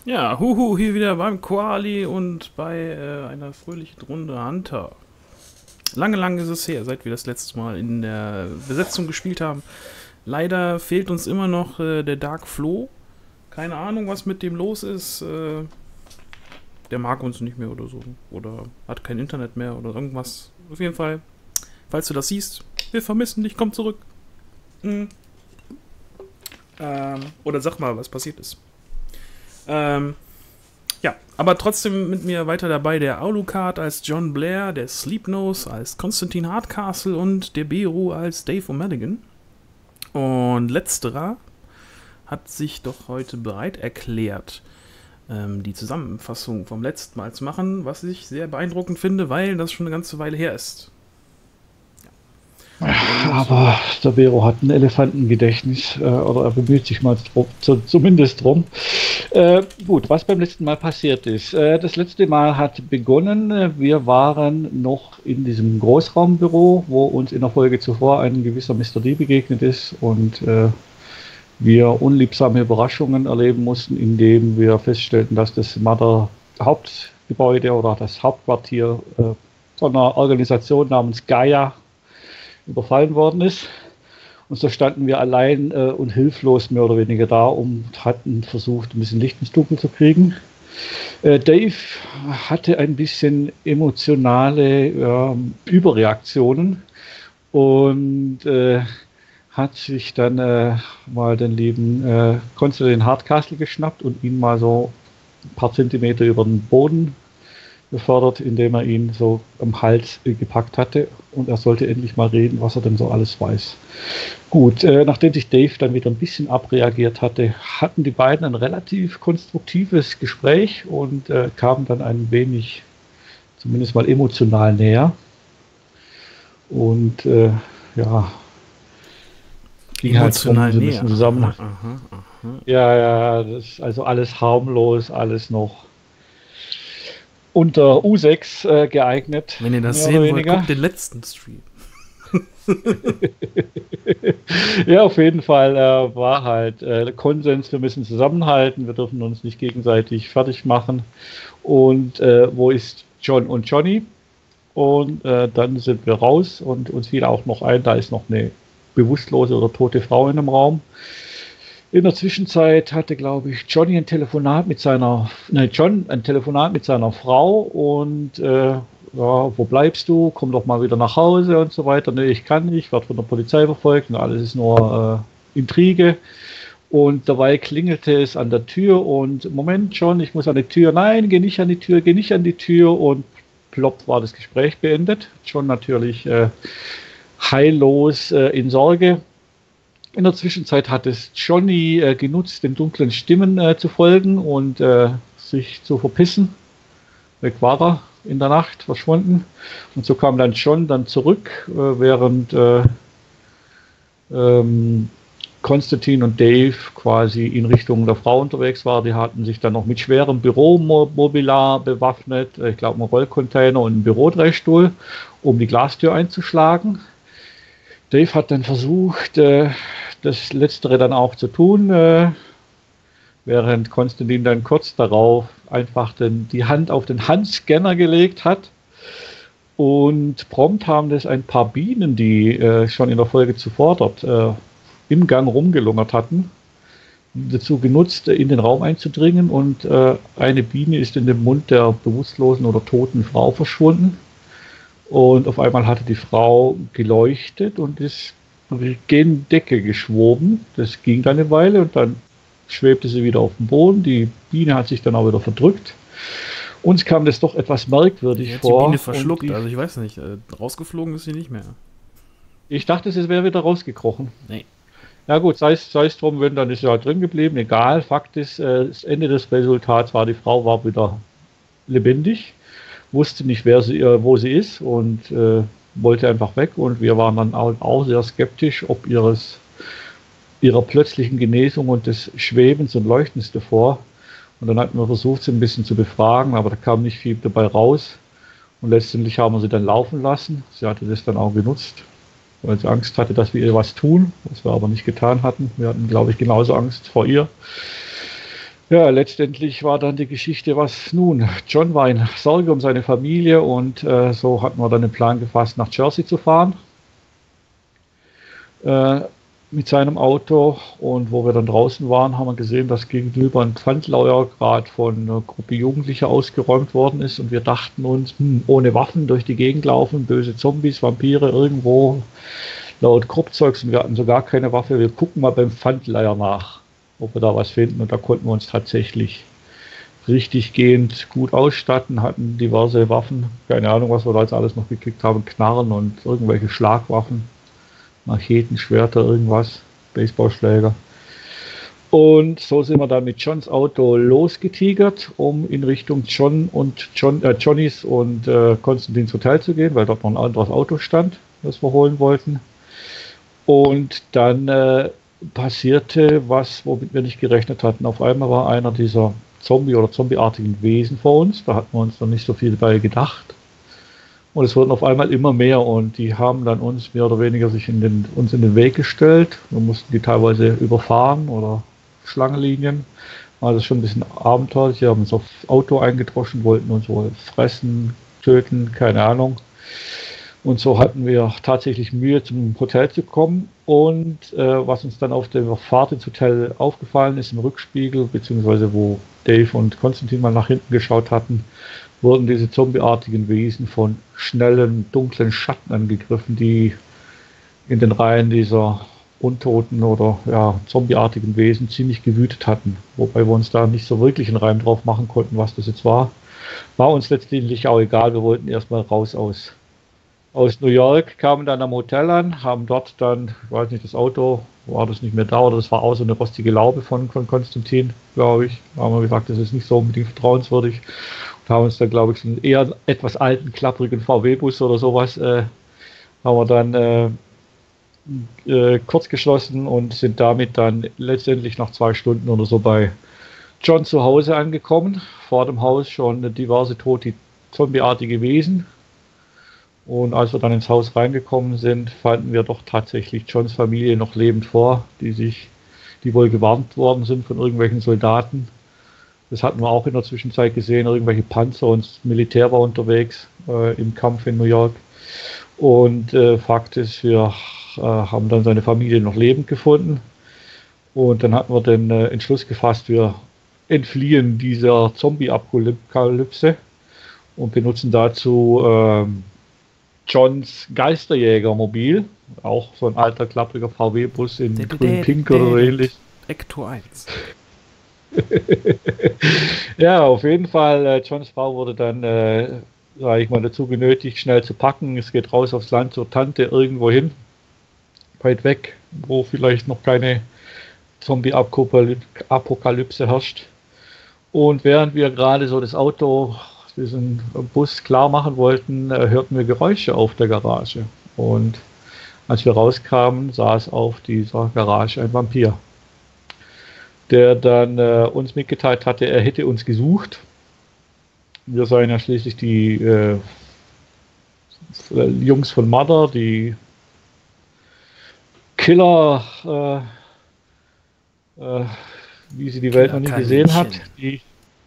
Ja, huhu, hier wieder beim Koali und bei einer fröhlichen Runde Hunter. Lange, lange ist es her, seit wir das letzte Mal in der Besetzung gespielt haben. Leider fehlt uns immer noch der Dark Flo. Keine Ahnung, was mit dem los ist. Der mag uns nicht mehr oder so. Oder hat kein Internet mehr oder irgendwas. Auf jeden Fall, falls du das siehst, wir vermissen dich, komm zurück. Mhm. Oder sag mal, was passiert ist. Ja, aber trotzdem mit mir weiter dabei der Alucard als John Blair, der Sleepnose als Konstantin Hardcastle und der Beru als Dave O'Madigan. Und letzterer hat sich doch heute bereit erklärt, die Zusammenfassung vom letzten Mal zu machen, was ich sehr beeindruckend finde, weil das schon eine ganze Weile her ist. Aber der Vero hat ein Elefantengedächtnis, oder er bemüht sich mal zumindest drum. Gut, was beim letzten Mal passiert ist. Das letzte Mal hat begonnen, wir waren noch in diesem Großraumbüro, wo uns in der Folge zuvor ein gewisser Mr. D begegnet ist und wir unliebsame Überraschungen erleben mussten, indem wir feststellten, dass das Mother Hauptgebäude oder das Hauptquartier von einer Organisation namens Gaia überfallen worden ist. Und so standen wir allein und hilflos mehr oder weniger da und hatten versucht, ein bisschen Licht ins Dunkel zu kriegen. Dave hatte ein bisschen emotionale Überreaktionen und hat sich dann mal den lieben Konstantin Hardcastle geschnappt und ihn mal so ein paar Zentimeter über den Boden befördert, indem er ihn so am Hals gepackt hatte und er sollte endlich mal reden, was er denn so alles weiß. Gut, nachdem sich Dave dann wieder ein bisschen abreagiert hatte, hatten die beiden ein relativ konstruktives Gespräch und kamen dann ein wenig, zumindest mal emotional näher. Und ja, ging halt drum, sie müssen zusammen. Aha. Ja, das ist also alles harmlos, alles noch unter U6 geeignet. Wenn ihr das sehen wollt, guckt den letzten Stream. Ja, auf jeden Fall war halt Konsens, wir müssen zusammenhalten, wir dürfen uns nicht gegenseitig fertig machen. Und wo ist John und Johnny? Und dann sind wir raus und uns fiel auch noch ein, da ist noch eine bewusstlose oder tote Frau in einem Raum. In der Zwischenzeit hatte, glaube ich, John ein Telefonat mit seiner Frau und ja, wo bleibst du? Komm doch mal wieder nach Hause und so weiter. Nee, ich kann nicht, werde von der Polizei verfolgt und alles ist nur Intrige. Und dabei klingelte es an der Tür und Moment, John, ich muss an die Tür. Nein, geh nicht an die Tür, geh nicht an die Tür und plopp war das Gespräch beendet. John natürlich heillos in Sorge. In der Zwischenzeit hat es Johnny genutzt, den dunklen Stimmen zu folgen und sich zu verpissen. Weg war er in der Nacht, verschwunden. Und so kam dann John dann zurück, während Konstantin und Dave quasi in Richtung der Frau unterwegs waren. Die hatten sich dann noch mit schwerem Büromobiliar bewaffnet, ich glaube ein Rollcontainer und einen Bürodrehstuhl, um die Glastür einzuschlagen. Dave hat dann versucht, das Letztere dann auch zu tun, während Konstantin dann kurz darauf einfach die Hand auf den Handscanner gelegt hat. Und prompt haben das ein paar Bienen, die schon in der Folge zuvor dort im Gang rumgelungert hatten, dazu genutzt, in den Raum einzudringen. Und eine Biene ist in den Mund der bewusstlosen oder toten Frau verschwunden. Und auf einmal hatte die Frau geleuchtet und ist gegen Decke geschwoben. Das ging dann eine Weile und dann schwebte sie wieder auf dem Boden. Die Biene hat sich dann auch wieder verdrückt. Uns kam das doch etwas merkwürdig vor. Die Biene verschluckt, also ich weiß nicht, rausgeflogen ist sie nicht mehr. Ich dachte, sie wäre wieder rausgekrochen. Nee. Ja gut, sei es drum, wenn, dann ist sie halt drin geblieben. Egal, Fakt ist, das Ende des Resultats war, die Frau war wieder lebendig, wusste nicht, wo sie ist und wollte einfach weg. Und wir waren dann auch sehr skeptisch, ob ihrer plötzlichen Genesung und des Schwebens und Leuchtens davor. Und dann hatten wir versucht, sie ein bisschen zu befragen, aber da kam nicht viel dabei raus. Und letztendlich haben wir sie dann laufen lassen. Sie hatte das dann auch genutzt, weil sie Angst hatte, dass wir ihr was tun, was wir aber nicht getan hatten. Wir hatten, glaube ich, genauso Angst vor ihr. Ja, letztendlich war dann die Geschichte, was nun? John war in Sorge um seine Familie und so hatten wir dann den Plan gefasst, nach Jersey zu fahren äh, mit seinem Auto. Und wo wir dann draußen waren, haben wir gesehen, dass gegenüber ein Pfandleiher gerade von einer Gruppe Jugendlicher ausgeräumt worden ist. Und wir dachten uns, ohne Waffen durch die Gegend laufen, böse Zombies, Vampire irgendwo laut Kruppzeugs. Und wir hatten so gar keine Waffe. Wir gucken mal beim Pfandleiher nach, ob wir da was finden. Und da konnten wir uns tatsächlich richtig gehend gut ausstatten, hatten diverse Waffen. Keine Ahnung, was wir da jetzt alles noch gekriegt haben. Knarren und irgendwelche Schlagwaffen. Macheten, Schwerter, irgendwas, Baseballschläger. Und so sind wir dann mit Johns Auto losgetigert, um in Richtung Johnnys und Konstantins Hotel zu gehen, weil dort noch ein anderes Auto stand, das wir holen wollten. Und dann passierte was, womit wir nicht gerechnet hatten. Auf einmal war einer dieser Zombie- oder zombieartigen Wesen vor uns. Da hatten wir uns noch nicht so viel dabei gedacht. Und es wurden auf einmal immer mehr und die haben dann uns mehr oder weniger uns in den Weg gestellt. Wir mussten die teilweise überfahren oder Schlangenlinien. Also schon ein bisschen abenteuerlich. Die haben uns aufs Auto eingedroschen, wollten uns wohl fressen, töten, keine Ahnung. Und so hatten wir tatsächlich Mühe, zum Hotel zu kommen. Und was uns dann auf der Fahrt ins Hotel aufgefallen ist, im Rückspiegel, beziehungsweise wo Dave und Konstantin mal nach hinten geschaut hatten, wurden diese zombieartigen Wesen von schnellen, dunklen Schatten angegriffen, die in den Reihen dieser untoten oder ja, zombieartigen Wesen ziemlich gewütet hatten. Wobei wir uns da nicht so wirklich einen Reim drauf machen konnten, was das jetzt war. War uns letztendlich auch egal, wir wollten erstmal raus aus New York, kamen dann am Hotel an, haben dort dann, ich weiß nicht, das Auto, war das nicht mehr da oder das war auch so eine rostige Laube von Konstantin, glaube ich. Da haben wir gesagt, das ist nicht so unbedingt vertrauenswürdig. Und haben uns dann, glaube ich, einen eher etwas alten, klapprigen VW-Bus oder sowas, haben wir dann kurz geschlossen und sind damit dann letztendlich nach 2 Stunden oder so bei John zu Hause angekommen. Vor dem Haus schon diverse tote zombieartige Wesen. Und als wir dann ins Haus reingekommen sind, fanden wir doch tatsächlich Johns Familie noch lebend vor, die wohl gewarnt worden sind von irgendwelchen Soldaten. Das hatten wir auch in der Zwischenzeit gesehen, irgendwelche Panzer und das Militär war unterwegs im Kampf in New York. Und Fakt ist, wir haben dann seine Familie noch lebend gefunden. Und dann hatten wir den Entschluss gefasst, wir entfliehen dieser Zombie-Apokalypse und benutzen dazu Johns Geisterjägermobil, auch so ein alter, klappriger VW-Bus in grün-pink oder ähnlich. Ecto 1. Ja, auf jeden Fall, Johns Frau wurde dann, sage ich mal, dazu genötigt, schnell zu packen. Es geht raus aufs Land zur Tante irgendwo hin, weit weg, wo vielleicht noch keine Zombie-Apokalypse herrscht. Und während wir gerade so das Auto, diesen Bus klar machen wollten, hörten wir Geräusche auf der Garage. Und als wir rauskamen, saß auf dieser Garage ein Vampir, der dann uns mitgeteilt hatte, er hätte uns gesucht. Wir seien ja schließlich die Jungs von Mother, die Killer, wie sie die Welt noch nie gesehen hat, die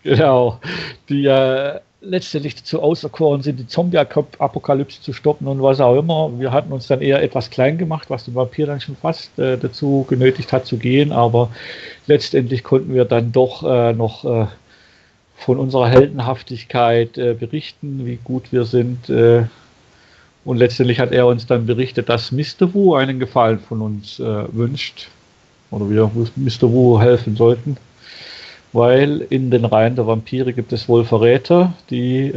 letztendlich dazu auserkoren sind, die Zombie-Apokalypse zu stoppen und was auch immer. Wir hatten uns dann eher etwas klein gemacht, was den Vampir dann schon fast dazu genötigt hat zu gehen, aber letztendlich konnten wir dann doch noch von unserer Heldenhaftigkeit berichten, wie gut wir sind. Und letztendlich hat er uns dann berichtet, dass Mr. Wu einen Gefallen von uns wünscht oder wir Mr. Wu helfen sollten. Weil in den Reihen der Vampire gibt es wohl Verräter, die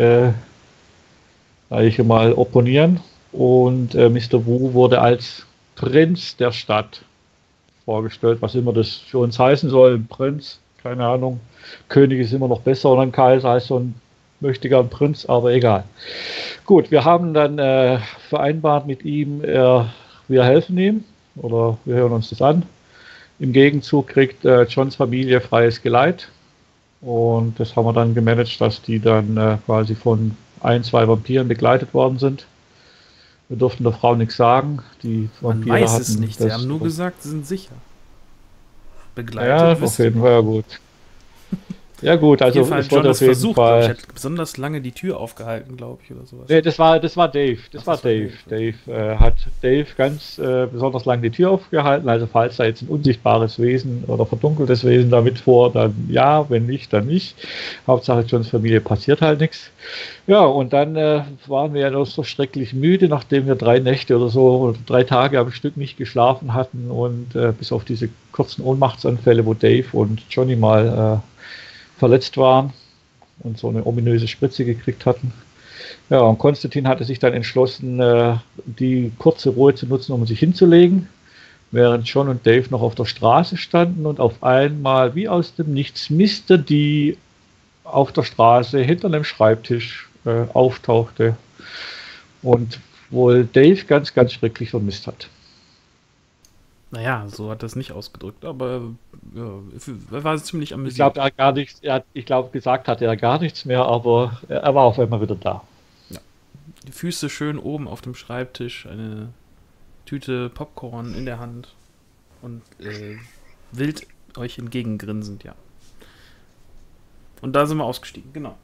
sage mal opponieren. Und Mr. Wu wurde als Prinz der Stadt vorgestellt, was immer das für uns heißen soll. Prinz, keine Ahnung. König ist immer noch besser oder ein Kaiser als so ein möchtiger Prinz, aber egal. Gut, wir haben dann vereinbart mit ihm, wir helfen ihm oder wir hören uns das an. Im Gegenzug kriegt Johns Familie freies Geleit und das haben wir dann gemanagt, dass die dann quasi von 1, 2 Vampiren begleitet worden sind. Wir durften der Frau nichts sagen. Die Vampire Man weiß es nicht, sie haben nur gesagt, sie sind sicher. Begleitet. Ja, auf jeden Fall ja gut. Ja gut, also John es wurde das auf jeden versucht, glaub ich, Fall. hat besonders lange die Tür aufgehalten, glaube ich, oder sowas. Nee, das war Dave. Das Ach, war das war Dave. Dave, Hat Dave ganz besonders lange die Tür aufgehalten. Also falls da jetzt ein unsichtbares Wesen oder verdunkeltes Wesen damit vor, dann ja, wenn nicht, dann nicht. Hauptsache Johns Familie passiert halt nichts. Ja, und dann waren wir ja noch so schrecklich müde, nachdem wir 3 Nächte oder so, oder 3 Tage am Stück nicht geschlafen hatten und bis auf diese kurzen Ohnmachtsanfälle, wo Dave und Johnny mal verletzt waren und so eine ominöse Spritze gekriegt hatten. Ja, und Konstantin hatte sich dann entschlossen, die kurze Ruhe zu nutzen, um sich hinzulegen, während John und Dave noch auf der Straße standen und auf einmal, wie aus dem Nichts, Mr. D auf der Straße hinter einem Schreibtisch auftauchte und wohl Dave ganz, ganz schrecklich vermisst hat. Naja, so hat er es nicht ausgedrückt, aber ja, er war ziemlich Ich amüsiert. glaube, er hat gar nichts, ich glaube, gesagt hatte er gar nichts mehr, aber er war auf einmal wieder da. Ja. Die Füße schön oben auf dem Schreibtisch, eine Tüte Popcorn in der Hand und wild euch entgegengrinsend, ja. Und da sind wir ausgestiegen, genau.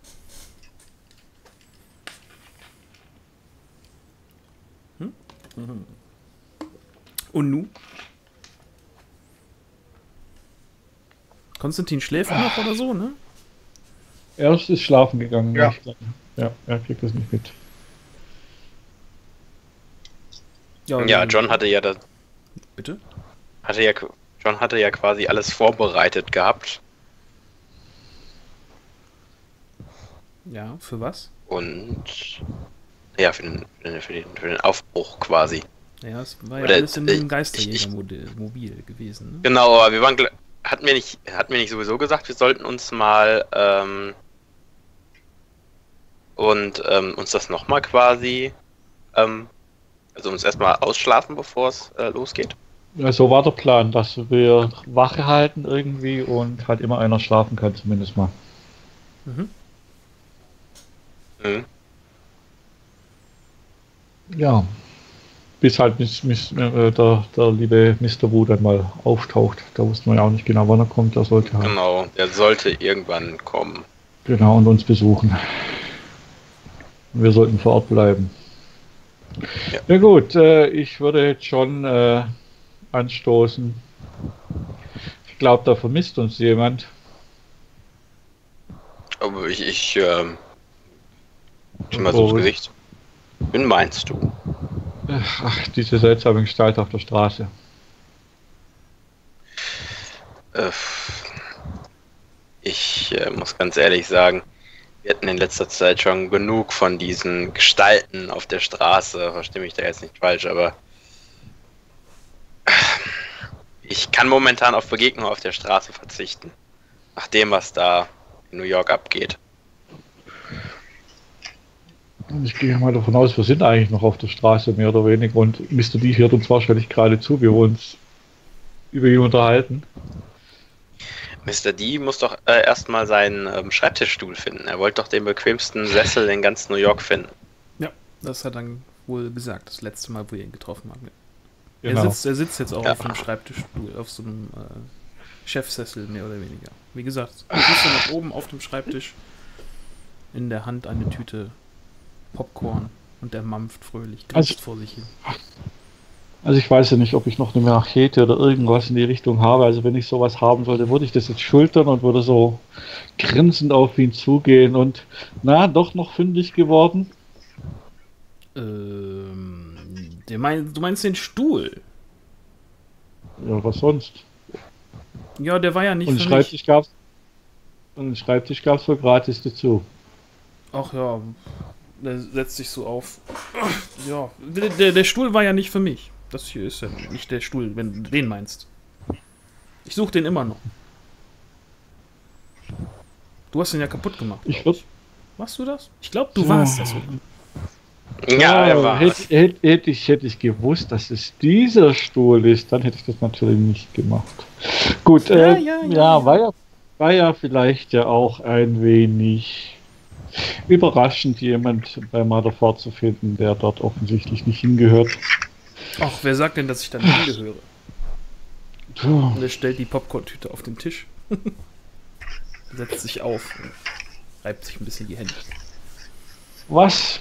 Hm? Mhm. Und nu? Konstantin schläft noch oder so, ne? Er ist schlafen gegangen. Ja. Ja, er kriegt das nicht mit. Ja, John hatte ja das. Bitte? John hatte ja quasi alles vorbereitet gehabt. Ja, für was? Und ja, für den Aufbruch quasi. Ja, es war ja Oder, alles in dem ich- Geisterjäger-Mobil gewesen, ne? Genau, aber wir waren hatten wir nicht sowieso gesagt, wir sollten uns mal uns das nochmal quasi also uns erstmal ausschlafen, bevor es losgeht. Ja, so war der Plan, dass wir Wache halten irgendwie und halt immer einer schlafen kann, zumindest mal. Mhm. Mhm. Ja. Bis halt der liebe Mr. Wu dann mal auftaucht. Da wusste man ja auch nicht genau, wann er kommt. Der sollte halt Genau, der sollte irgendwann kommen. genau und uns besuchen. Wir sollten vor Ort bleiben. Ja. Ja gut, ich würde jetzt schon anstoßen. Ich glaube, da vermisst uns jemand. Aber ich mal so ins Gesicht. Wen meinst du? Ach, diese seltsame Gestalt auf der Straße. Ich muss ganz ehrlich sagen, wir hatten in letzter Zeit schon genug von diesen Gestalten auf der Straße. Verstehe mich da jetzt nicht falsch, aber ich kann momentan auf Begegnungen auf der Straße verzichten. Nach dem, was da in New York abgeht. Und ich gehe mal davon aus, wir sind eigentlich noch auf der Straße, mehr oder weniger. Und Mr. D hört uns wahrscheinlich gerade zu, wie wir uns über ihn unterhalten. Mr. D muss doch erstmal seinen Schreibtischstuhl finden. Er wollte doch den bequemsten Sessel in ganz New York finden. Ja, das hat er dann wohl gesagt, das letzte Mal, wo ihr ihn getroffen habt. Genau. Er sitzt jetzt auch Ja. auf einem Schreibtischstuhl, auf so einem Chefsessel, mehr oder weniger. Wie gesagt, sitzt er noch oben auf dem Schreibtisch, in der Hand eine Tüte Popcorn und er mampft fröhlich, grinst vor sich hin. Also ich weiß ja nicht, ob ich noch eine Machete oder irgendwas in die Richtung habe. Also wenn ich sowas haben sollte, würde ich das jetzt schultern und würde so grinsend auf ihn zugehen und doch noch fündig geworden. Du meinst den Stuhl? Ja, was sonst? Ja, der war ja nicht Und für einen Schreibtisch gab's für gratis dazu. Ach ja, der setzt sich so auf. Ja, der Stuhl war ja nicht für mich. Das hier ist ja nicht der Stuhl, wenn du den meinst. Ich suche den immer noch. Du hast den ja kaputt gemacht. Ich würde Warst du das? Ich glaube, du warst das. Ja, er war es. hätte ich gewusst, dass es dieser Stuhl ist, dann hätte ich das natürlich nicht gemacht. Gut, Ja. war ja vielleicht ja auch ein wenig überraschend, jemand bei Motherford zu finden, der dort offensichtlich nicht hingehört. Ach, wer sagt denn, dass ich da nicht hingehöre? Puh. Und er stellt die Popcorn-Tüte auf den Tisch. setzt sich auf und reibt sich ein bisschen die Hände. Was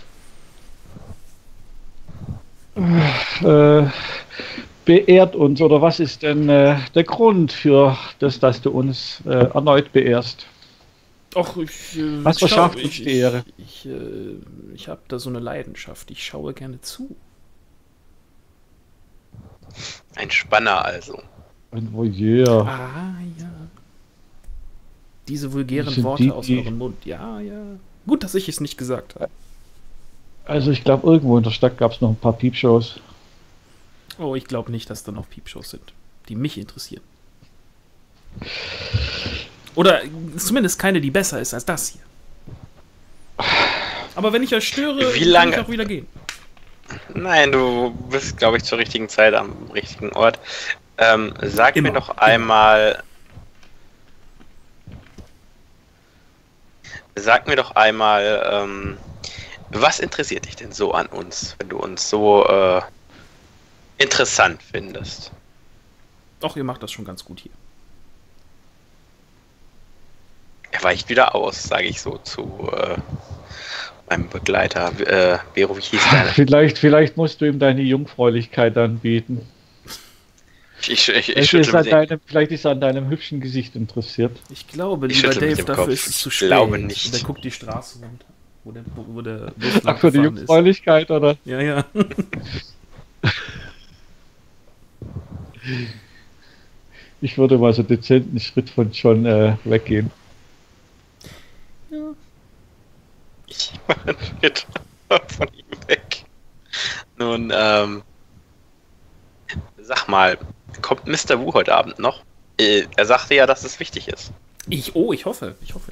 beehrt uns oder was ist denn der Grund für das, dass du uns erneut beehrst? Och, Was verschafft uns die Ehre? Ich habe da so eine Leidenschaft. Ich schaue gerne zu. Ein Spanner also. Ein Voyeur. Ah, ja. Diese vulgären Sind Worte die, aus die- eurem Mund. Ja, ja. Gut, dass ich es nicht gesagt habe. Also ich glaube, irgendwo in der Stadt gab es noch ein paar Piepshows. Oh, ich glaube nicht, dass da noch Piepshows sind, die mich interessieren. Oder zumindest keine, die besser ist als das hier. Aber wenn ich euch störe, Wie lange- kann ich auch wieder gehen. Nein, du bist, glaube ich, zur richtigen Zeit am richtigen Ort. Sag Immer. mir doch einmal. Was interessiert dich denn so an uns, wenn du uns so interessant findest? Doch, ihr macht das schon ganz gut hier. Er weicht wieder aus, sage ich so zu meinem Begleiter. Vero, wie hieß der? Vielleicht musst du ihm deine Jungfräulichkeit anbieten. Ich Vielleicht ist er an deinem hübschen Gesicht interessiert. Ich glaube, Ich lieber schüttel mit Dave, dem dafür Kopf. ist es zu Ich spät. glaube nicht. Und der guckt die Straße runter, wo der Bus lang Ach, für die gefahren ist. Jungfräulichkeit, oder? Ja, ja. Ich würde mal so dezent einen Schritt von John weggehen. Ich war einen Schritt von ihm weg. Nun, sag mal, kommt Mr. Wu heute Abend noch? Er sagte ja, dass es wichtig ist. Ich hoffe.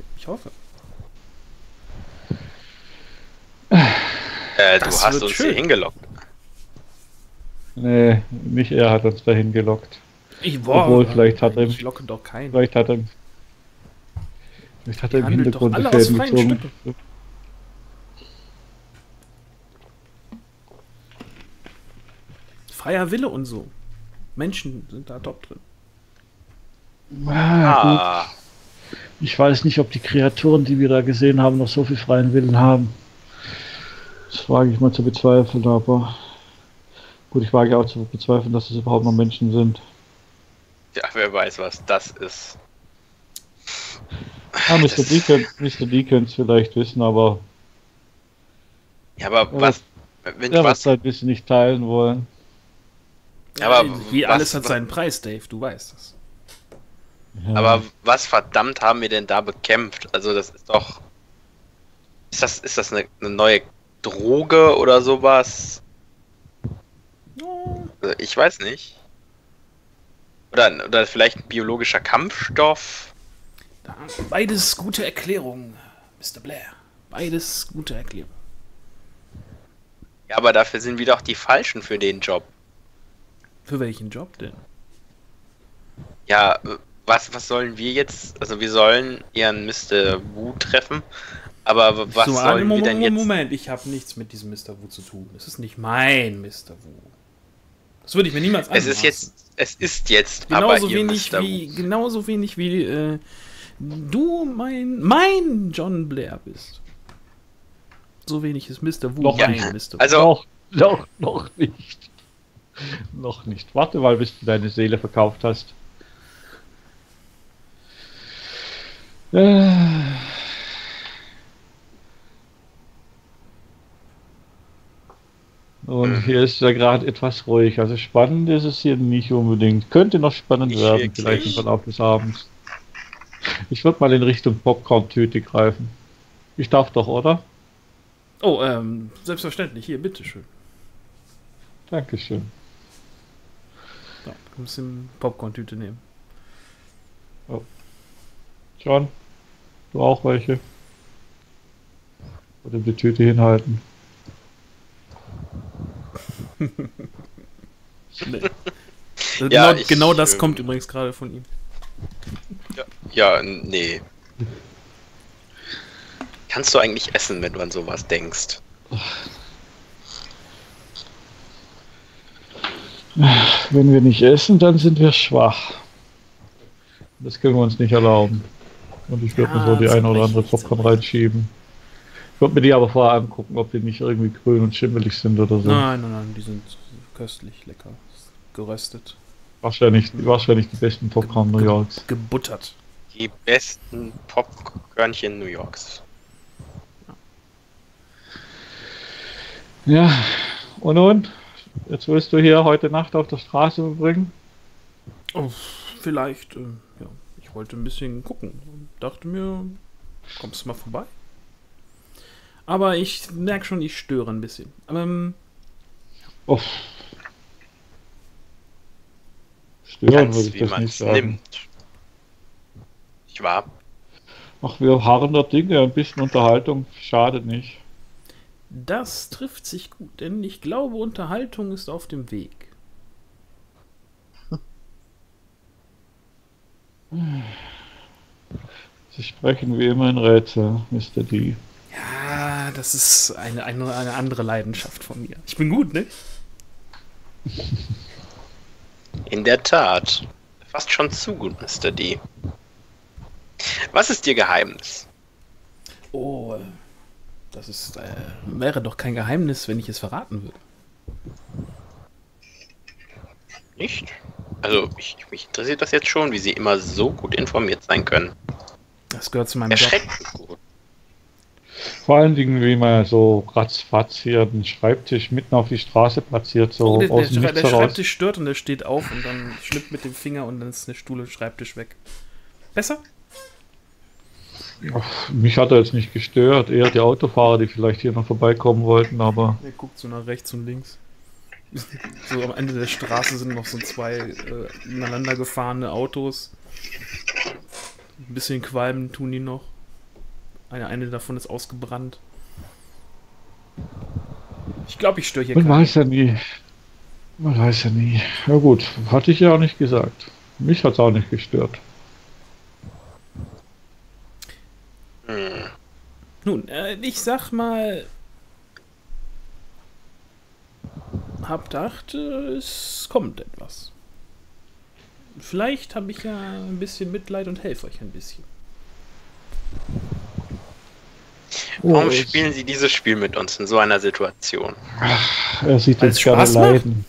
Du Das hast wird uns schön. hier hingelockt. Nee, nicht er hat uns dahin gelockt. Obwohl, vielleicht hat er- Ich locke doch keinen. Vielleicht hat er im handelt doch Hintergrund alle die aus Fäden freien gezogen. Stücken. Freier Wille und so. Menschen sind da top drin. Ah, gut. Ich weiß nicht, ob die Kreaturen, die wir da gesehen haben, noch so viel freien Willen haben. Das wage ich mal zu bezweifeln, aber gut, ich wage auch zu bezweifeln, dass es überhaupt noch Menschen sind. Ja, wer weiß, was das ist. Ah, Mr. D könnte es vielleicht wissen, aber Ja, aber Ja, was, wenn er wird was, es halt ein bisschen nicht teilen wollen. aber Wie was- alles hat seinen Preis, Dave, du weißt das. Ja. aber was verdammt haben wir denn da bekämpft? Also das ist doch, ist das eine neue Droge oder sowas? Also ich weiß nicht. Oder vielleicht ein biologischer Kampfstoff? Beides gute Erklärungen, Mr. Blair. Beides gute Erklärungen. Ja, aber dafür sind wir doch die Falschen für den Job. Für welchen Job denn? Ja, was sollen wir jetzt? Also wir sollen ihren Mr. Wu treffen, aber was sollen wir denn jetzt? Moment, ich habe nichts mit diesem Mr. Wu zu tun. Es ist nicht mein Mr. Wu. Das würde ich mir niemals Es ist jetzt aber ihr Mr. Wu. Genauso wenig wie du mein John Blair bist. So wenig ist Mr. Wu Noch mein nicht. Mr. Wu. Also, Noch nicht. Noch nicht. Warte mal, bis du deine Seele verkauft hast. Und hier ist ja gerade etwas ruhig. Also spannend ist es hier nicht unbedingt. Könnte noch spannend Nicht werden, wirklich. vielleicht im Verlauf des Abends. Ich würde mal in Richtung Popcorn-Tüte greifen. Ich darf doch, oder? Oh, selbstverständlich. Hier, bitteschön. Dankeschön. So, du musst eine Popcorn-Tüte nehmen. John, du auch welche? Oder die Tüte hinhalten. Nee. Ja, genau ich, das kommt übrigens gerade von ihm. ja, nee. Kannst du eigentlich essen, wenn du an sowas denkst? Wenn wir nicht essen, dann sind wir schwach. Das können wir uns nicht erlauben. Und ich würde mir so die eine oder andere Popcorn reinschieben. Ich würde mir die aber vorher angucken, ob die nicht irgendwie grün und schimmelig sind oder so. Nein, die sind köstlich lecker. Geröstet. Wahrscheinlich die besten Popcorn New Yorks. Gebuttert. Die besten Popkörnchen New Yorks. Ja, und? Jetzt willst du hier heute Nacht auf der Straße verbringen? Oh, vielleicht, ja. Ich wollte ein bisschen gucken und dachte mir, kommst du mal vorbei? Aber ich merke schon, ich störe ein bisschen. Oh. Stören Ganz würde ich wie das man nicht es sagen. nimmt. Nicht wahr? Ach, wir harren der Dinge, ein bisschen Unterhaltung schadet nicht. Das trifft sich gut, denn ich glaube, Unterhaltung ist auf dem Weg. Sie sprechen wie immer in Rätsel, Mr. D. Ja, das ist eine andere Leidenschaft von mir. Ich bin gut, ne? In der Tat. Fast schon zu gut, Mr. D. Was ist Ihr Geheimnis? Oh, das ist, wäre doch kein Geheimnis, wenn ich es verraten würde. Nicht? Also, mich interessiert das jetzt schon, wie Sie immer so gut informiert sein können. Das gehört zu meinem Job. Erschreckend gut. Vor allen Dingen, wie man so ratzfatz hier den Schreibtisch mitten auf die Straße platziert, so aus dem Nichts Der heraus. Schreibtisch stört und der steht auf und dann schnippt mit dem Finger und dann ist eine Stuhl und Schreibtisch weg. Besser? Ach, mich hat er jetzt nicht gestört, eher die Autofahrer, die vielleicht hier noch vorbeikommen wollten, aber Er guckt so nach rechts und links. So am Ende der Straße sind noch so zwei ineinander gefahrene Autos. Ein bisschen qualmen tun die noch. Eine davon ist ausgebrannt. Ich glaube, ich störe hier man keinen. weiß ja nie. Man weiß ja nie. Ja gut, hatte ich ja auch nicht gesagt. Mich hat es auch nicht gestört. Nun, ich sag mal, hab gedacht, es kommt etwas. Vielleicht habe ich ja ein bisschen Mitleid und helfe euch ein bisschen. Warum Oh, spielen Sie dieses Spiel mit uns in so einer Situation? er sieht Weil uns es gerne Spaß macht? leiden.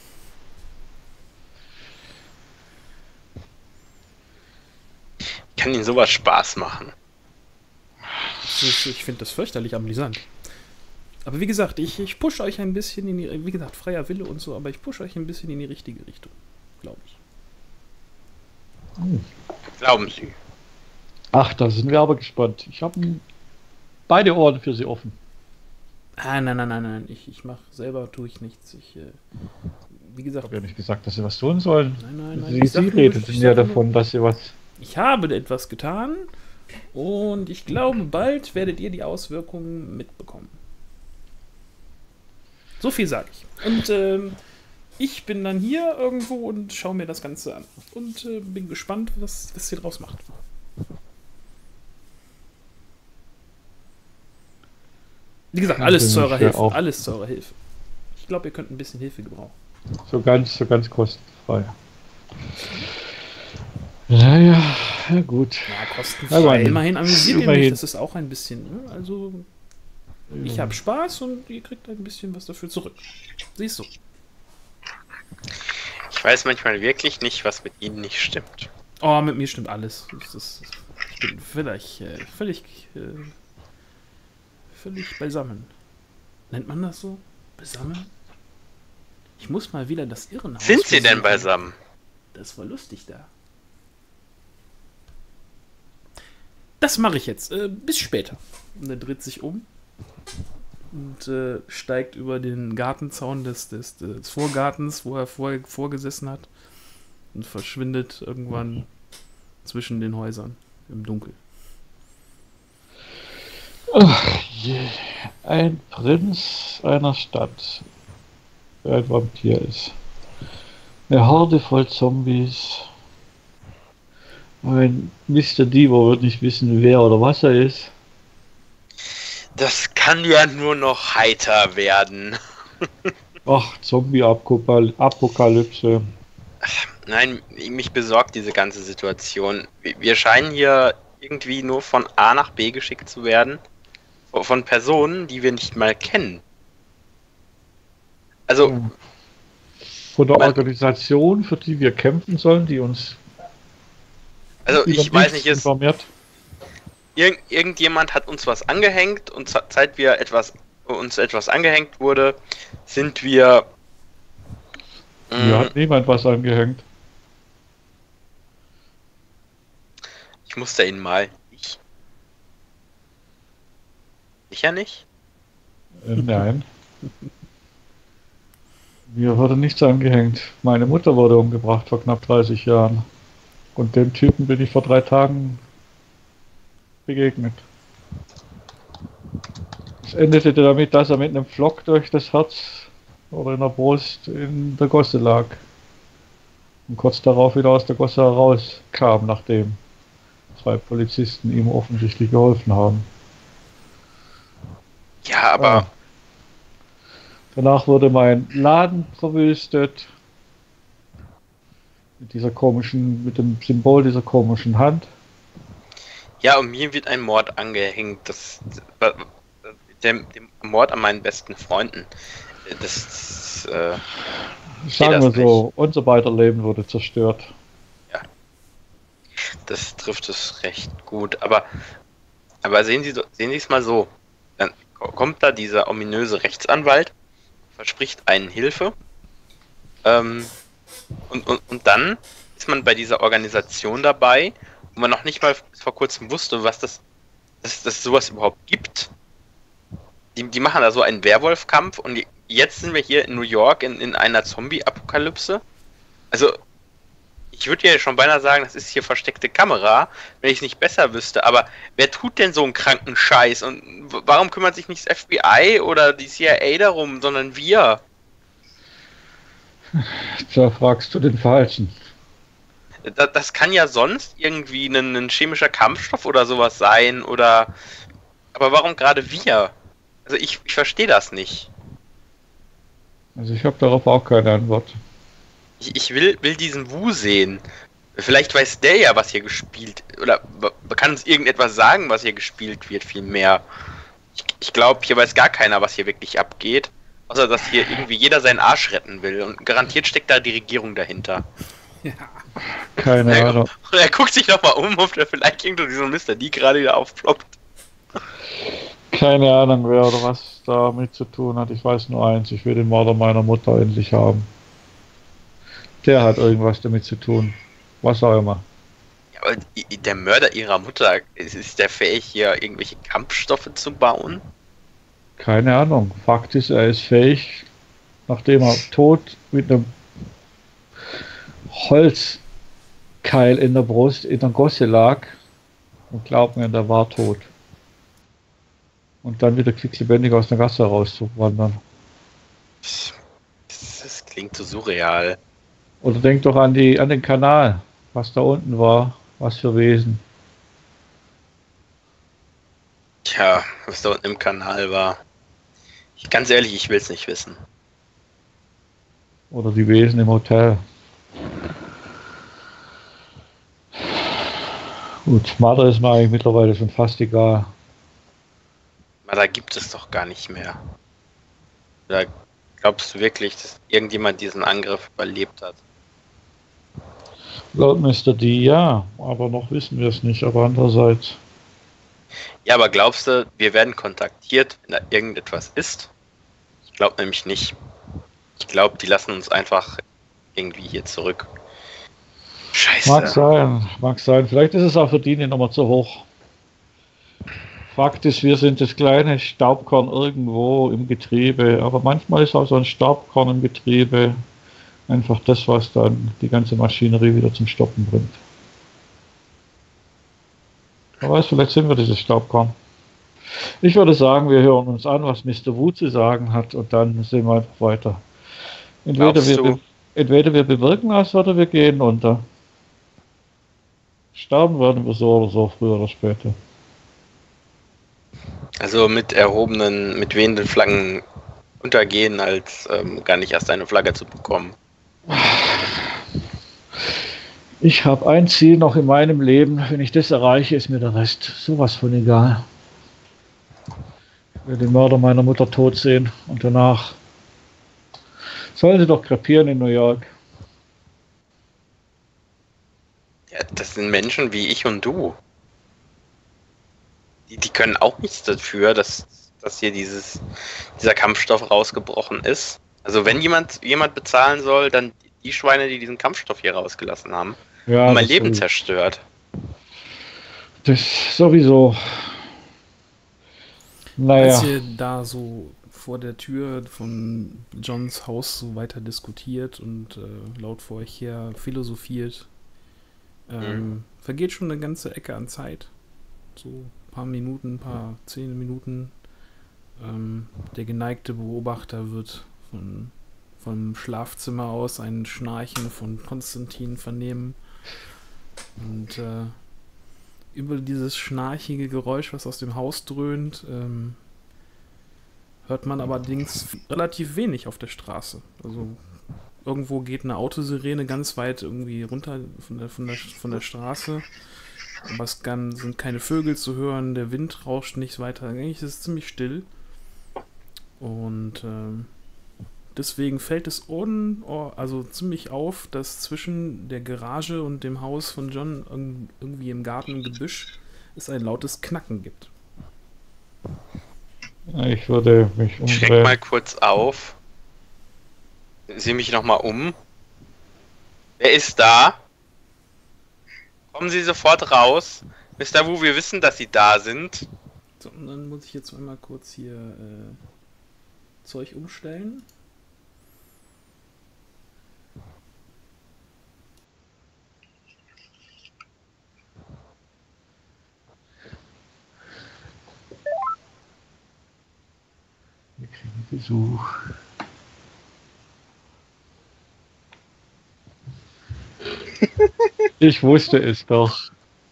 Kann Ihnen sowas Spaß machen? Ich finde das fürchterlich amüsant. Aber wie gesagt, ich pushe euch ein bisschen in die, wie gesagt, freier Wille und so, aber ich pushe euch ein bisschen in die richtige Richtung, glaube ich. Glauben Sie? Ach, da sind wir aber gespannt. Ich habe beide Ohren für Sie offen. Ah, nein. Ich mache selber, tue ich nichts. Wie Ich gesagt, habe ja nicht gesagt, dass Sie was tun sollen. nein. Sie, Ich sag Sie nur, reden ich ja sag nur, davon, dass Sie was... Ich habe etwas getan und ich glaube, bald werdet ihr die Auswirkungen mitbekommen. So viel sage ich. Und ich bin dann hier irgendwo und schaue mir das Ganze an. Und bin gespannt, was ihr draus macht. Wie gesagt, alles zu eurer Hilfe. Alles zu eurer Hilfe. Ich glaube, ihr könnt ein bisschen Hilfe gebrauchen. So ganz kostenfrei. Naja, ja gut. Ja, kostenfrei. Aber Immerhin amüsiert ihr immerhin. mich. Das ist auch ein bisschen. Ne? Also, ich habe Spaß und ihr kriegt ein bisschen was dafür zurück. Siehst du? Ich weiß manchmal wirklich nicht, was mit Ihnen nicht stimmt. Oh, mit mir stimmt alles. Ich bin völlig beisammen. Nennt man das so? Beisammen? Ich muss mal wieder das Irrenhaus Sind Sie denn besuchen. beisammen? Das war lustig da. Das mache ich jetzt. Bis später. Und er dreht sich um und steigt über den Gartenzaun des Vorgartens, wo er vorgesessen hat, und verschwindet irgendwann zwischen den Häusern im Dunkel. Ach je. Ein Prinz einer Stadt, der ein Vampir ist. Eine Horde voll Zombies. Ein Mr. Divo wird nicht wissen, wer oder was er ist. Das kann ja nur noch heiter werden. Ach, Zombie-Apokalypse. Nein, mich besorgt diese ganze Situation. Wir scheinen hier irgendwie nur von A nach B geschickt zu werden, von Personen, die wir nicht mal kennen. Also, von der Organisation, für die wir kämpfen sollen, die uns ich weiß nicht, informiert. Irgendjemand hat uns was angehängt und seit uns etwas angehängt wurde, sind wir... Mir hat niemand was angehängt. Ich musste ihn mal. Ich? Sicher nicht? Nein. Mir wurde nichts angehängt. Meine Mutter wurde umgebracht vor knapp 30 Jahren. Und dem Typen bin ich vor 3 Tagen begegnet. Es endete damit, dass er mit einem Pflock durch das Herz oder in der Brust in der Gosse lag. Und kurz darauf wieder aus der Gosse herauskam, nachdem 2 Polizisten ihm offensichtlich geholfen haben. Ja, aber... Ja. Danach wurde mein Laden verwüstet. Mit dem Symbol dieser komischen Hand. Ja, und mir wird ein Mord angehängt. Dem Mord an meinen besten Freunden. Sagen wir so, unser beider Leben wurde zerstört. Ja. Das trifft es recht gut. Aber sehen Sie es mal so. Dann kommt da dieser ominöse Rechtsanwalt, verspricht einen Hilfe. Und dann ist man bei dieser Organisation dabei, wo man noch nicht mal bis vor kurzem wusste, dass es sowas überhaupt gibt. Die machen da so einen Werwolfkampf und jetzt sind wir hier in New York in einer Zombie-Apokalypse. Also, ich würde ja schon beinahe sagen, das ist hier versteckte Kamera, wenn ich es nicht besser wüsste, aber wer tut denn so einen kranken Scheiß? Und warum kümmert sich nicht das FBI oder die CIA darum, sondern wir? Da fragst du den Falschen. Das kann ja sonst irgendwie ein chemischer Kampfstoff oder sowas sein, oder... Aber warum gerade wir? Also ich verstehe das nicht. Also ich habe darauf auch keine Antwort. Ich will diesen Wu sehen. Vielleicht weiß der ja, was hier gespielt... Oder kann uns irgendetwas sagen, was hier gespielt wird, viel mehr. Ich glaube, hier weiß gar keiner, was hier wirklich abgeht. Außer, dass hier irgendwie jeder seinen Arsch retten will. Und garantiert steckt da die Regierung dahinter. Ja. Keine Ahnung. Und er guckt sich nochmal ob der vielleicht irgendwo diesen Mr. D gerade wieder aufploppt. Keine Ahnung, wer oder was damit zu tun hat. Ich weiß nur eins, ich will den Mörder meiner Mutter endlich haben. Der hat irgendwas damit zu tun. Was auch immer. Ja, aber der Mörder ihrer Mutter, ist der fähig, hier irgendwelche Kampfstoffe zu bauen? Keine Ahnung. Fakt ist, er ist fähig, nachdem er tot mit einem Holzkeil in der Brust in der Gosse lag, und glaubt mir, der war tot. Und dann wieder quicklebendig aus der Gasse rauszuwandern. Das klingt so surreal. Oder denk doch an den Kanal, was da unten war, was für Wesen. Tja, was da unten im Kanal war. Ganz ehrlich, ich will es nicht wissen. Oder die Wesen im Hotel. Gut, Mother ist mir eigentlich mittlerweile schon fast egal. Aber da gibt es doch gar nicht mehr. Oder glaubst du wirklich, dass irgendjemand diesen Angriff überlebt hat? Laut Mr. D ja, aber noch wissen wir es nicht, aber andererseits. Ja, aber glaubst du, wir werden kontaktiert, wenn da irgendetwas ist? Ich glaube nämlich nicht. Ich glaube, die lassen uns einfach irgendwie hier zurück. Scheiße. Mag sein. Vielleicht ist es auch für die Nummer zu hoch. Fakt ist, wir sind das kleine Staubkorn irgendwo im Getriebe, aber manchmal ist auch so ein Staubkorn im Getriebe einfach das, was dann die ganze Maschinerie wieder zum Stoppen bringt. Wer weiß, vielleicht sind wir dieses Staubkorn. Ich würde sagen, wir hören uns an, was Mr. Wu zu sagen hat, und dann sehen wir einfach weiter. Entweder wir bewirken was oder wir gehen unter. Sterben werden wir so oder so, früher oder später. Also mit wehenden Flaggen untergehen, als gar nicht erst eine Flagge zu bekommen. Ich habe ein Ziel noch in meinem Leben. Wenn ich das erreiche, ist mir der Rest sowas von egal. Ich will den Mörder meiner Mutter tot sehen und danach sollen sie doch krepieren in New York. Ja, das sind Menschen wie ich und du. Die können auch nichts dafür, dass hier dieser Kampfstoff rausgebrochen ist. Also wenn jemand bezahlen soll, dann die Schweine, die diesen Kampfstoff hier rausgelassen haben. Ja, und mein Leben zerstört. Das sowieso. Naja. Als ihr da so vor der Tür von Johns Haus so weiter diskutiert und laut vor euch her philosophiert, vergeht schon eine ganze Ecke an Zeit. So ein paar Minuten, 10 Minuten. Der geneigte Beobachter wird vom Schlafzimmer aus ein Schnarchen von Konstantin vernehmen. Und über dieses schnarchige Geräusch, was aus dem Haus dröhnt, hört man allerdings relativ wenig auf der Straße. Also irgendwo geht eine Autosirene ganz weit irgendwie runter von der Straße. Aber es sind keine Vögel zu hören, der Wind rauscht nicht weiter. Eigentlich ist es ziemlich still. Und deswegen fällt es also ziemlich auf, dass zwischen der Garage und dem Haus von John irgendwie im Garten im Gebüsch es ein lautes Knacken gibt. Ich würde mich umdrehen. Ich schreck mal kurz auf. Sehe mich nochmal um. Wer ist da? Kommen Sie sofort raus. Mr. Wu, wir wissen, dass Sie da sind. So, und dann muss ich jetzt einmal kurz hier Zeug umstellen. Wir kriegen Besuch. Ich wusste es doch.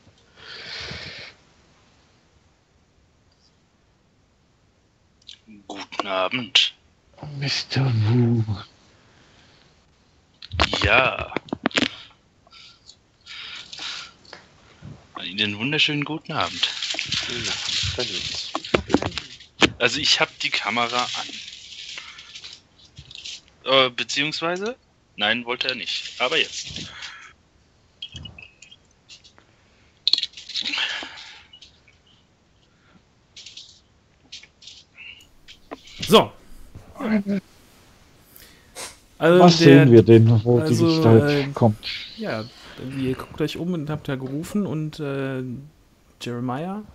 Guten Abend. Mr. Wu. Ja. Einen wunderschönen guten Abend. Also ich habe die Kamera an. Beziehungsweise? Nein, wollte er nicht. Aber jetzt. So. Also was sehen wir denn, wo die Gestalt kommt? Ja, ihr guckt euch um und habt ja gerufen und Jeremias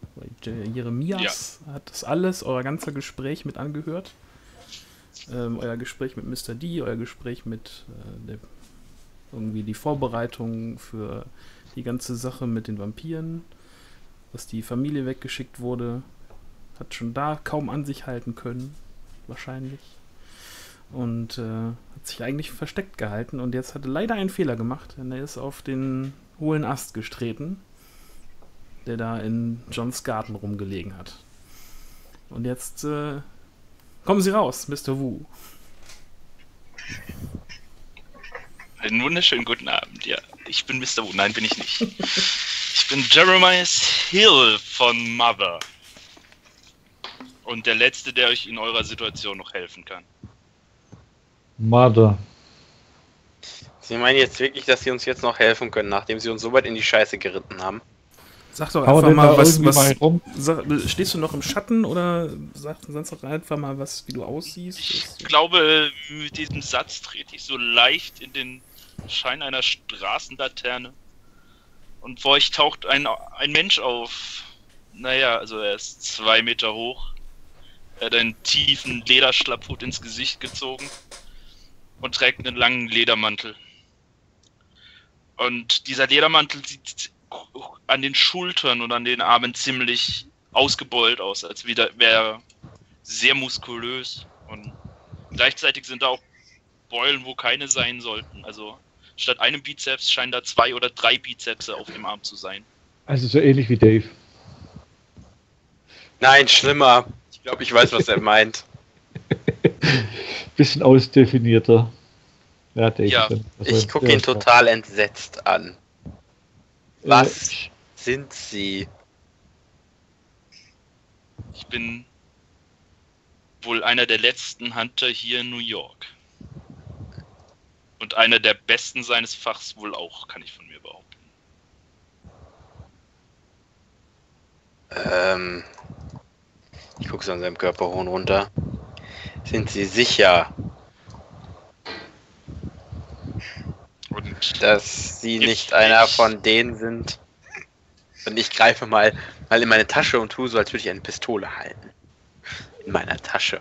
hat das alles, euer ganzer Gespräch mit angehört. Euer Gespräch mit Mr. D, euer Gespräch mit irgendwie die Vorbereitung für die ganze Sache mit den Vampiren, dass die Familie weggeschickt wurde, hat schon da kaum an sich halten können, wahrscheinlich. Und hat sich eigentlich versteckt gehalten und jetzt hat er leider einen Fehler gemacht, denn er ist auf den hohlen Ast getreten, der da in Johns Garten rumgelegen hat. Und jetzt kommen Sie raus, Mr. Wu. Einen wunderschönen guten Abend, ja. Ich bin Mr. Wu. Nein, bin ich nicht. Ich bin Jeremias Hill von Mother. Und der Letzte, der euch in eurer Situation noch helfen kann. Mother. Sie meinen jetzt wirklich, dass Sie uns jetzt noch helfen können, nachdem Sie uns so weit in die Scheiße geritten haben? Sag doch einfach mal, stehst du noch im Schatten oder sag sonst doch einfach mal, wie du aussiehst? Ich glaube, mit diesem Satz trete ich so leicht in den Schein einer Straßenlaterne. Und vor euch taucht ein Mensch auf. Naja, also er ist 2 Meter hoch. Er hat einen tiefen Lederschlapphut ins Gesicht gezogen und trägt einen langen Ledermantel. Und dieser Ledermantel sieht an den Schultern und an den Armen ziemlich ausgebeult aus, als wäre er sehr muskulös. Und gleichzeitig sind da auch Beulen, wo keine sein sollten. Also statt einem Bizeps scheinen da 2 oder 3 Bizepse auf dem Arm zu sein. Also so ähnlich wie Dave. Nein, schlimmer. Ich glaube, ich weiß, was er meint. Bisschen ausdefinierter. Ja, Daisy. Ja, Ich gucke ihn total entsetzt an. Was sind Sie? Ich bin wohl einer der letzten Hunter hier in New York. Und einer der besten seines Fachs wohl auch, kann ich von mir behaupten. Ich gucke so an seinem Körper hoch und runter. Sind Sie sicher, Und dass Sie nicht einer von denen sind? Und ich greife mal in meine Tasche und tue so, als würde ich eine Pistole halten. In meiner Tasche.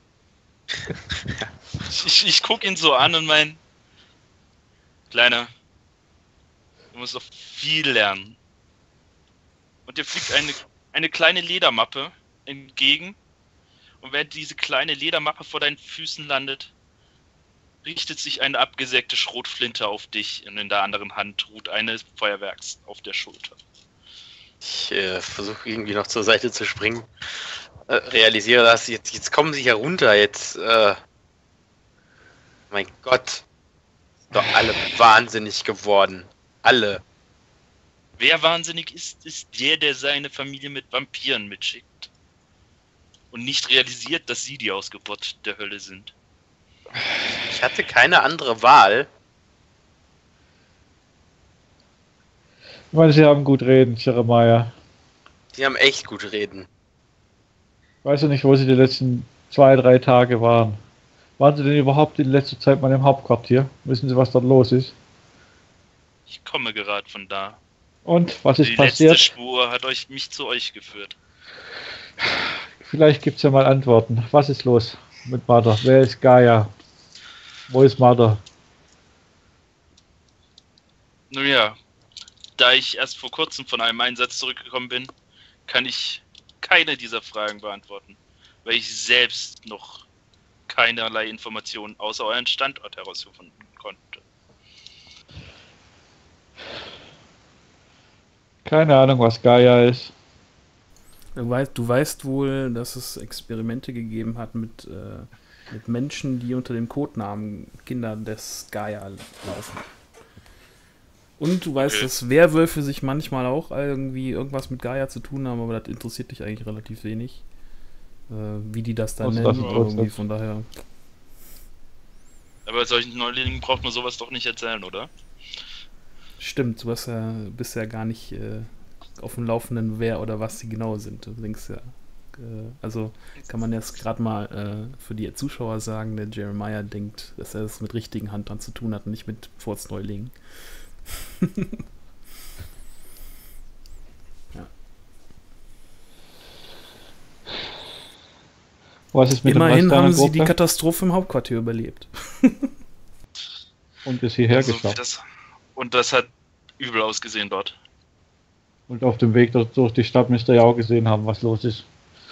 ich gucke ihn so an und mein Kleiner, du musst noch viel lernen. Und dir fliegt eine kleine Ledermappe entgegen. Und während diese kleine Ledermappe vor deinen Füßen landet, richtet sich eine abgesägte Schrotflinte auf dich und in der anderen Hand ruht eine Feuerwerks auf der Schulter. Ich versuche irgendwie noch zur Seite zu springen. Realisiere das. Jetzt kommen Sie hier runter. Mein Gott. Sind doch alle wahnsinnig geworden. Alle. Wer wahnsinnig ist der seine Familie mit Vampiren mitschickt. Und nicht realisiert, dass sie die Ausgeburt der Hölle sind. Ich hatte keine andere Wahl. Ich meine, Sie haben gut reden, Jeremiah. Sie haben echt gut reden. Weißt du nicht, wo Sie die letzten 2-3 Tage waren? Waren Sie denn überhaupt in letzter Zeit mal im Hauptquartier? Wissen Sie, was dort los ist? Ich komme gerade von da. Und, was ist Die passiert? letzte Spur hat mich zu euch geführt. Vielleicht gibt es ja mal Antworten. Was ist los mit Mother? Wer ist Gaia? Wo ist Mother? Nun ja, da ich erst vor kurzem von einem Einsatz zurückgekommen bin, kann ich keine dieser Fragen beantworten, weil ich selbst noch keinerlei Informationen außer euren Standort herausfinden konnte. Keine Ahnung, was Gaia ist. Du weißt wohl, dass es Experimente gegeben hat mit Menschen, die unter dem Codenamen Kinder des Gaia laufen. Und du weißt, dass Werwölfe sich manchmal auch irgendwie irgendwas mit Gaia zu tun haben, aber das interessiert dich eigentlich relativ wenig. Wie die das dann nennen, irgendwie, von daher. Aber solchen Neulingen braucht man sowas doch nicht erzählen, oder? Stimmt, du bist ja gar nicht auf dem Laufenden, wer oder was sie genau sind. Du denkst ja, also kann man jetzt gerade mal für die Zuschauer sagen, der Jeremiah denkt, dass er es mit richtigen Huntern zu tun hat und nicht mit Furz-Neulingen. Ja. Was ist mit Immerhin dem haben Rest sie deiner die Gruppe? Katastrophe im Hauptquartier überlebt. Und ist hierher Also, geschafft. Und das hat übel ausgesehen dort. Und auf dem Weg durch die Stadt müsst ihr ja auch gesehen haben, was los ist.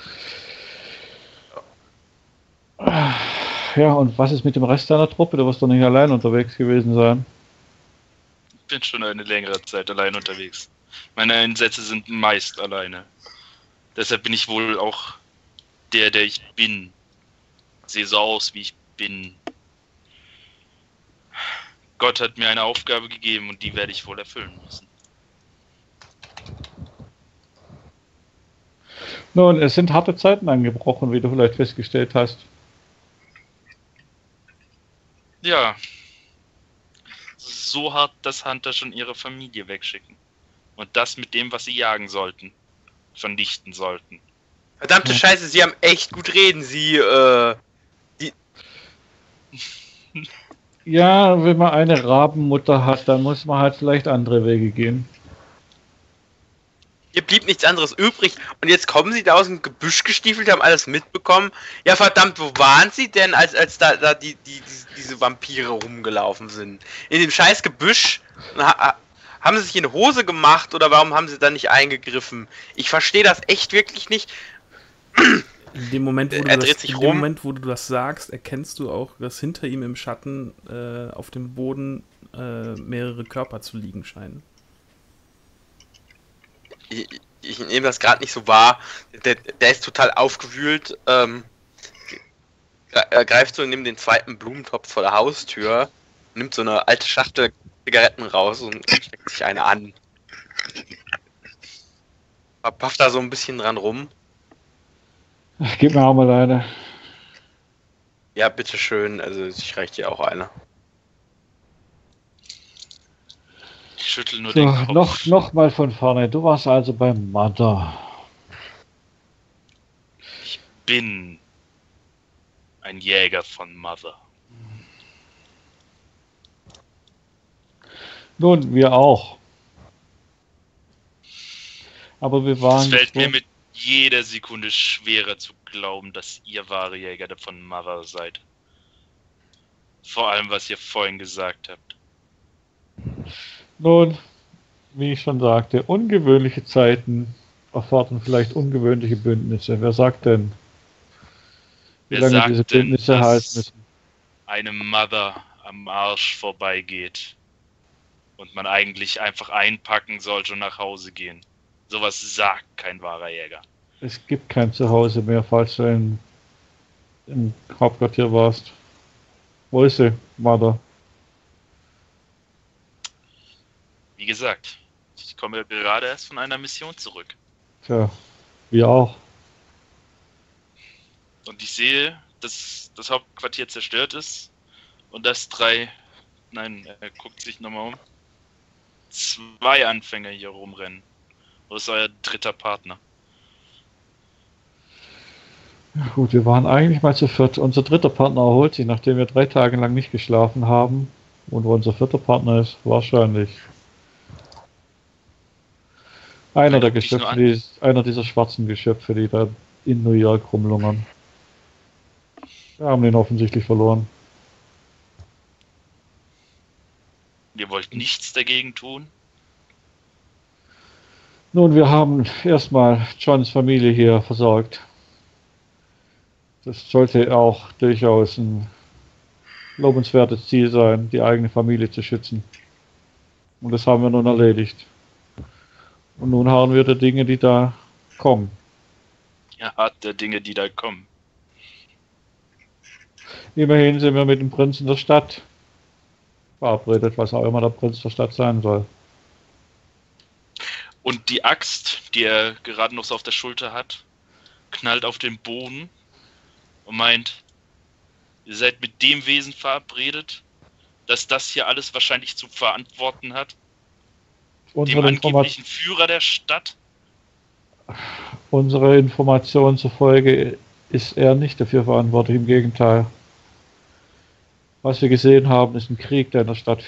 Ja, und was ist mit dem Rest deiner Truppe? Du wirst doch nicht allein unterwegs gewesen sein. Ich bin schon eine längere Zeit allein unterwegs. Meine Einsätze sind meist alleine. Deshalb bin ich wohl auch der ich bin. Sehe so aus, wie ich bin. Gott hat mir eine Aufgabe gegeben und die werde ich wohl erfüllen müssen. Nun, es sind harte Zeiten angebrochen, wie du vielleicht festgestellt hast. Ja. So hart, dass Hunter schon ihre Familie wegschicken. Und das mit dem, was sie jagen sollten. Vernichten sollten. Verdammte Scheiße, Sie haben echt gut reden. Ja, wenn man eine Rabenmutter hat, dann muss man halt vielleicht andere Wege gehen. Hier blieb nichts anderes übrig. Und jetzt kommen Sie da aus dem Gebüsch gestiefelt, haben alles mitbekommen. Ja, verdammt, wo waren Sie denn, als da diese Vampire rumgelaufen sind? In dem scheiß Gebüsch? Haben Sie sich in die Hose gemacht oder warum haben Sie da nicht eingegriffen? Ich verstehe das echt wirklich nicht. In dem Moment, wo du das sagst, erkennst du auch, dass hinter ihm im Schatten auf dem Boden mehrere Körper zu liegen scheinen. Ich nehme das gerade nicht so wahr. Der ist total aufgewühlt. Er greift so und nimmt den zweiten Blumentopf vor der Haustür. nimmt so eine alte Schachtel Zigaretten raus und steckt sich eine an. Pafft da so ein bisschen dran rum. Gib mir auch mal eine. Ja, bitteschön, also ich reiche dir auch eine. Ich schüttel nur So, den Kopf. noch mal von vorne. Du warst also beim Mother. Ich bin ein Jäger von Mother. Nun, wir auch. Aber wir waren... Es fällt mir mit jeder Sekunde schwerer zu glauben, dass ihr wahre Jäger von Mother seid. Vor allem, was ihr vorhin gesagt habt. Nun, wie ich schon sagte, ungewöhnliche Zeiten erfordern vielleicht ungewöhnliche Bündnisse. Wer sagt denn, wie Wer lange sagt diese denn, Bündnisse halten dass müssen? eine Mother am Arsch vorbeigeht und man eigentlich einfach einpacken sollte und nach Hause gehen? Sowas sagt kein wahrer Jäger. Es gibt kein Zuhause mehr, falls du im Hauptquartier warst. Wo ist sie, Mother? Wie gesagt, ich komme gerade erst von einer Mission zurück. Tja, wir auch. Und ich sehe, dass das Hauptquartier zerstört ist und dass er guckt sich nochmal um, 2 Anfänger hier rumrennen. Wo ist euer dritter Partner? Ja, gut, wir waren eigentlich mal zu viert. Unser dritter Partner erholt sich, nachdem wir 3 Tage lang nicht geschlafen haben. Und wo unser vierter Partner ist, wahrscheinlich einer dieser schwarzen Geschöpfe, die da in New York rumlungern. Wir haben den offensichtlich verloren. Ihr wollt nichts dagegen tun? Nun, wir haben erstmal Johns Familie hier versorgt. Das sollte auch durchaus ein lobenswertes Ziel sein, die eigene Familie zu schützen. Und das haben wir nun erledigt. Und nun harren wir der Dinge, die da kommen. Ihr hart der Dinge, die da kommen. Immerhin sind wir mit dem Prinzen der Stadt verabredet, was auch immer der Prinz der Stadt sein soll. Und die Axt, die er gerade noch so auf der Schulter hat, knallt auf den Boden und meint, ihr seid mit dem Wesen verabredet, dass das hier alles wahrscheinlich zu verantworten hat. Dem angeblichen Führer der Stadt. Unsere Informationen zufolge ist er nicht dafür verantwortlich, im Gegenteil. Was wir gesehen haben, ist ein Krieg, der in der Stadt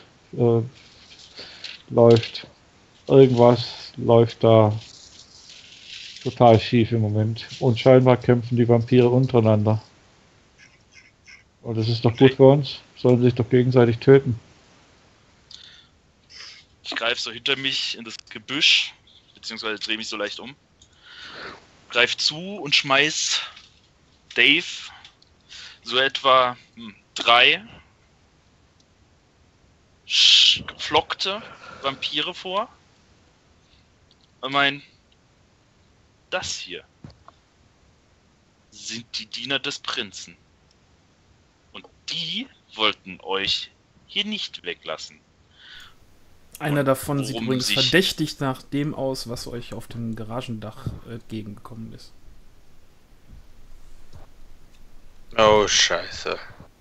läuft. Irgendwas läuft da total schief im Moment. Und scheinbar kämpfen die Vampire untereinander. Und das ist doch gut für uns. Sollen sich doch gegenseitig töten. Ich greife so hinter mich in das Gebüsch, beziehungsweise drehe mich so leicht um. Greif zu und schmeiß Dave so etwa 3 geflockte Vampire vor. Und das hier sind die Diener des Prinzen. Und die wollten euch hier nicht weglassen. Einer davon sieht worum übrigens sich- verdächtig nach dem aus, was euch auf dem Garagendach entgegengekommen ist. Oh, scheiße.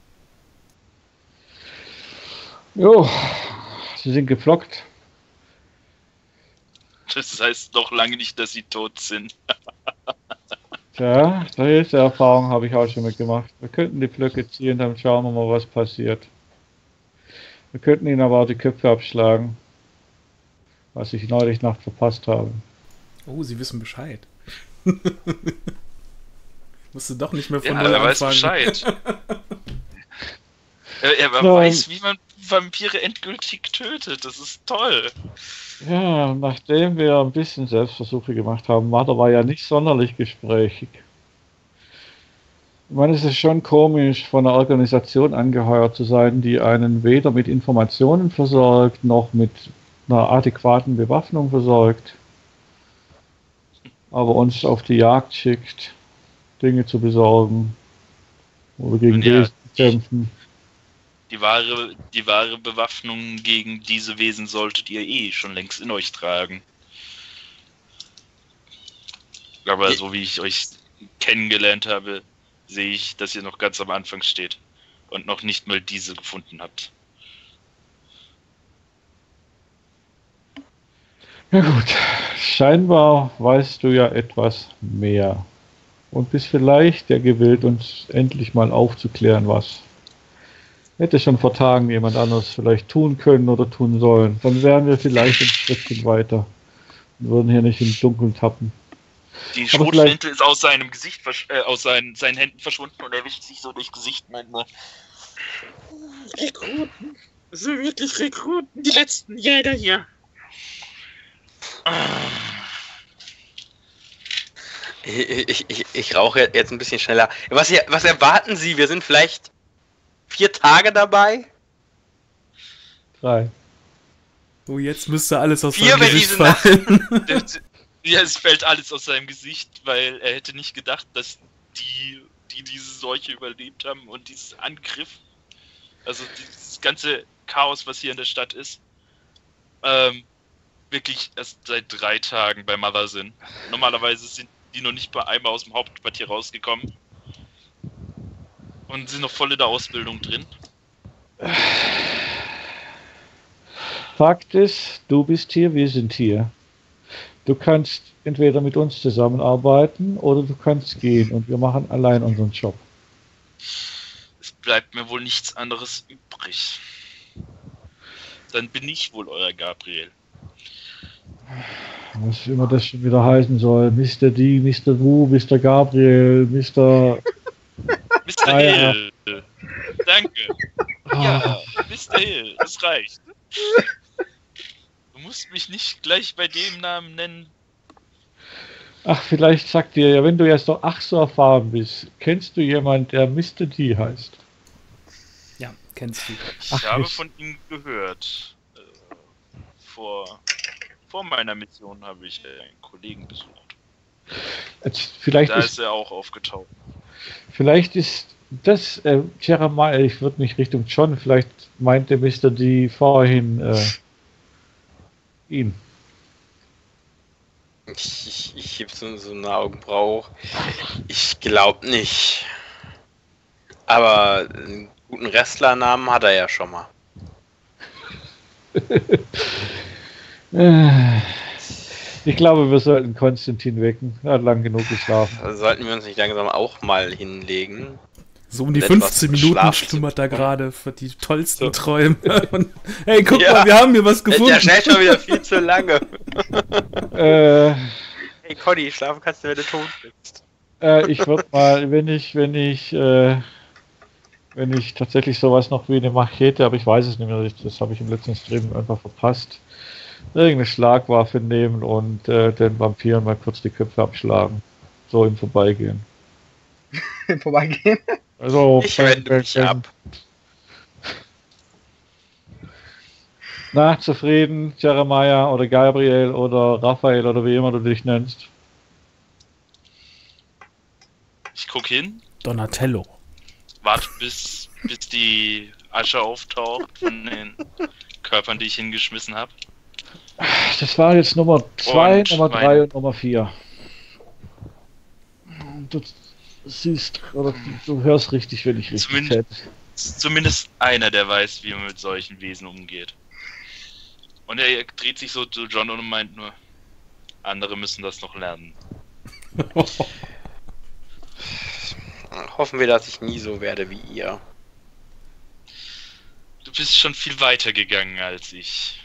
Jo, sie sind geflockt. Das heißt noch lange nicht, dass sie tot sind. Tja, diese Erfahrung habe ich auch schon mitgemacht. Wir könnten die Pflöcke ziehen, dann schauen wir mal, was passiert. Wir könnten ihnen aber auch die Köpfe abschlagen. Was ich neulich Nacht verpasst habe. Oh, sie wissen Bescheid. Musst du doch nicht mehr von Ja, null er weiß anfangen. Bescheid. Er Nein. weiß, wie man Vampire endgültig tötet. Das ist toll. Ja, nachdem wir ein bisschen Selbstversuche gemacht haben, war ja nicht sonderlich gesprächig. Ich meine, es ist schon komisch, von einer Organisation angeheuert zu sein, die einen weder mit Informationen versorgt, noch mit einer adäquaten Bewaffnung versorgt, aber uns auf die Jagd schickt, Dinge zu besorgen oder gegen Und ja, Wesen zu kämpfen. Die wahre Bewaffnung gegen diese Wesen solltet ihr schon längst in euch tragen. Aber so wie ich euch kennengelernt habe, sehe ich, dass ihr noch ganz am Anfang steht und noch nicht mal diese gefunden habt. Ja gut, scheinbar weißt du ja etwas mehr und bist vielleicht ja gewillt, uns endlich mal aufzuklären, was hätte schon vor Tagen jemand anderes vielleicht tun können oder tun sollen. Dann wären wir vielleicht ein Schrittchen weiter und würden hier nicht im Dunkeln tappen. Die Schrotflinte ist aus seinem Gesicht, aus seinen Händen verschwunden und er wischt sich so durchs Gesicht, meint nur. Rekruten. So wirklich Rekruten. Die letzten Jäger hier. Ich rauche jetzt ein bisschen schneller. Was erwarten Sie? Wir sind vielleicht 4 Tage dabei? 3. Oh, jetzt müsste alles aus 4, seinem wenn Gesicht diese Nacht. fallen. Ja, es fällt alles aus seinem Gesicht, weil er hätte nicht gedacht, dass die diese Seuche überlebt haben und dieses Angriff, also dieses ganze Chaos, was hier in der Stadt ist, wirklich erst seit 3 Tagen bei Mother sind. Normalerweise sind die noch nicht bei einmal aus dem Hauptquartier rausgekommen und sind noch voll in der Ausbildung drin. Fakt ist, du bist hier, wir sind hier. Du kannst entweder mit uns zusammenarbeiten oder du kannst gehen und wir machen allein unseren Job. Es bleibt mir wohl nichts anderes übrig. Dann bin ich wohl euer Gabriel. Was immer das schon wieder heißen soll. Mr. D, Mr. Wu, Mr. Gabriel, Mr. Mr. Ah, ja. Hill. Danke. Ja, Mr. Hill, das reicht. Du musst mich nicht gleich bei dem Namen nennen. Ach, vielleicht sagt dir ja, wenn du jetzt doch so erfahren bist, kennst du jemanden, der Mr. D heißt? Ja, kennst du. Ich Ach, habe nicht. von ihm gehört. Vor meiner Mission habe ich einen Kollegen besucht. Vielleicht Da ist ist er auch aufgetaucht. Vielleicht ist das Jeremiah, ich würde mich Richtung John, vielleicht meinte Mr. D vorhin ihn. Ich heb so eine Augenbraue. Ich glaube nicht. Aber einen guten Wrestlernamen hat er ja schon mal. Ich glaube, wir sollten Konstantin wecken. Er hat lang genug geschlafen. Also sollten wir uns nicht langsam auch mal hinlegen. So um die Etwas 15 Minuten Schlaf schlummert zu er bekommen. gerade für die tollsten So. Träume. Und, hey, guck Ja. mal, wir haben hier was gefunden. Der schnellt schon wieder viel zu lange. Äh, Hey Conny, schlafen kannst du, wenn du tot bist. Ich würde mal, wenn ich tatsächlich sowas noch wie eine Machete, aber ich weiß es nicht mehr, das habe ich im letzten Stream einfach verpasst, irgendeine Schlagwaffe nehmen und den Vampiren mal kurz die Köpfe abschlagen. So im Vorbeigehen. Vorbeigehen. Also, Ich wende mich ab. Na, zufrieden, Jeremiah oder Gabriel oder Raphael oder wie immer du dich nennst. Ich guck hin, Donatello. warte bis die Asche auftaucht von den Körpern, die ich hingeschmissen habe. Das war jetzt Nummer 2, Und Nummer 3 meine- und Nummer 4. Du siehst, oder du hörst richtig, wenn ich richtig Zumindest- zähle. Zumindest einer, der weiß, wie man mit solchen Wesen umgeht. Und er dreht sich so zu John und meint nur, andere müssen das noch lernen. Hoffen wir, dass ich nie so werde wie ihr. Du bist schon viel weiter gegangen als ich.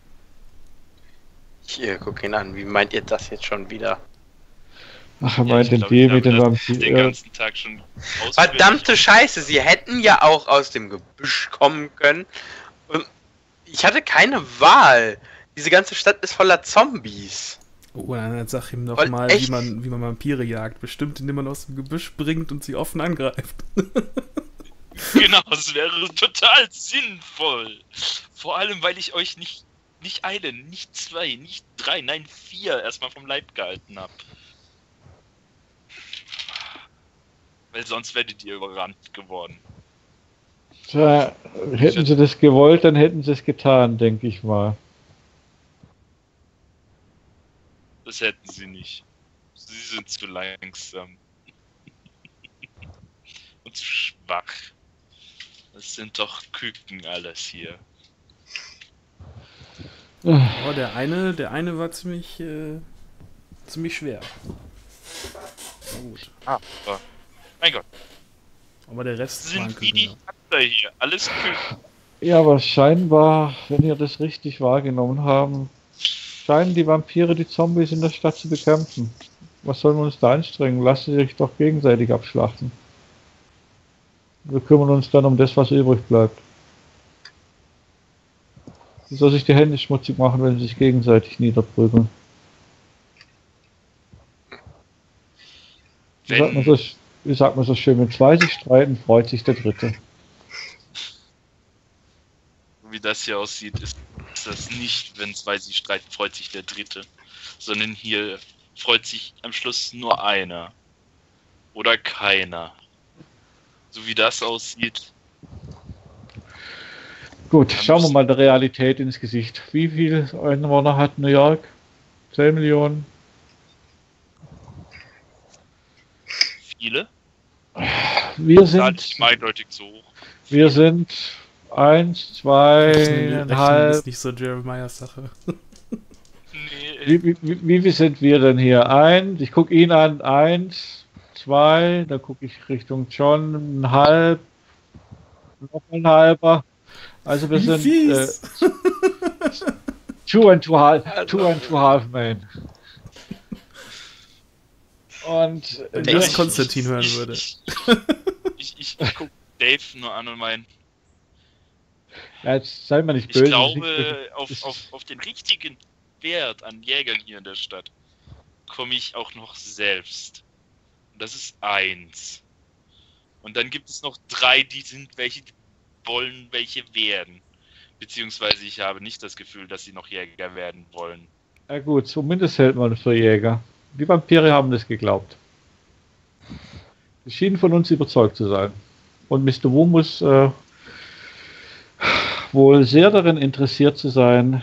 Hier, guck ihn an. Wie meint ihr das jetzt schon wieder? Ach, er Ja, meint ich den glaub, D ich mit habe dem das den Vampir. ganzen Tag schon ausführlich- Verdammte Scheiße, sie hätten ja auch aus dem Gebüsch kommen können. Und ich hatte keine Wahl. Diese ganze Stadt ist voller Zombies. Oh, dann sag ihm doch Voll mal, echt? wie man Vampire jagt. Bestimmt, indem man aus dem Gebüsch bringt und sie offen angreift. Genau, das wäre total sinnvoll. Vor allem, weil ich euch nicht einen, nicht 2, nicht 3, nein 4 erstmal vom Leib gehalten habe. Weil sonst werdet ihr überrannt geworden. Tja, hätten sie das gewollt, dann hätten sie es getan, denke ich mal. Das hätten sie nicht. Sie sind zu langsam. Und zu schwach. Das sind doch Küken alles hier. Oh, der eine war ziemlich schwer. Na gut. Aber, mein Gott, Aber der Rest war ein sind wie die Küken. Hunter hier. Alles Küken. Ja, aber scheinbar, wenn ihr das richtig wahrgenommen haben, scheinen die Vampire die Zombies in der Stadt zu bekämpfen. Was sollen wir uns da anstrengen? Lasst sie sich doch gegenseitig abschlachten. Wir kümmern uns dann um das, was übrig bleibt. Wie soll sich die Hände schmutzig machen, wenn sie sich gegenseitig niederprügeln? Wie sagt man so schön, wenn zwei sich streiten, freut sich der Dritte. Wie das hier aussieht, ist das nicht, wenn zwei sich streiten, freut sich der Dritte. Sondern hier freut sich am Schluss nur einer. Oder keiner. So wie das aussieht. Gut, schauen wir mal der Realität ins Gesicht. Wie viele Einwohner hat New York? 10 Millionen? Viele? Wir Das sind, ist eindeutig so hoch. wir sind 1, Rechnen 2,5. ist nicht so Jeremiahs Sache. Nee, Wie viel sind wir denn hier? Ich gucke ihn an, 1, 2, dann gucke ich Richtung John, ein halb, noch ein halber. Also wir sind fies. two and two half men. Und Wenn Ja, das ich- Konstantin hören würde. Ich guck Dave nur an und mein, ja, jetzt sei mal nicht ich böse. glaube, auf den richtigen Wert an Jägern hier in der Stadt komme ich auch noch selbst. Und das ist 1. Und dann gibt es noch 3, die sind welche, die wollen welche werden. Beziehungsweise ich habe nicht das Gefühl, dass sie noch Jäger werden wollen. Ja gut, zumindest hält man für Jäger. Die Vampire haben das geglaubt. Sie schienen von uns überzeugt zu sein. Und Mr. Wu muss wohl sehr daran interessiert sein,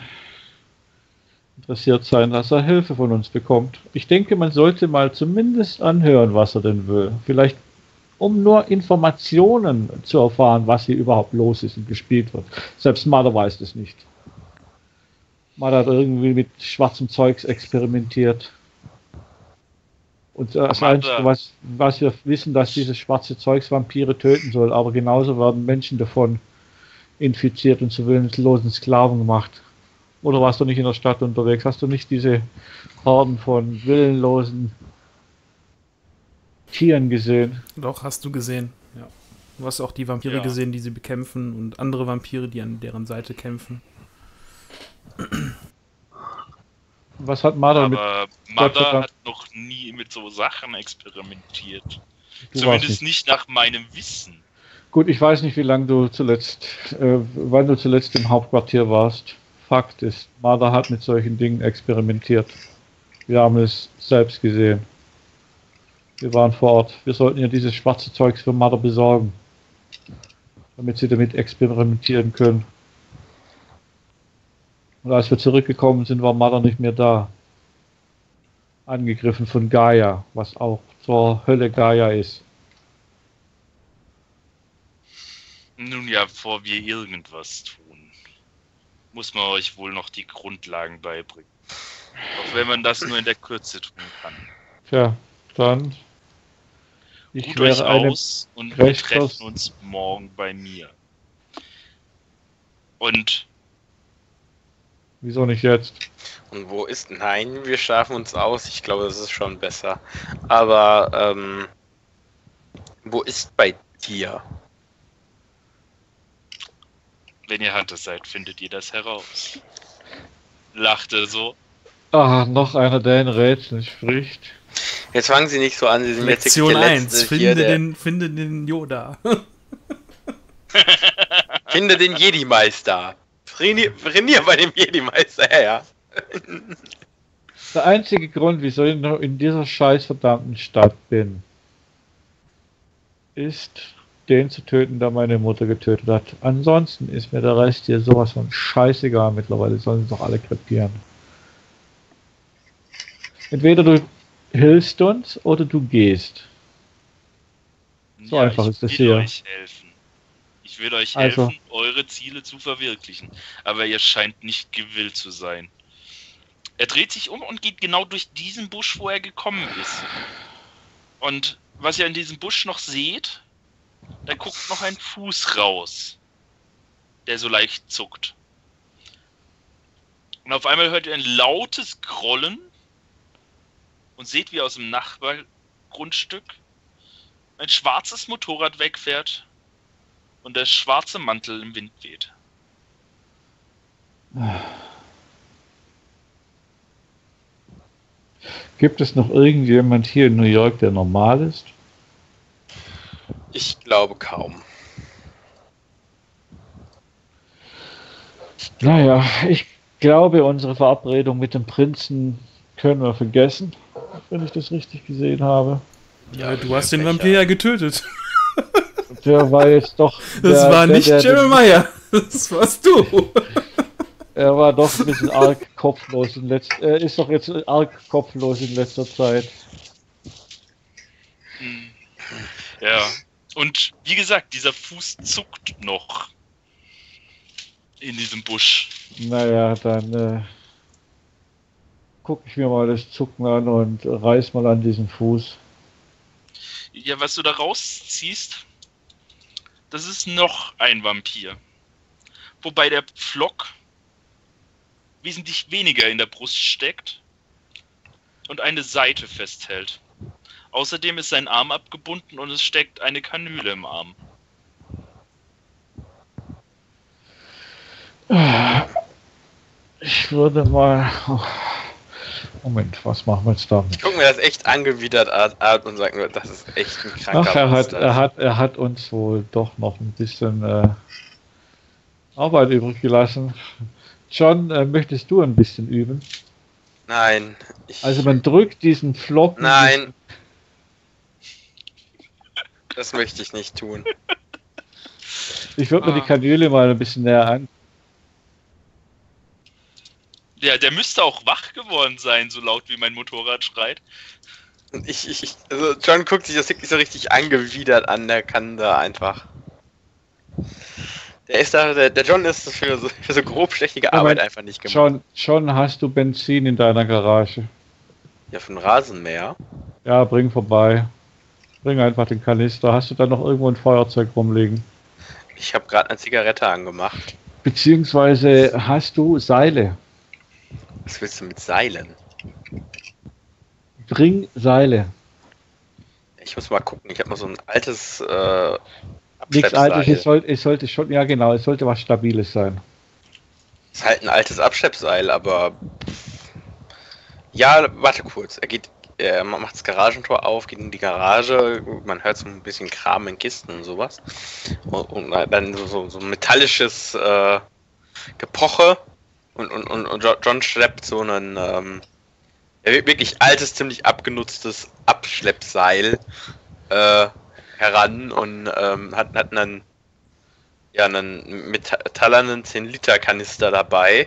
dass er Hilfe von uns bekommt. Ich denke, man sollte mal zumindest anhören, was er denn will. Vielleicht um nur Informationen zu erfahren, was hier überhaupt los ist und gespielt wird. Selbst Mother weiß das nicht. Mother hat irgendwie mit schwarzem Zeugs experimentiert. Und das Mother- Einzige, was wir wissen, dass dieses schwarze Zeugs Vampire töten soll, aber genauso werden Menschen davon infiziert und zu willenslosen Sklaven gemacht. Oder warst du nicht in der Stadt unterwegs? Hast du nicht diese Horden von willenlosen Tieren gesehen? Doch, hast du gesehen. Ja. Du hast auch die Vampire Ja. gesehen, die sie bekämpfen und andere Vampire, die an deren Seite kämpfen. Was hat Mother mit? Aber Gott sei Mother Dank. hat noch nie mit so Sachen experimentiert. Du warst Zumindest nicht. nicht nach meinem Wissen. Gut, ich weiß nicht, wie lange du wann du zuletzt im Hauptquartier warst. Fakt ist, Mother hat mit solchen Dingen experimentiert. Wir haben es selbst gesehen. Wir waren vor Ort. Wir sollten ihr dieses schwarze Zeugs für Mother besorgen, damit sie damit experimentieren können. Und als wir zurückgekommen sind, war Mother nicht mehr da. Angegriffen von Gaia, was auch zur Hölle Gaia ist. Nun ja, bevor wir irgendwas tun, muss man euch wohl noch die Grundlagen beibringen. Auch wenn man das nur in der Kürze tun kann. Tja, dann. Ich Ruht euch wäre eine. aus und wir Crashkurs. treffen uns morgen bei mir. Und Wieso nicht jetzt? Und wo ist? Nein, wir schlafen uns aus. Ich glaube, das ist schon besser. Aber, wo ist bei dir? wenn ihr Hunter seid, findet ihr das heraus. Lachte so. Ah, noch einer, der in Rätseln spricht. Jetzt fangen Sie nicht so an, Sie sind jetzt Lektion wirklich der 1, Letzte hier, finde den Yoda. Finde den Jedi-Meister. Trainier bei dem Jedi-Meister, ja. Der einzige Grund, wieso ich noch in dieser scheiß verdammten Stadt bin, ist, den zu töten, der meine Mutter getötet hat. Ansonsten ist mir der Rest hier sowas von scheißegal mittlerweile, sollen sie doch alle krepieren. Entweder du hilfst uns oder du gehst. So einfach ist das Ich will hier. euch helfen. Ich will euch Also. helfen, eure Ziele zu verwirklichen. Aber ihr scheint nicht gewillt zu sein. Er dreht sich um und geht genau durch diesen Busch, wo er gekommen ist. Und was ihr in diesem Busch noch seht, da guckt noch ein Fuß raus, der so leicht zuckt. Und auf einmal hört ihr ein lautes Grollen und seht, wie aus dem Nachbargrundstück ein schwarzes Motorrad wegfährt und der schwarze Mantel im Wind weht. Gibt es noch irgendjemand hier in New York, der normal ist? Ich glaube kaum. Naja, ich glaube, unsere Verabredung mit dem Prinzen können wir vergessen, wenn ich das richtig gesehen habe. Ja, du hast den Vampir ja getötet. Der war jetzt doch... Das war nicht Jeremiah. Das warst du. Er war doch ein bisschen arg kopflos ist doch jetzt arg kopflos in letzter Zeit. Ja, und wie gesagt, dieser Fuß zuckt noch in diesem Busch. Naja, dann gucke ich mir mal das Zucken an und reiß mal an diesen Fuß. Ja, was du da rausziehst, das ist noch ein Vampir. Wobei der Pflock wesentlich weniger in der Brust steckt und eine Seite festhält. Außerdem ist sein Arm abgebunden und es steckt eine Kanüle im Arm. Ich würde mal... Moment, was machen wir jetzt damit? Ich gucke mir das echt angewidert an und sage nur, das ist echt ein kranker Ach, Monster. er hat uns wohl doch noch ein bisschen Arbeit übrig gelassen. John, möchtest du ein bisschen üben? Nein. Also man drückt diesen Flock... Nein. Das möchte ich nicht tun. Ich würde mir die Kanüle mal ein bisschen näher an... Ja, der müsste auch wach geworden sein, so laut wie mein Motorrad schreit. Und also John guckt sich das wirklich so richtig angewidert an, der kann da einfach. Der John ist für so grobschlächtige Arbeit einfach nicht gemacht. John, hast du Benzin in deiner Garage? Ja, für ein Rasenmäher. Ja, bring vorbei. Bring einfach den Kanister. Hast du da noch irgendwo ein Feuerzeug rumliegen? Ich habe gerade eine Zigarette angemacht. Beziehungsweise hast du Seile? Was willst du mit Seilen? Bring Seile. Ich muss mal gucken. Ich habe mal so ein altes Nichts Abschleppseil. Altes, es sollte schon, ja genau, es sollte was Stabiles sein. Ist halt ein altes Abschleppseil, aber ja, warte kurz. Er macht das Garagentor auf, geht in die Garage, man hört so ein bisschen Kram in Kisten und sowas. Und dann so ein metallisches Gepoche und John schleppt so ein wirklich altes, ziemlich abgenutztes Abschleppseil heran und hat einen metallernen 10-Liter-Kanister dabei.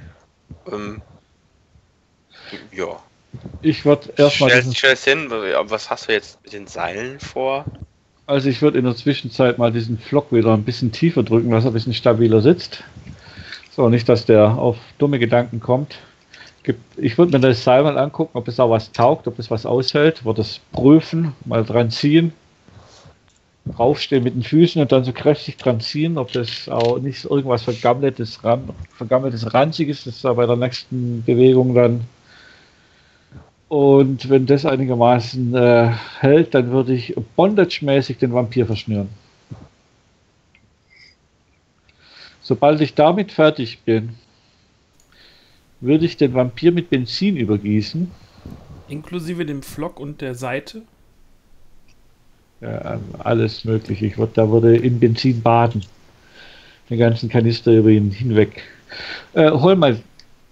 Ja. Ich würde erstmal. Stell's hin, was hast du jetzt mit den Seilen vor? Also ich würde in der Zwischenzeit mal diesen Flock wieder ein bisschen tiefer drücken, dass er ein bisschen stabiler sitzt. So, nicht, dass der auf dumme Gedanken kommt. Ich würde mir das Seil mal angucken, ob es auch was taugt, ob es was aushält. Würde es prüfen, mal dran ziehen. Draufstehen mit den Füßen und dann so kräftig dran ziehen, ob das auch nicht irgendwas vergammeltes, Ranziges ist, da bei der nächsten Bewegung dann. Und wenn das einigermaßen hält, dann würde ich Bondage-mäßig den Vampir verschnüren. Sobald ich damit fertig bin, würde ich den Vampir mit Benzin übergießen. Inklusive dem Flock und der Seite? Ja, alles mögliche. Da würde in Benzin baden. Den ganzen Kanister über ihn hinweg. Hol mal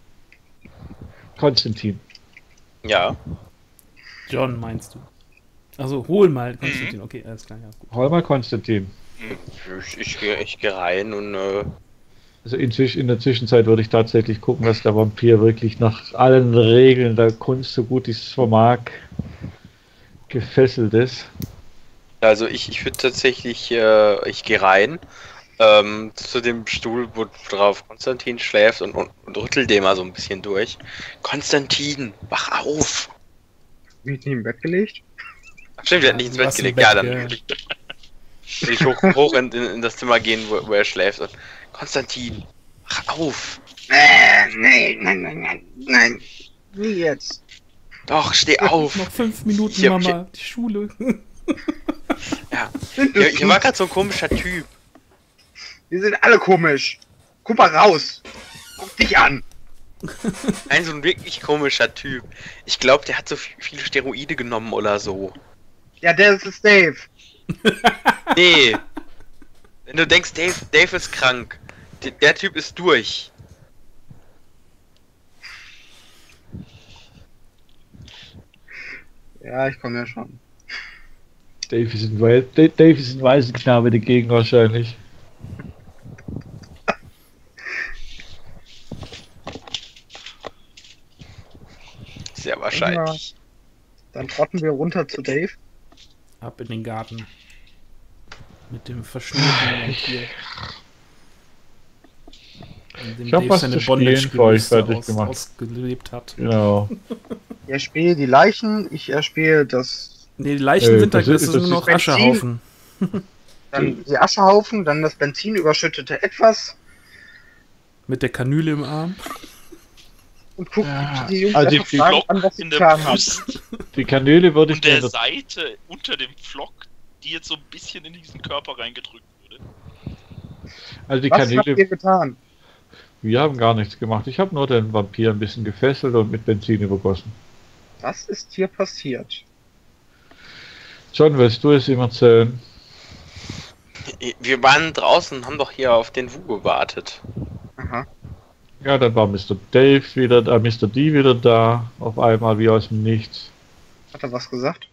Konstantin. Ja. John, meinst du? Also hol mal Konstantin. Okay, alles klar, ja. Gut. Hol mal Konstantin. Ich geh rein und Also in der Zwischenzeit würde ich tatsächlich gucken, dass der Vampir wirklich nach allen Regeln der Kunst, so gut es vermag, gefesselt ist. also ich würde tatsächlich, ich gehe rein zu dem Stuhl, wo drauf Konstantin schläft und rüttel den mal so ein bisschen durch. Konstantin, wach auf! Bin ich nicht im Bett gelegt? Ach stimmt, wir hatten nicht ins Bett gelegt. Ja, dann würde ich hoch in das Zimmer gehen, wo er schläft. Und Konstantin, wach auf! Nein. Wie jetzt? Doch, steh auf! Noch 5 Minuten, Ich hab- Mama. Die Schule. Ja, hier war gerade so ein komischer Typ. Die sind alle komisch. Guck mal raus. Guck dich an. Nein, so ein wirklich komischer Typ. Ich glaube, der hat so viele Steroide genommen oder so. Ja, der ist Dave. Nee. Wenn du denkst, Dave ist krank. Der Typ ist durch. Ja, ich komme ja schon. Dave ist ein Waisenknabe dagegen wahrscheinlich. Sehr wahrscheinlich. Dann trotten wir runter zu Dave. Ab in den Garten. Mit dem verschnürten Vampir. In dem Ich hab Dave was seine zu spielen für euch Bondage-Gelüste fertig gemacht. ausgelebt hat. Genau. Er spielt die Leichen, ich erspiele das, Nee, die Leichen sind da, das das ist- sind nur das noch ist Aschehaufen. dann die Aschehaufen, dann das Benzin überschüttete etwas Mit der Kanüle im Arm. und guckt Ja, die Jungs also einfach die fragen Flock an, was sie in der getan haben. Brust Die Kanüle würde ich und der mir... Seite unter dem Flock, die jetzt so ein bisschen in diesen Körper reingedrückt wurde. Also die Was habt Kanüle... ihr getan? Wir haben gar nichts gemacht. Ich habe nur den Vampir ein bisschen gefesselt und mit Benzin übergossen. Was ist hier passiert? John, willst du es ihm erzählen? Wir waren draußen und haben doch hier auf den Wu gewartet. Aha. Ja, dann war Mr. Dave wieder da, Mr. D wieder da, auf einmal wie aus dem Nichts. Hat er was gesagt?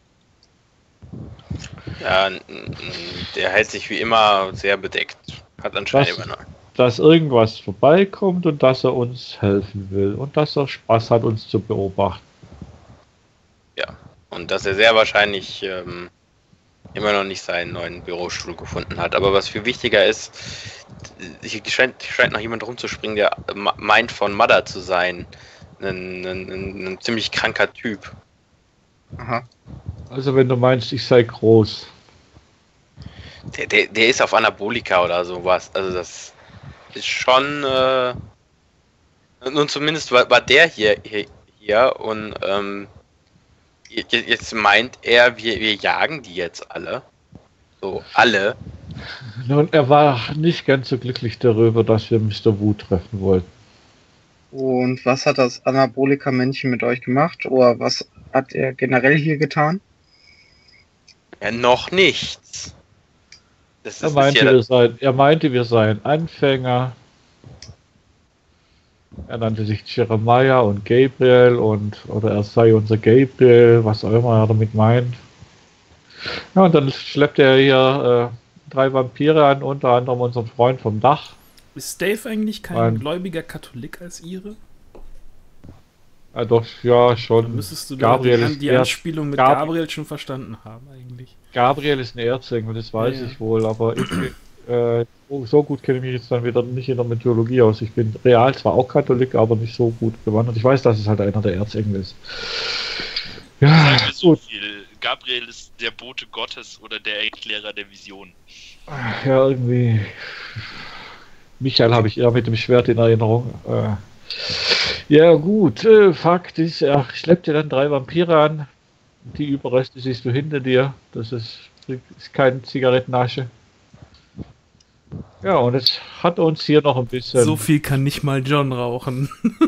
Ja, der hält sich wie immer sehr bedeckt. Hat anscheinend Was? immer noch. Dass irgendwas vorbeikommt und dass er uns helfen will und dass er Spaß hat, uns zu beobachten. Und dass er sehr wahrscheinlich immer noch nicht seinen neuen Bürostuhl gefunden hat. Aber was viel wichtiger ist, hier scheint noch jemand rumzuspringen, der meint von Mother zu sein. Ein ziemlich kranker Typ. Aha. Also wenn du meinst, ich sei groß. Der ist auf Anabolika oder sowas. Also das ist schon. Nun zumindest war der hier und jetzt meint er, wir jagen die jetzt alle. So, alle. Nun, er war nicht ganz so glücklich darüber, dass wir Mr. Wu treffen wollten. Und was hat das Anabolika-Männchen mit euch gemacht? Oder was hat er generell hier getan? Ja, noch nichts. Das Er ist meinte, ja er meinte, wir seien Anfänger. Er nannte sich Jeremiah und Gabriel oder er sei unser Gabriel, was auch immer er damit meint. Ja, und dann schleppt er hier 3 Vampire an, unter anderem unseren Freund vom Dach. Ist Dave eigentlich kein Nein. gläubiger Katholik als ihre? Ja, doch, ja, Dann schon. müsstest du Gabriel da ist die eher- Anspielung mit Gab- Gabriel schon verstanden haben eigentlich. Gabriel ist ein Erzengel, das weiß Ja. ich wohl, aber ich so gut kenne ich mich jetzt dann wieder nicht in der Mythologie aus. Ich bin real zwar auch Katholik, aber nicht so gut bewandert. Ich weiß, dass es halt einer der Erzengel ist. Ja, Sagen wir so gut. viel. Gabriel ist der Bote Gottes oder der Erklärer der Vision. Ja, irgendwie. Michael habe ich eher mit dem Schwert in Erinnerung. Ja, gut. Fakt ist, er schleppte dann 3 Vampire an. Die Überreste siehst du hinter dir. Das ist keine Zigarettenasche. Ja, und es hat uns hier noch ein bisschen. So viel kann nicht mal John rauchen.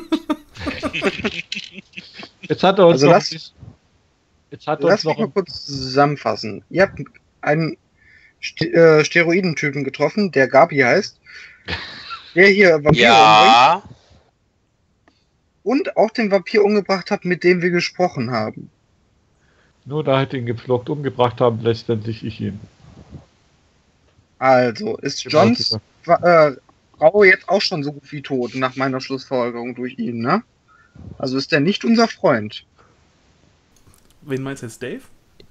Jetzt hat er uns Also noch. Jetzt hat er uns Lass mich noch. mal kurz zusammenfassen. Ihr habt einen Steroidentypen getroffen, der Gabi heißt, der hier Vampire umbringt Ja, und auch den Vampir umgebracht hat, mit dem wir gesprochen haben. Nur da hätte ihn gepflockt umgebracht haben, letztendlich ich ihn. Also, ist Johns Frau jetzt auch schon so gut wie tot, nach meiner Schlussfolgerung durch ihn, ne? Also ist er nicht unser Freund. Wen meinst du jetzt, Dave?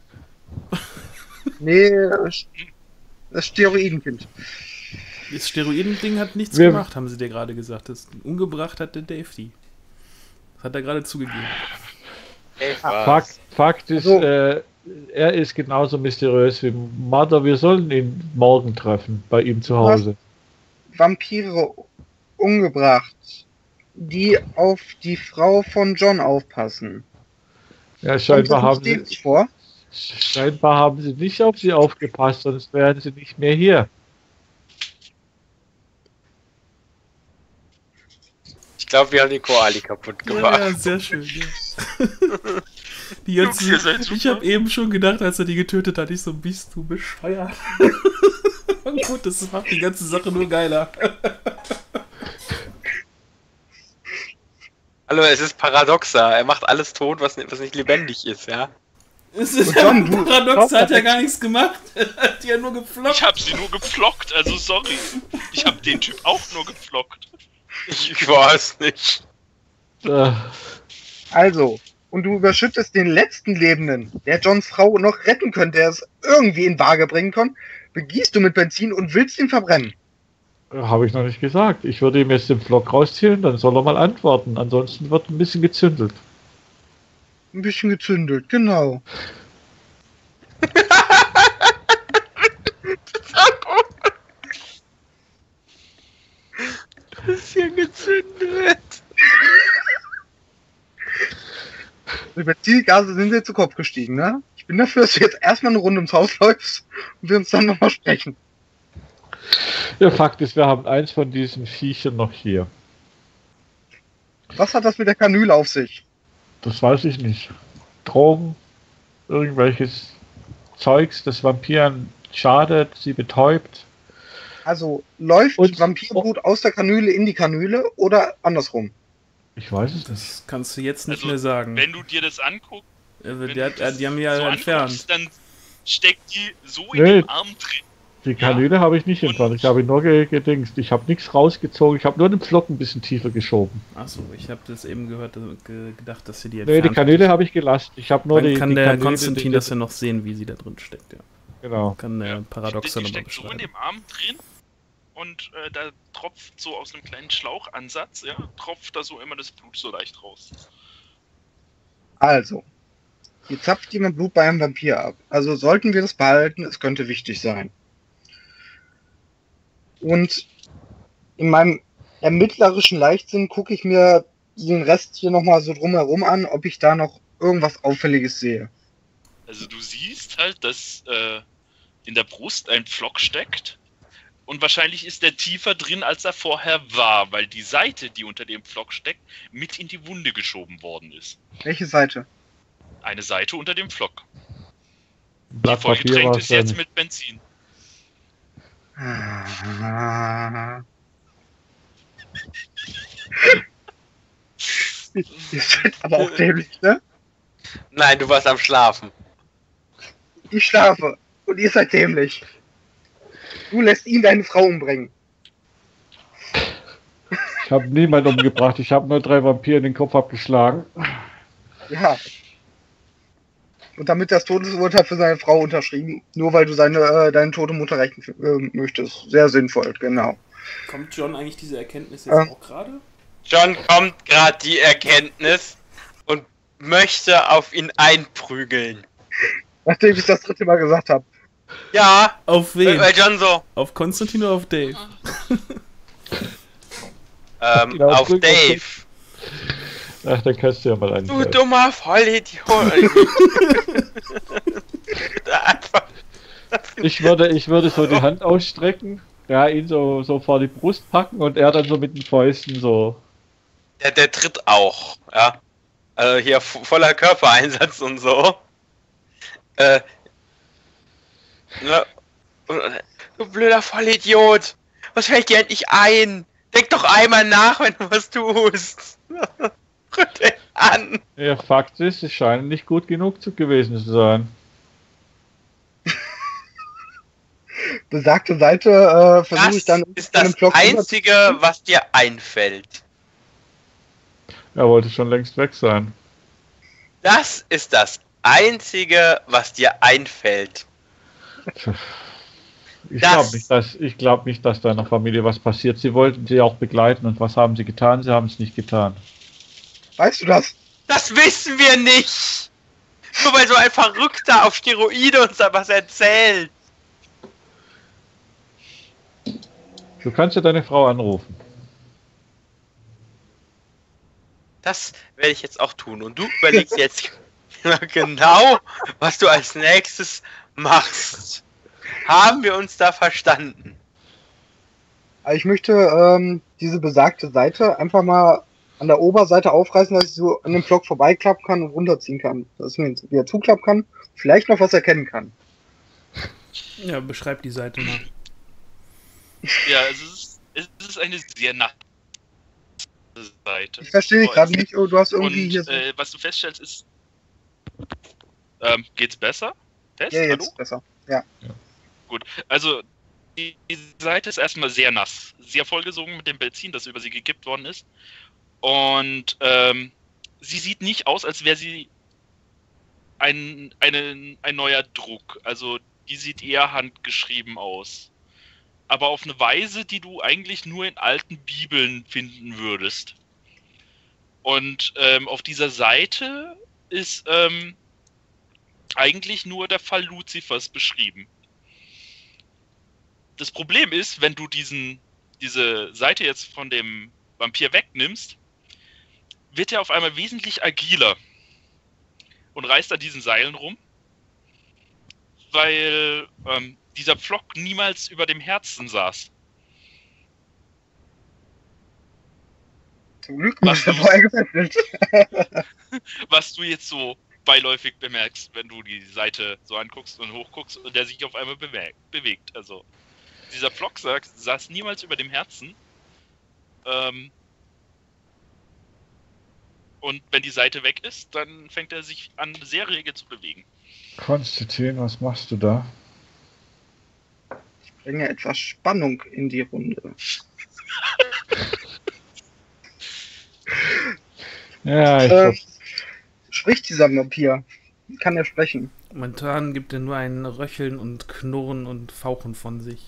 Nee, das Steroidenkind. Das Steroidending hat nichts Wir- gemacht, haben sie dir gerade gesagt. Das umgebracht hat der Dave die. Das hat er gerade zugegeben. Ey, was? Fakt ist, So. er ist genauso mysteriös wie Mother. Wir sollen ihn morgen treffen, bei ihm zu Hause. Vampire umgebracht, die auf die Frau von John aufpassen. Ja, scheinbar Kommt haben, das nicht vor? scheinbar haben sie nicht auf sie aufgepasst, sonst wären sie nicht mehr hier. Ich glaube, wir haben die Koali kaputt gemacht. Ja, sehr schön. Ja. Die ganze, Jungs, ihr seid super. ich habe eben schon gedacht, als er die getötet hat, ich so, bist du bescheuert? Gut, das macht die ganze Sache nur geiler. Hallo, es ist paradoxer. Er macht alles tot, was nicht lebendig ist, ja? Es ist Und John, du- paradox, hat ja gar nichts gemacht. Hat die ja nur gefloppt. Ich hab sie nur gepflockt, also sorry. Ich hab den Typ auch nur gepflockt. Ich weiß nicht. Also, und du überschüttest den letzten Lebenden, der Johns Frau noch retten könnte, der es irgendwie in Waage bringen kann, begießt du mit Benzin und willst ihn verbrennen. Habe ich noch nicht gesagt. Ich würde ihm jetzt den Vlog rausziehen, dann soll er mal antworten. Ansonsten wird ein bisschen gezündelt. Ein bisschen gezündelt, genau. Bisschen gezündet. Die Benzingase sind dir zu Kopf gestiegen, ne? Ich bin dafür, dass du jetzt erstmal eine Runde ums Haus läufst und wir uns dann nochmal sprechen. Der Fakt ist, wir haben eins von diesen Viechern noch hier. Was hat das mit der Kanüle auf sich? Das weiß ich nicht. Drogen, irgendwelches Zeugs, das Vampiren schadet, sie betäubt. Also, läuft Und- Vampirblut aus der Kanüle in die Kanüle oder andersrum? Ich weiß es nicht. Das kannst du jetzt nicht Also, mehr sagen. Wenn du dir das anguckst, wenn Die, du hat, das die haben ja so entfernt. anguckst, dann steckt die so in Nee. dem Arm drin. Die Kanüle habe ich nicht entfernt. Ich habe ihn nur gedingst. Ich habe nichts rausgezogen. Ich habe nur den Pflock ein bisschen tiefer geschoben. Achso, ich habe das eben gehört, gedacht, dass sie die Nee, entfernt. die Kanüle habe ich gelassen. Ich habe nur Dann die kann die der Kanüle, Konstantin das ja noch sehen, wie sie da drin steckt, ja. Genau. Kann der Paradoxer Die nochmal steckt so in beschreiben. dem Arm drin und da tropft so aus einem kleinen Schlauchansatz, ja, tropft da so immer das Blut so leicht raus. Also, hier zapft jemand Blut bei einem Vampir ab. Also sollten wir das behalten, es könnte wichtig sein. Und in meinem ermittlerischen Leichtsinn gucke ich mir den Rest hier nochmal so drumherum an, ob ich da noch irgendwas Auffälliges sehe. Also du siehst halt, dass in der Brust ein Pflock steckt und wahrscheinlich ist der tiefer drin, als er vorher war, weil die Seite, die unter dem Pflock steckt, mit in die Wunde geschoben worden ist. Welche Seite? Eine Seite unter dem Pflock. Die Blatt Papier vollgetränkt war ist jetzt dann. mit Benzin. Ah. Ihr seid aber auch dämlich, ne? Nein, du warst am Schlafen. Ich schlafe und ihr seid dämlich. Du lässt ihn deine Frau umbringen. Ich habe niemanden umgebracht. Ich habe nur 3 Vampire in den Kopf abgeschlagen. Ja. Und damit das Todesurteil für seine Frau unterschrieben, nur weil du deine tote Mutter rächen möchtest. Sehr sinnvoll, genau. Kommt John eigentlich diese Erkenntnis jetzt auch gerade? John kommt gerade die Erkenntnis und möchte auf ihn einprügeln. Nachdem ich das 3. Mal gesagt habe. Ja, Auf wen? weil John so, Auf Konstantin oder auf Dave? Genau, auf drück, Dave. Ach, dann kannst du ja mal Du einen. dummer Vollidiot. Einfach. Ich würde so die Hand ausstrecken, ja, ihn so vor die Brust packen und er dann so mit den Fäusten so. Der tritt auch, ja. Also hier voller Körpereinsatz und so. Ne? Du blöder Vollidiot. Was fällt dir endlich ein? Denk doch einmal nach, wenn du was tust. Rüttel an. Ja, Fakt ist, es scheint nicht gut genug gewesen zu sein. Besagte Seite versuche ich Das dann ist in einem das Blog Einzige, was dir einfällt. Er wollte schon längst weg sein. Das ist das Einzige, was dir einfällt. Ich glaube nicht, dass deiner Familie was passiert. Sie wollten sie auch begleiten. Und was haben sie getan? Sie haben es nicht getan. Weißt du das? Das wissen wir nicht. Nur weil so ein Verrückter auf Steroide uns da was erzählt. Du kannst ja deine Frau anrufen. Das werde ich jetzt auch tun. Und du überlegst jetzt genau, was du als nächstes machst. Haben wir uns da verstanden? Also ich möchte diese besagte Seite einfach mal an der Oberseite aufreißen, dass ich so an dem Block vorbeiklappen kann und runterziehen kann. Dass ich mir jetzt wieder zuklappen kann, vielleicht noch was erkennen kann. Ja, beschreib die Seite mal. Ja, es ist eine sehr nasse Seite. Ich verstehe dich gerade nicht. Oh, du hast irgendwie hier so... was du feststellst ist... geht's besser? Test? Ja, Hallo? jetzt besser. Ja. Gut, also die Seite ist erstmal sehr nass, sehr vollgesogen mit dem Benzin, das über sie gekippt worden ist. Und sie sieht nicht aus, als wäre sie ein neuer Druck. Also die sieht eher handgeschrieben aus. Aber auf eine Weise, die du eigentlich nur in alten Bibeln finden würdest. Und auf dieser Seite ist eigentlich nur der Fall Luzifers beschrieben. Das Problem ist, wenn du diese Seite jetzt von dem Vampir wegnimmst, wird er auf einmal wesentlich agiler und reißt an diesen Seilen rum, weil dieser Pflock niemals über dem Herzen saß. Zum Glück ist er vorher gefesselt. Was du jetzt so beiläufig bemerkst, wenn du die Seite so anguckst und hochguckst und der sich auf einmal bewegt. Also dieser Pflock saß niemals über dem Herzen. Und wenn die Seite weg ist, dann fängt er sich an, sehr rege zu bewegen. Konstantin, was machst du da? Ich bringe etwas Spannung in die Runde. Ja, Spricht dieser Vampir? Kann er sprechen? Momentan gibt er nur ein Röcheln und Knurren und Fauchen von sich.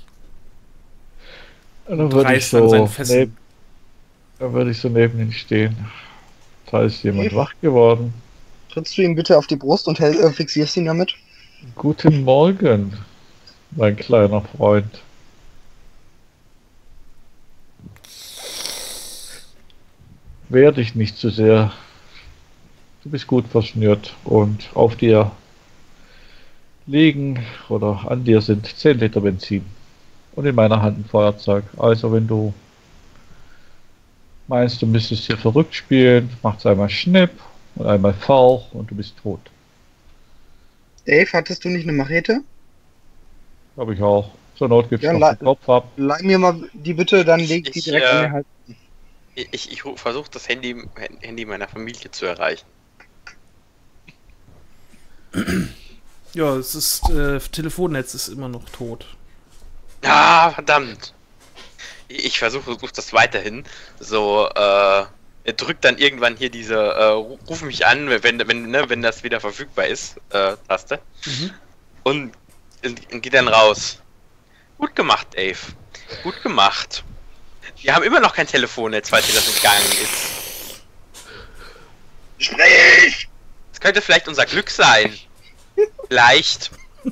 dann würde ich Reißt an seinen Fesseln. so neben ihm stehen. Da ist jemand Okay. wach geworden. Trittst du ihm bitte auf die Brust und fixierst ihn damit? Guten Morgen, mein kleiner Freund. Wehr dich nicht zu sehr. Du bist gut verschnürt und auf dir liegen oder an dir sind 10 Liter Benzin. Und in meiner Hand ein Feuerzeug. Also wenn du meinst, du müsstest hier verrückt spielen, macht's einmal Schnipp und einmal Fauch und du bist tot. Dave, hattest du nicht eine Machete? Glaube ich auch. Zur Not gibt's Ja, noch den Kopf ab. Leih mir mal die bitte, dann leg die Ich, direkt an den Hals. Ich versuche das Handy meiner Familie zu erreichen. Ja, es ist, Telefonnetz ist immer noch tot. Ah, verdammt. Ich versuche das weiterhin. So, er drückt dann irgendwann hier diese Ruf mich an, wenn das wieder verfügbar ist, Taste. Und geht dann raus. Gut gemacht, Dave. Gut gemacht. Wir haben immer noch kein Telefonnetz, falls dir das entgangen ist. Sprich! Das könnte vielleicht unser Glück sein. Vielleicht.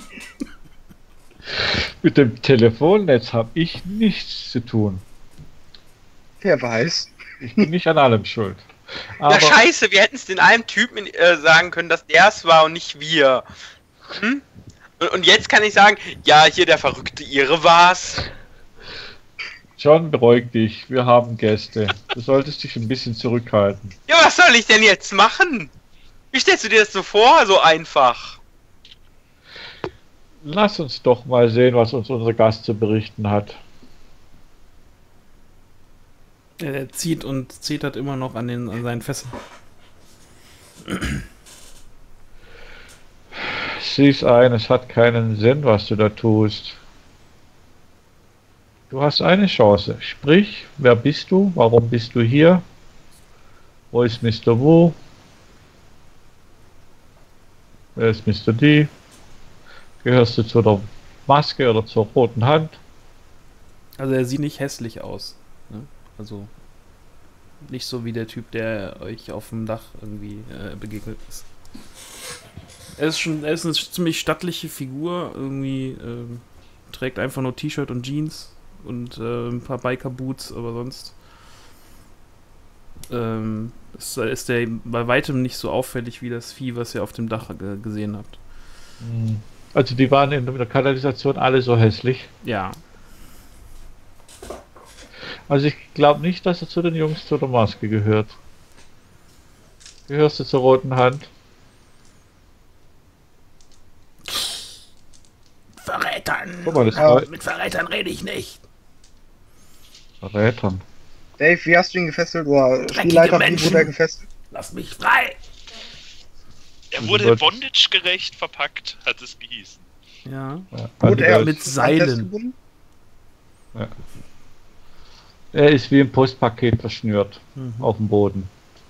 Mit dem Telefonnetz habe ich nichts zu tun. Wer weiß. Ich bin nicht an allem schuld. Aber Ja, scheiße, wir hätten es den einen Typen sagen können, dass der es war und nicht wir. Hm? Und jetzt kann ich sagen, ja, hier der verrückte Ire war's. John, beruhig dich. Wir haben Gäste. Du solltest dich ein bisschen zurückhalten. Ja, was soll ich denn jetzt machen? Wie stellst du dir das so vor, so einfach? Lass uns doch mal sehen, was uns unser Gast zu berichten hat. Er zieht und zetert immer noch an seinen Fesseln. Sieh's ein, es hat keinen Sinn, was du da tust. Du hast eine Chance. Sprich, wer bist du? Warum bist du hier? Wo ist Mr. Wu? Wer ist Mr. D? Gehörst du zu der Maske oder zur roten Hand? Also er sieht nicht hässlich aus. Ne? Also nicht so wie der Typ, der euch auf dem Dach irgendwie begegnet ist. Er ist eine ziemlich stattliche Figur. Irgendwie trägt einfach nur T-Shirt und Jeans und ein paar Biker-Boots, aber sonst ist der bei weitem nicht so auffällig wie das Vieh, was ihr auf dem Dach gesehen habt. Also die waren in der Kanalisation alle so hässlich. Ja. Also ich glaube nicht, dass er zu den Jungs zu der Maske gehört. Gehörst du zur roten Hand? Verrätern! Guck mal, das Mit Verrätern rede ich nicht. Verrätern. Dave, wie hast du ihn gefesselt? Oder Dreckige Spielleiter, wie Menschen. wurde er gefesselt? Lass mich frei! Er wurde Bondage gerecht verpackt, hat es gehießen. Ja. Wurde er Mit Seilen. festgebunden? Er ist wie ein Postpaket verschnürt auf dem Boden.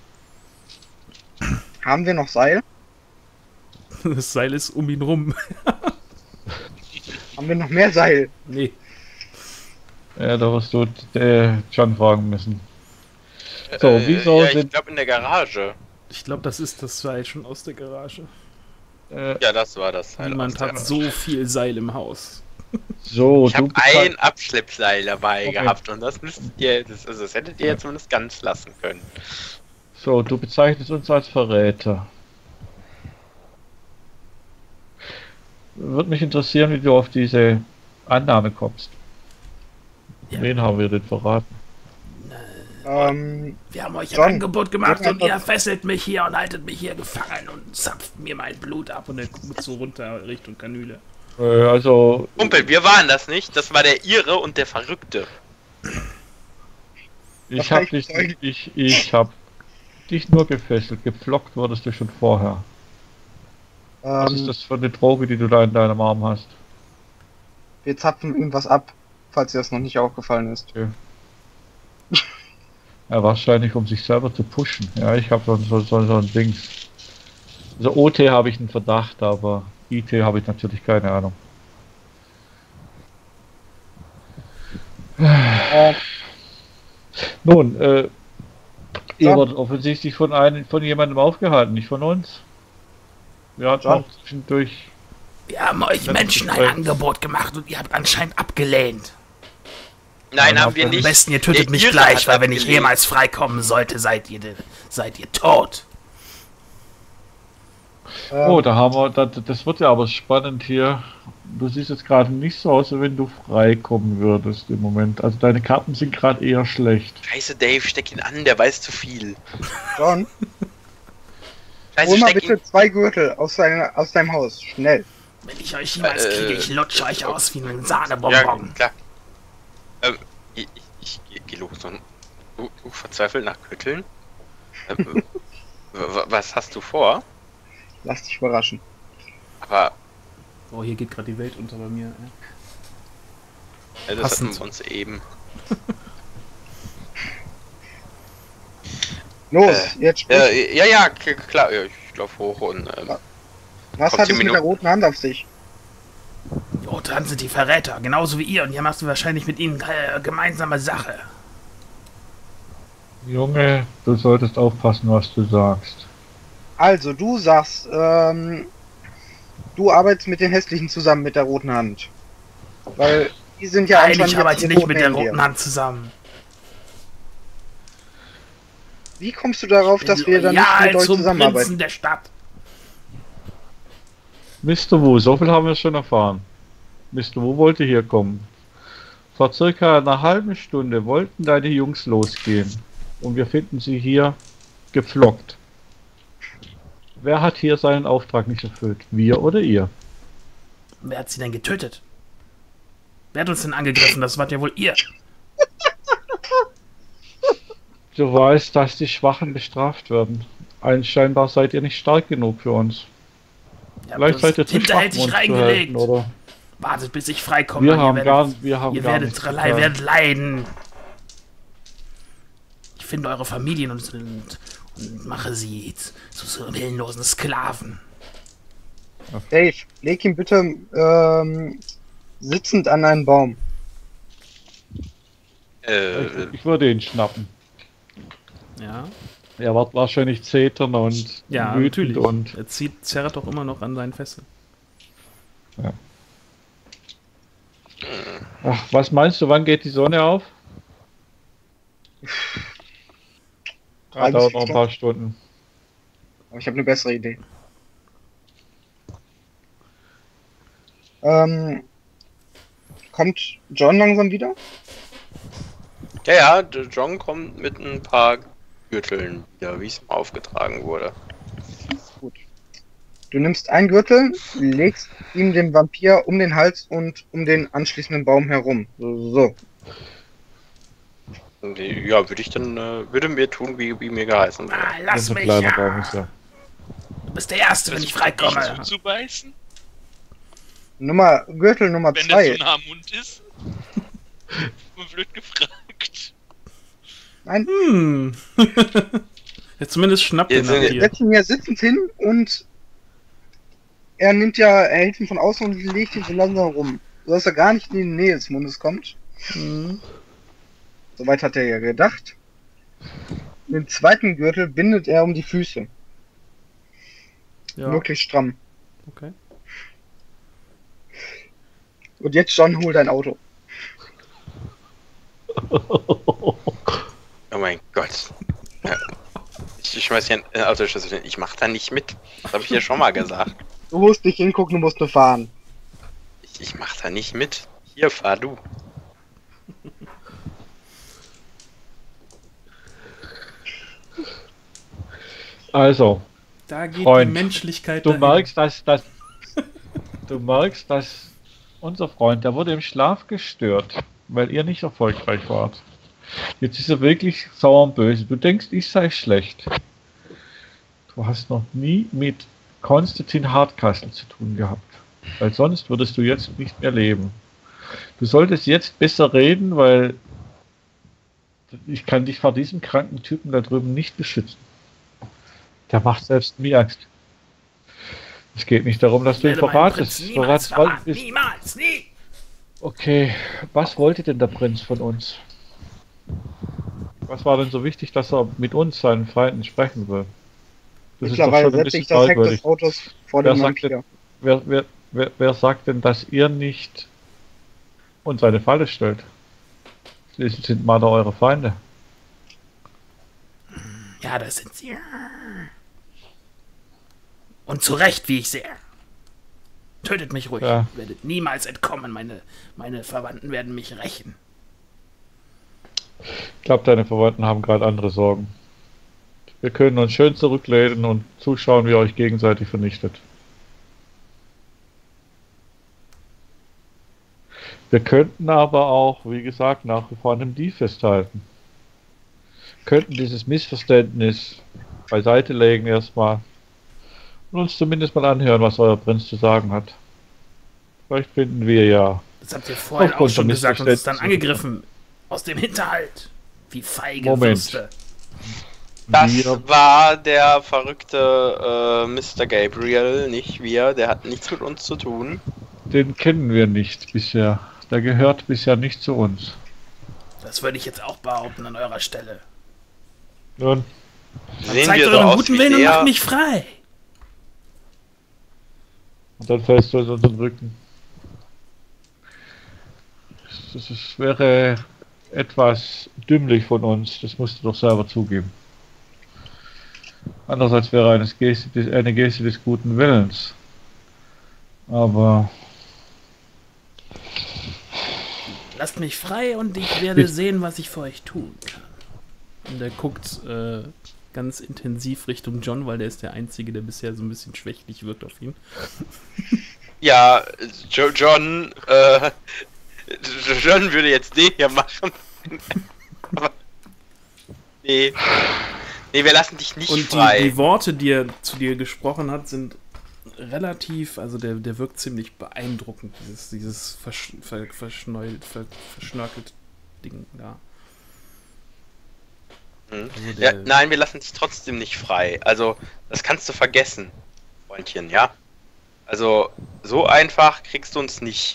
Haben wir noch Seil? Das Seil ist um ihn rum. Haben wir noch mehr Seil? Nee. Ja, da wirst du John fragen müssen. So, wieso ja, ich sind... glaube in der Garage. Ich glaube, das ist das Seil schon aus der Garage. Ja, das war das. Seil Niemand aus der hat Garage. so viel Seil im Haus. So, Ich habe ein Abschleppseil dabei gehabt und das müsstet ihr, das hättet ihr jetzt zumindest ganz lassen können. So, du bezeichnest uns als Verräter. Würde mich interessieren, wie du auf diese Annahme kommst. Ja. Wen haben wir denn verraten? Wir haben euch John, ein Angebot gemacht John, und ihr fesselt mich hier und haltet mich hier gefangen und zapft mir mein Blut ab und er guckt so runter Richtung Kanüle. Also, Kumpel, wir waren das nicht. Das war der Ire und der Verrückte. ich habe dich, hab dich nur gefesselt. Geflockt wurdest du schon vorher. Was ist das für eine Droge, die du da in deinem Arm hast? Wir zapfen ihm was ab, falls dir das noch nicht aufgefallen ist. Ja, wahrscheinlich um sich selber zu pushen. Ja, ich habe so ein Dings. Also OT habe ich einen Verdacht, aber IT habe ich natürlich keine Ahnung. Nun, ihr wurdet offensichtlich von jemandem aufgehalten, nicht von uns. Wir hatten auch zwischendurch... Wir haben euch Menschen ein Angebot gemacht und ihr habt anscheinend abgelehnt. Nein, Ja, haben wir Am nicht. besten ihr tötet Der mich Ire gleich, hat weil wenn ich abgelehnt. jemals freikommen sollte, seid ihr tot. Oh, da haben wir, das wird ja aber spannend hier. Du siehst jetzt gerade nicht so aus, als wenn du freikommen würdest im Moment. Also deine Karten sind gerade eher schlecht. Scheiße, Dave, steck ihn an, der weiß zu viel. John, Scheiße, hol mal steck ihn. bitte 2 Gürtel aus deinem Haus. Schnell. Wenn ich euch jemals kriege, ich lutsche euch aus wie ein Ja, Sahnebonbon. klar. Ich geh los und du verzweifelt nach Gürteln. Was hast du vor? Lass dich überraschen. Aber Oh, hier geht gerade die Welt unter bei mir. das Passend. hatten wir uns eben. Los, jetzt sprich. Ja, klar, ja, ich lauf hoch und Was kommt hat die es mit der Minute- roten Hand auf sich? Die Rote Hand sind die Verräter, genauso wie ihr. Und hier machst du wahrscheinlich mit ihnen gemeinsame Sache. Junge, du solltest aufpassen, was du sagst. Also, du sagst, du arbeitest mit den Hässlichen zusammen mit der roten Hand. Weil die sind ja Nein, anscheinend ich arbeite jetzt die nicht mit der neben dir. roten Hand zusammen. Wie kommst du darauf, dass wir dann nicht mit euch zum zusammenarbeiten? Prinzen der Stadt. Mr. Wu, so viel haben wir schon erfahren. Mr. Wu wollte hier kommen. Vor circa einer halben Stunde wollten deine Jungs losgehen. Und wir finden sie hier geflockt. Wer hat hier seinen Auftrag nicht erfüllt? Wir oder ihr? Wer hat sie denn getötet? Wer hat uns denn angegriffen? Das wart ja wohl ihr. Du weißt, dass die Schwachen bestraft werden. Scheinbar seid ihr nicht stark genug für uns. Ihr Vielleicht habt seid ihr uns zu schwach, um hinterhältig uns zu reingelegt. helfen, oder? Wartet, bis ich freikomme. Wir Ihr haben werdet- gar Ihr nichts getan. werdet leiden. Ich finde eure Familien und mache sie zu willenlosen Sklaven. Dave, leg ihn bitte sitzend an einen Baum. Ich würde ihn schnappen. Ja, Er wird wahrscheinlich zetern und ja, wütend natürlich. und Er zerrt doch immer noch an seinen Fesseln. ach, was meinst du, wann geht die Sonne auf? Drei bis Dauert vier noch ein paar Stunden. Aber ich habe eine bessere Idee. Kommt John langsam wieder? Ja, der John kommt mit ein paar Gürteln wieder, wie es ihm aufgetragen wurde. Gut. Du nimmst einen Gürtel, legst ihm den Vampir um den Hals und um den anschließenden Baum herum. So. Ja, würde mir tun, wie mir geheißen wurde. Ah, Das lass ist ein mich! kleiner Baum, Ja. ist ja. Du bist der Erste, wenn ich freikomme. Zuzubeißen, Gürtel Nummer wenn der 2. so nah am Mund ist? Mal blöd gefragt. Nein, Ja, zumindest schnappt Jetzt er nach sind- dir. setz ihn ja sitzend hin und er hält ihn von außen und legt ihn so langsam rum. So dass er gar nicht in die Nähe des Mundes kommt. Mhm. Soweit hat er ja gedacht. Den zweiten Gürtel bindet er um die Füße. Ja, Möglichst stramm. okay. Und jetzt, John, hol dein Auto. Oh mein Gott. Ja. Ich schmeiß hier einen Autoschlüssel hin. Ich mach da nicht mit. Das habe ich dir schon mal gesagt. Du musst nicht hingucken, du musst nur fahren. Ich mach da nicht mit. Hier, fahr du. Also, Da geht Freund, die Menschlichkeit du dahin. merkst, dass unser Freund, der wurde im Schlaf gestört, weil ihr nicht erfolgreich wart. Jetzt ist er wirklich sauer und böse. Du denkst, ich sei schlecht. Du hast noch nie mit Konstantin Hardcastle zu tun gehabt, weil sonst würdest du jetzt nicht mehr leben. Du solltest jetzt besser reden, weil ich kann dich vor diesem kranken Typen da drüben nicht beschützen. Der macht selbst mir Angst. Es geht nicht darum, dass du ihn Ich werde meinen Prinz verratest. niemals Verrat- verraten. Niemals, nie! Okay, was wollte denn der Prinz von uns? Was war denn so wichtig, dass er mit uns, seinen Feinden, sprechen will? Das ist doch Mittlerweile schon ein setze ich bisschen das Heck des fragwürdig. Autos vor Wer dem sagt Vampir. Wer sagt denn, dass ihr nicht uns eine Falle stellt? Schließlich sind Marder eure Feinde. Ja, das sind sie. Und zu Recht, wie ich sehe. Tötet mich ruhig. Ja. Ihr werdet niemals entkommen. Meine Verwandten werden mich rächen. Ich glaube, deine Verwandten haben gerade andere Sorgen. Wir können uns schön zurücklehnen und zuschauen, wie ihr euch gegenseitig vernichtet. Wir könnten aber auch, wie gesagt, nach wie vor an dem Deal festhalten. Könnten dieses Missverständnis beiseite legen erstmal und uns zumindest mal anhören, was euer Prinz zu sagen hat. Vielleicht finden wir ja. Das habt ihr vorhin auch Aufgrund schon von gesagt und uns dann Missverständnissen. angegriffen. Aus dem Hinterhalt. Wie feige Moment. Würste. Das Wir, war der verrückte Mr. Gabriel, nicht wir. Der hat nichts mit uns zu tun. den kennen wir nicht bisher. Der gehört bisher nicht zu uns. Das würde ich jetzt auch behaupten an eurer Stelle. Nun, Sehen Zeigt wir so euren aus guten wie Willen und macht der? mich frei. und dann fällst du in unseren Rücken. Das wäre etwas dümmlich von uns, das musst du doch selber zugeben. Andererseits wäre eine Geste des guten Willens. Aber Lasst mich frei und ich werde sehen, was ich für euch tun kann. Und er guckt ganz intensiv Richtung John, weil der ist der Einzige, der bisher so ein bisschen schwächlich wirkt auf ihn. Ja, John würde jetzt den hier machen. Aber nee. Nee, wir lassen dich nicht Und frei. die Worte, die er zu dir gesprochen hat, sind relativ, also der wirkt ziemlich beeindruckend, dieses verschnörkelte Ding da. Hm. Also Ja, nein, wir lassen dich trotzdem nicht frei. Also, das kannst du vergessen, Freundchen, ja? Also, so einfach kriegst du uns nicht.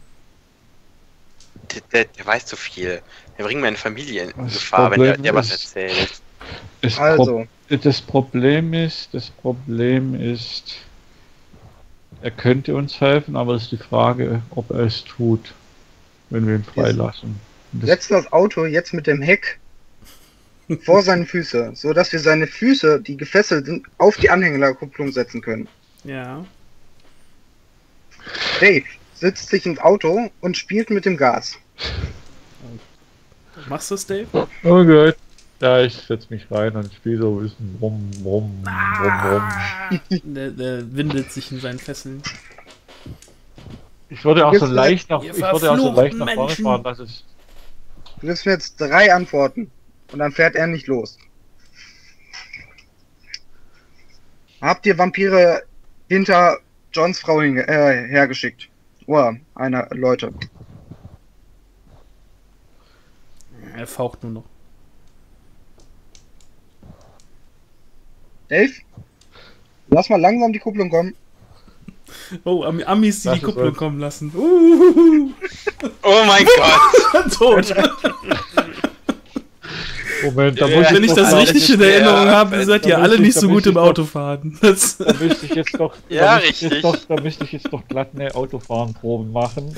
Der weiß zu viel. Der bringt meine Familie in Das Gefahr, wenn Problem der was ist- erzählt. Das Problem ist, er könnte uns helfen, aber es ist die Frage, ob er es tut, wenn wir ihn freilassen. Und das- Setzen das Auto jetzt mit dem Heck vor seine Füße, so dass wir seine Füße, die gefesselt sind, auf die Anhängerkupplung setzen können. Ja. Dave sitzt sich ins Auto und spielt mit dem Gas. Machst du es, Dave? Oh Gott. Ja, ich setz mich rein und spiele so ein bisschen rum. Der windet sich in seinen Fesseln. Ich würde auch so Ihr leicht nach, ihr ich würde auch so leicht nach vorne Menschen. fahren, dass es. Du gibst mir jetzt 3 Antworten und dann fährt er nicht los. Habt ihr Vampire hinter Johns Frau hergeschickt? Einer Leute. Er faucht nur noch. Dave? Lass mal langsam die Kupplung kommen. Oh, Amis, die Das die ist Kupplung halt- kommen lassen. Oh mein Gott! Tot. Moment, da Ja, muss Wenn ich doch das mal- richtig in Ja, Erinnerung habe, da seid ihr müsste alle ich- nicht da so gut müsste im ich doch- Autofahren. Das Da müsste ich jetzt doch, Ja, müsste ich richtig. da müsste ich jetzt doch glatt eine Autofahrenprobe machen.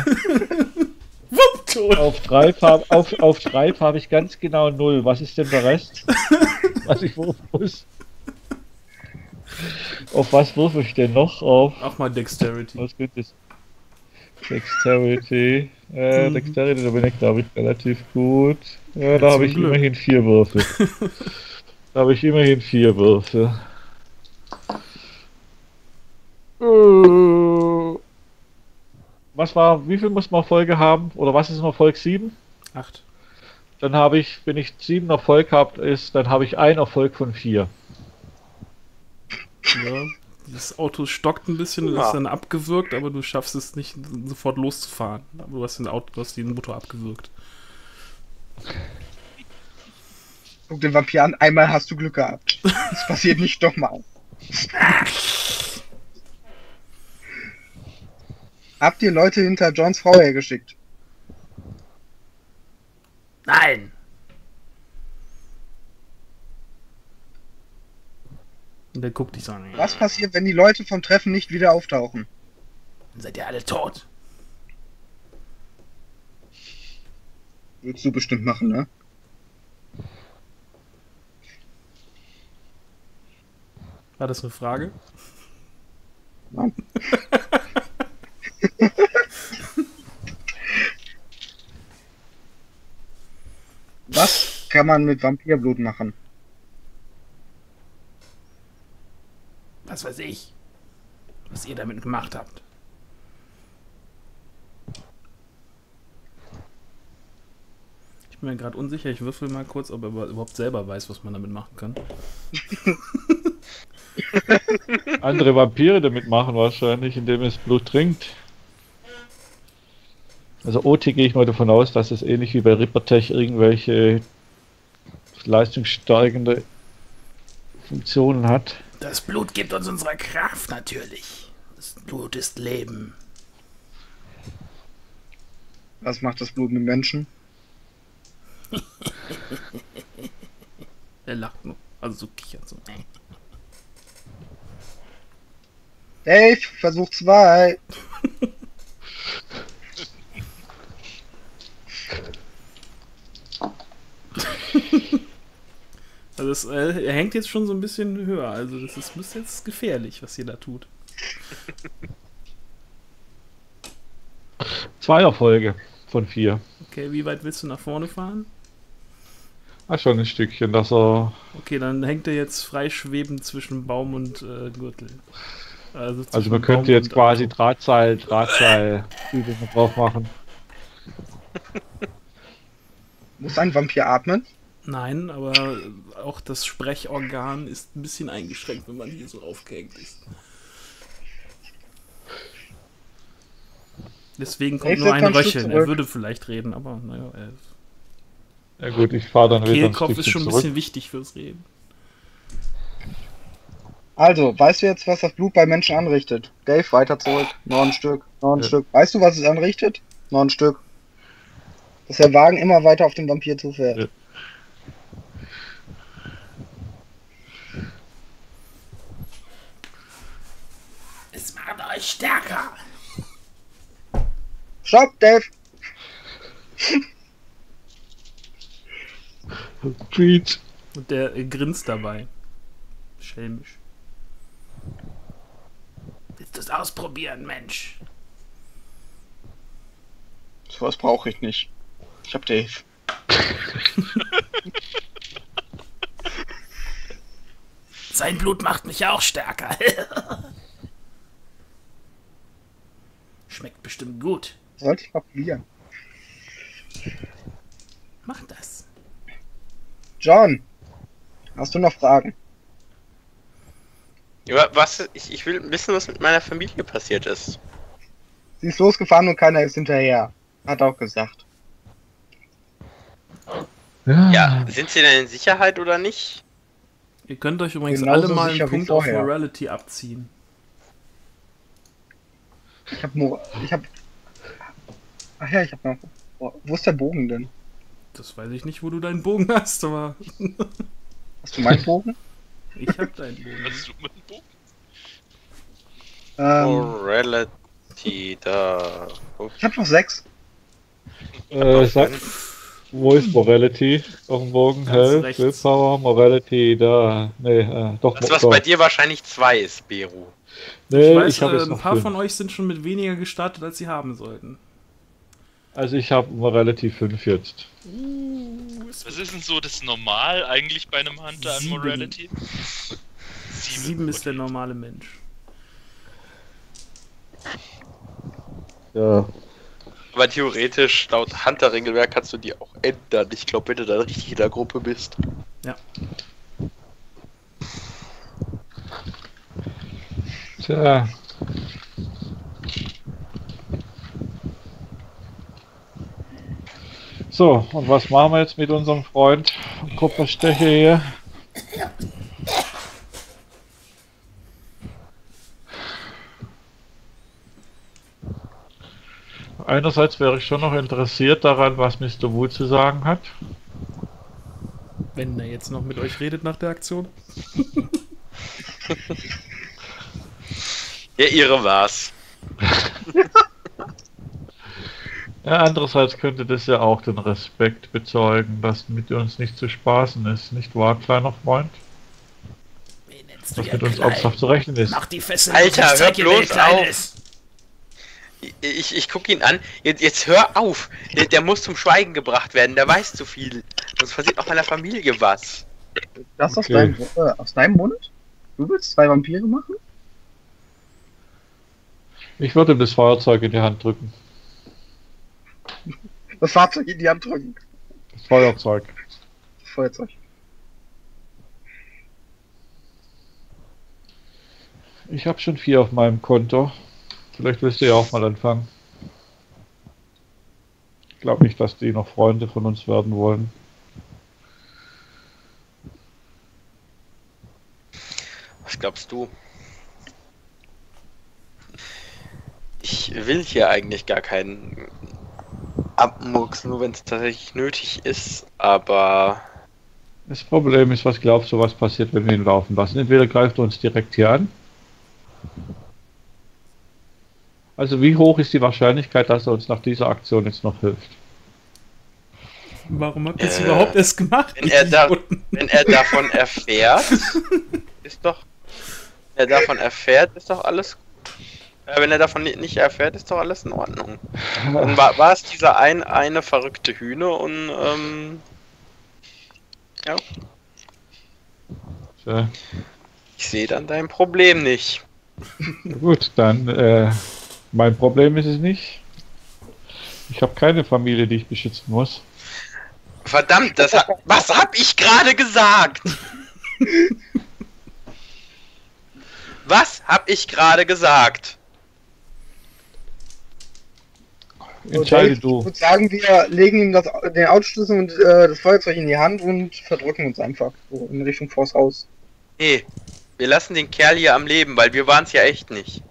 Wupp, tot. Auf Dreif habe ich ganz genau 0. Was ist denn der Rest? Was ich würfeln muss? Auf was würfel ich denn noch? Auf Auch mal Dexterity. was gibt es? Dexterity. Dexterity, da bin ich glaube ich relativ gut. Ja, da zum habe ich Glück. immerhin 4 Würfel. Da habe ich immerhin 4 Würfel. Wie viel muss man Erfolge haben? Oder was ist ein Erfolg? 7? 8. Dann habe ich, wenn ich 7 Erfolg habe, dann habe ich einen Erfolg von 4. Ja. Das Auto stockt ein bisschen und Ja. ist dann abgewürgt, aber du schaffst es nicht sofort loszufahren. Aber du hast den Motor abgewürgt. Guck den Vampir an, einmal hast du Glück gehabt. Das passiert nicht doch mal. Habt ihr Leute hinter Johns Frau hergeschickt? Nein! Und der guckt dich so an. Was passiert, wenn die Leute vom Treffen nicht wieder auftauchen? Dann seid ihr alle tot. Würdest du bestimmt machen, ne? War das eine Frage? Nein. Was kann man mit Vampirblut machen? Was weiß ich. Was ihr damit gemacht habt. Ich bin mir gerade unsicher. Ich würfel mal kurz, ob er überhaupt selber weiß, was man damit machen kann. Andere Vampire damit machen wahrscheinlich, indem es Blut trinkt. Also OT gehe ich mal davon aus, dass es ähnlich wie bei Rippertech irgendwelche leistungssteigende Funktionen hat. Das Blut gibt uns unsere Kraft natürlich. Das Blut ist Leben. Was macht das Blut mit Menschen? Er lacht nur. Also so kichert so. Dave, Versuch 2. Also er hängt jetzt schon so ein bisschen höher. Also das ist jetzt gefährlich, was ihr da tut. 2 Erfolge von 4. Okay, wie weit willst du nach vorne fahren? Ah, schon ein Stückchen, dass er. Okay, dann hängt er jetzt freischwebend zwischen Baum und Gürtel. Also zwischen man könnte Baum jetzt und quasi Auto. Drahtseil Übungen drauf machen. Muss ein Vampir atmen? Nein, aber auch das Sprechorgan ist ein bisschen eingeschränkt, wenn man hier so aufgehängt ist. Deswegen kommt Nächste nur ein Mal Schritt Röcheln. Er zurück. würde vielleicht reden, aber naja, Ja gut, ich fahre dann wieder ein Kehlkopf ist Stückchen schon ein zurück. bisschen wichtig fürs Reden. Also, weißt du jetzt, was das Blut bei Menschen anrichtet? Dave, weiter zurück. Noch ein Stück, noch ein Ja. Stück. Weißt du, was es anrichtet? Noch ein Stück. Dass der Wagen immer weiter auf den Vampir zufährt. Ja. Es macht euch stärker. Stopp, Dave! Treat. Und der grinst dabei. Schelmisch. Willst du es ausprobieren, Mensch? Sowas brauche ich nicht. Ich hab Dave. Sein Blut macht mich auch stärker. Schmeckt bestimmt gut. Sollte ich mal probieren. Mach das. John, hast du noch Fragen? Ja, ich will wissen, was mit meiner Familie passiert ist. Sie ist losgefahren und keiner ist hinterher. Hat auch gesagt. Ja, sind sie denn in Sicherheit oder nicht? Ihr könnt euch übrigens Genauso alle mal einen sicher wie Punkt auf vorher. Morality abziehen. Ach ja, ich hab noch. Wo ist der Bogen denn? Das weiß ich nicht, wo du deinen Bogen hast, aber Hast du meinen Bogen? ich hab deinen Bogen. Was du mit dem Buch? Morality da. Ich hab noch 6. Sag, wo ist Morality? Auf dem Bogen, Ganz Health, rechts. Willpower, Morality, da. Nee, doch, Das, was doch. bei dir wahrscheinlich 2 ist, Beru. Nee, Ich weiß, ich habe jetzt ein noch paar 5. von euch sind schon mit weniger gestartet, als sie haben sollten. Also ich habe Morality 5 jetzt. Was ist denn so das Normal eigentlich bei einem Hunter an 7. Morality? 7 ist der normale Mensch. Ja. Aber theoretisch, laut Hunter-Regelwerk kannst du die auch ändern. Ich glaube, wenn du da richtig in der Gruppe bist. Ja. Tja. So, und was machen wir jetzt mit unserem Freund Kupferstecher hier? Einerseits wäre ich schon noch interessiert daran, was Mr. Wu zu sagen hat. Wenn er jetzt noch mit euch redet nach der Aktion. Ja, ihre war's. Ja, andererseits könnte das ja auch den Respekt bezeugen, dass mit uns nicht zu spaßen ist, nicht wahr, kleiner Freund? Wen nennst Was mit uns ernsthaft zu rechnen ist. Mach die Fessel. Alter, und ich hör zeig dir, wer bloß klein auf. ist. Ich guck ihn an. Jetzt hör auf. Der muss zum Schweigen gebracht werden. Der weiß zu viel. Sonst passiert auch meiner Familie was. Das Okay. aus deinem Mund? Du willst 2 Vampire machen? Ich würde ihm das Feuerzeug in die Hand drücken. Das Fahrzeug in die Hand drücken. Das Feuerzeug. Das Feuerzeug. Ich habe schon 4 auf meinem Konto. Vielleicht willst du ja auch mal anfangen. Ich glaube nicht, dass die noch Freunde von uns werden wollen. Was glaubst du? Ich will hier eigentlich gar keinen Abmurks, nur wenn es tatsächlich nötig ist, aber Das Problem ist, was glaubst du, was passiert, wenn wir ihn laufen lassen? Entweder greift er uns direkt hier an. Also wie hoch ist die Wahrscheinlichkeit, dass er uns nach dieser Aktion jetzt noch hilft? Warum habt ihr es überhaupt erst gemacht? wenn er davon erfährt, ist doch alles gut. Wenn er davon nicht erfährt, ist doch alles in Ordnung. Dann war es dieser eine verrückte Hühne und ja, Tja, ich sehe dann dein Problem nicht. gut, dann mein Problem ist es nicht. Ich habe keine Familie, die ich beschützen muss. Verdammt, was hab ich gerade gesagt? Was hab ich gerade gesagt? Entscheide Ich du. würde sagen, wir legen ihm den Autoschlüssel und das Feuerzeug in die Hand und verdrücken uns einfach so in Richtung Vors Haus. Nee, wir lassen den Kerl hier am Leben, weil wir waren es ja echt nicht.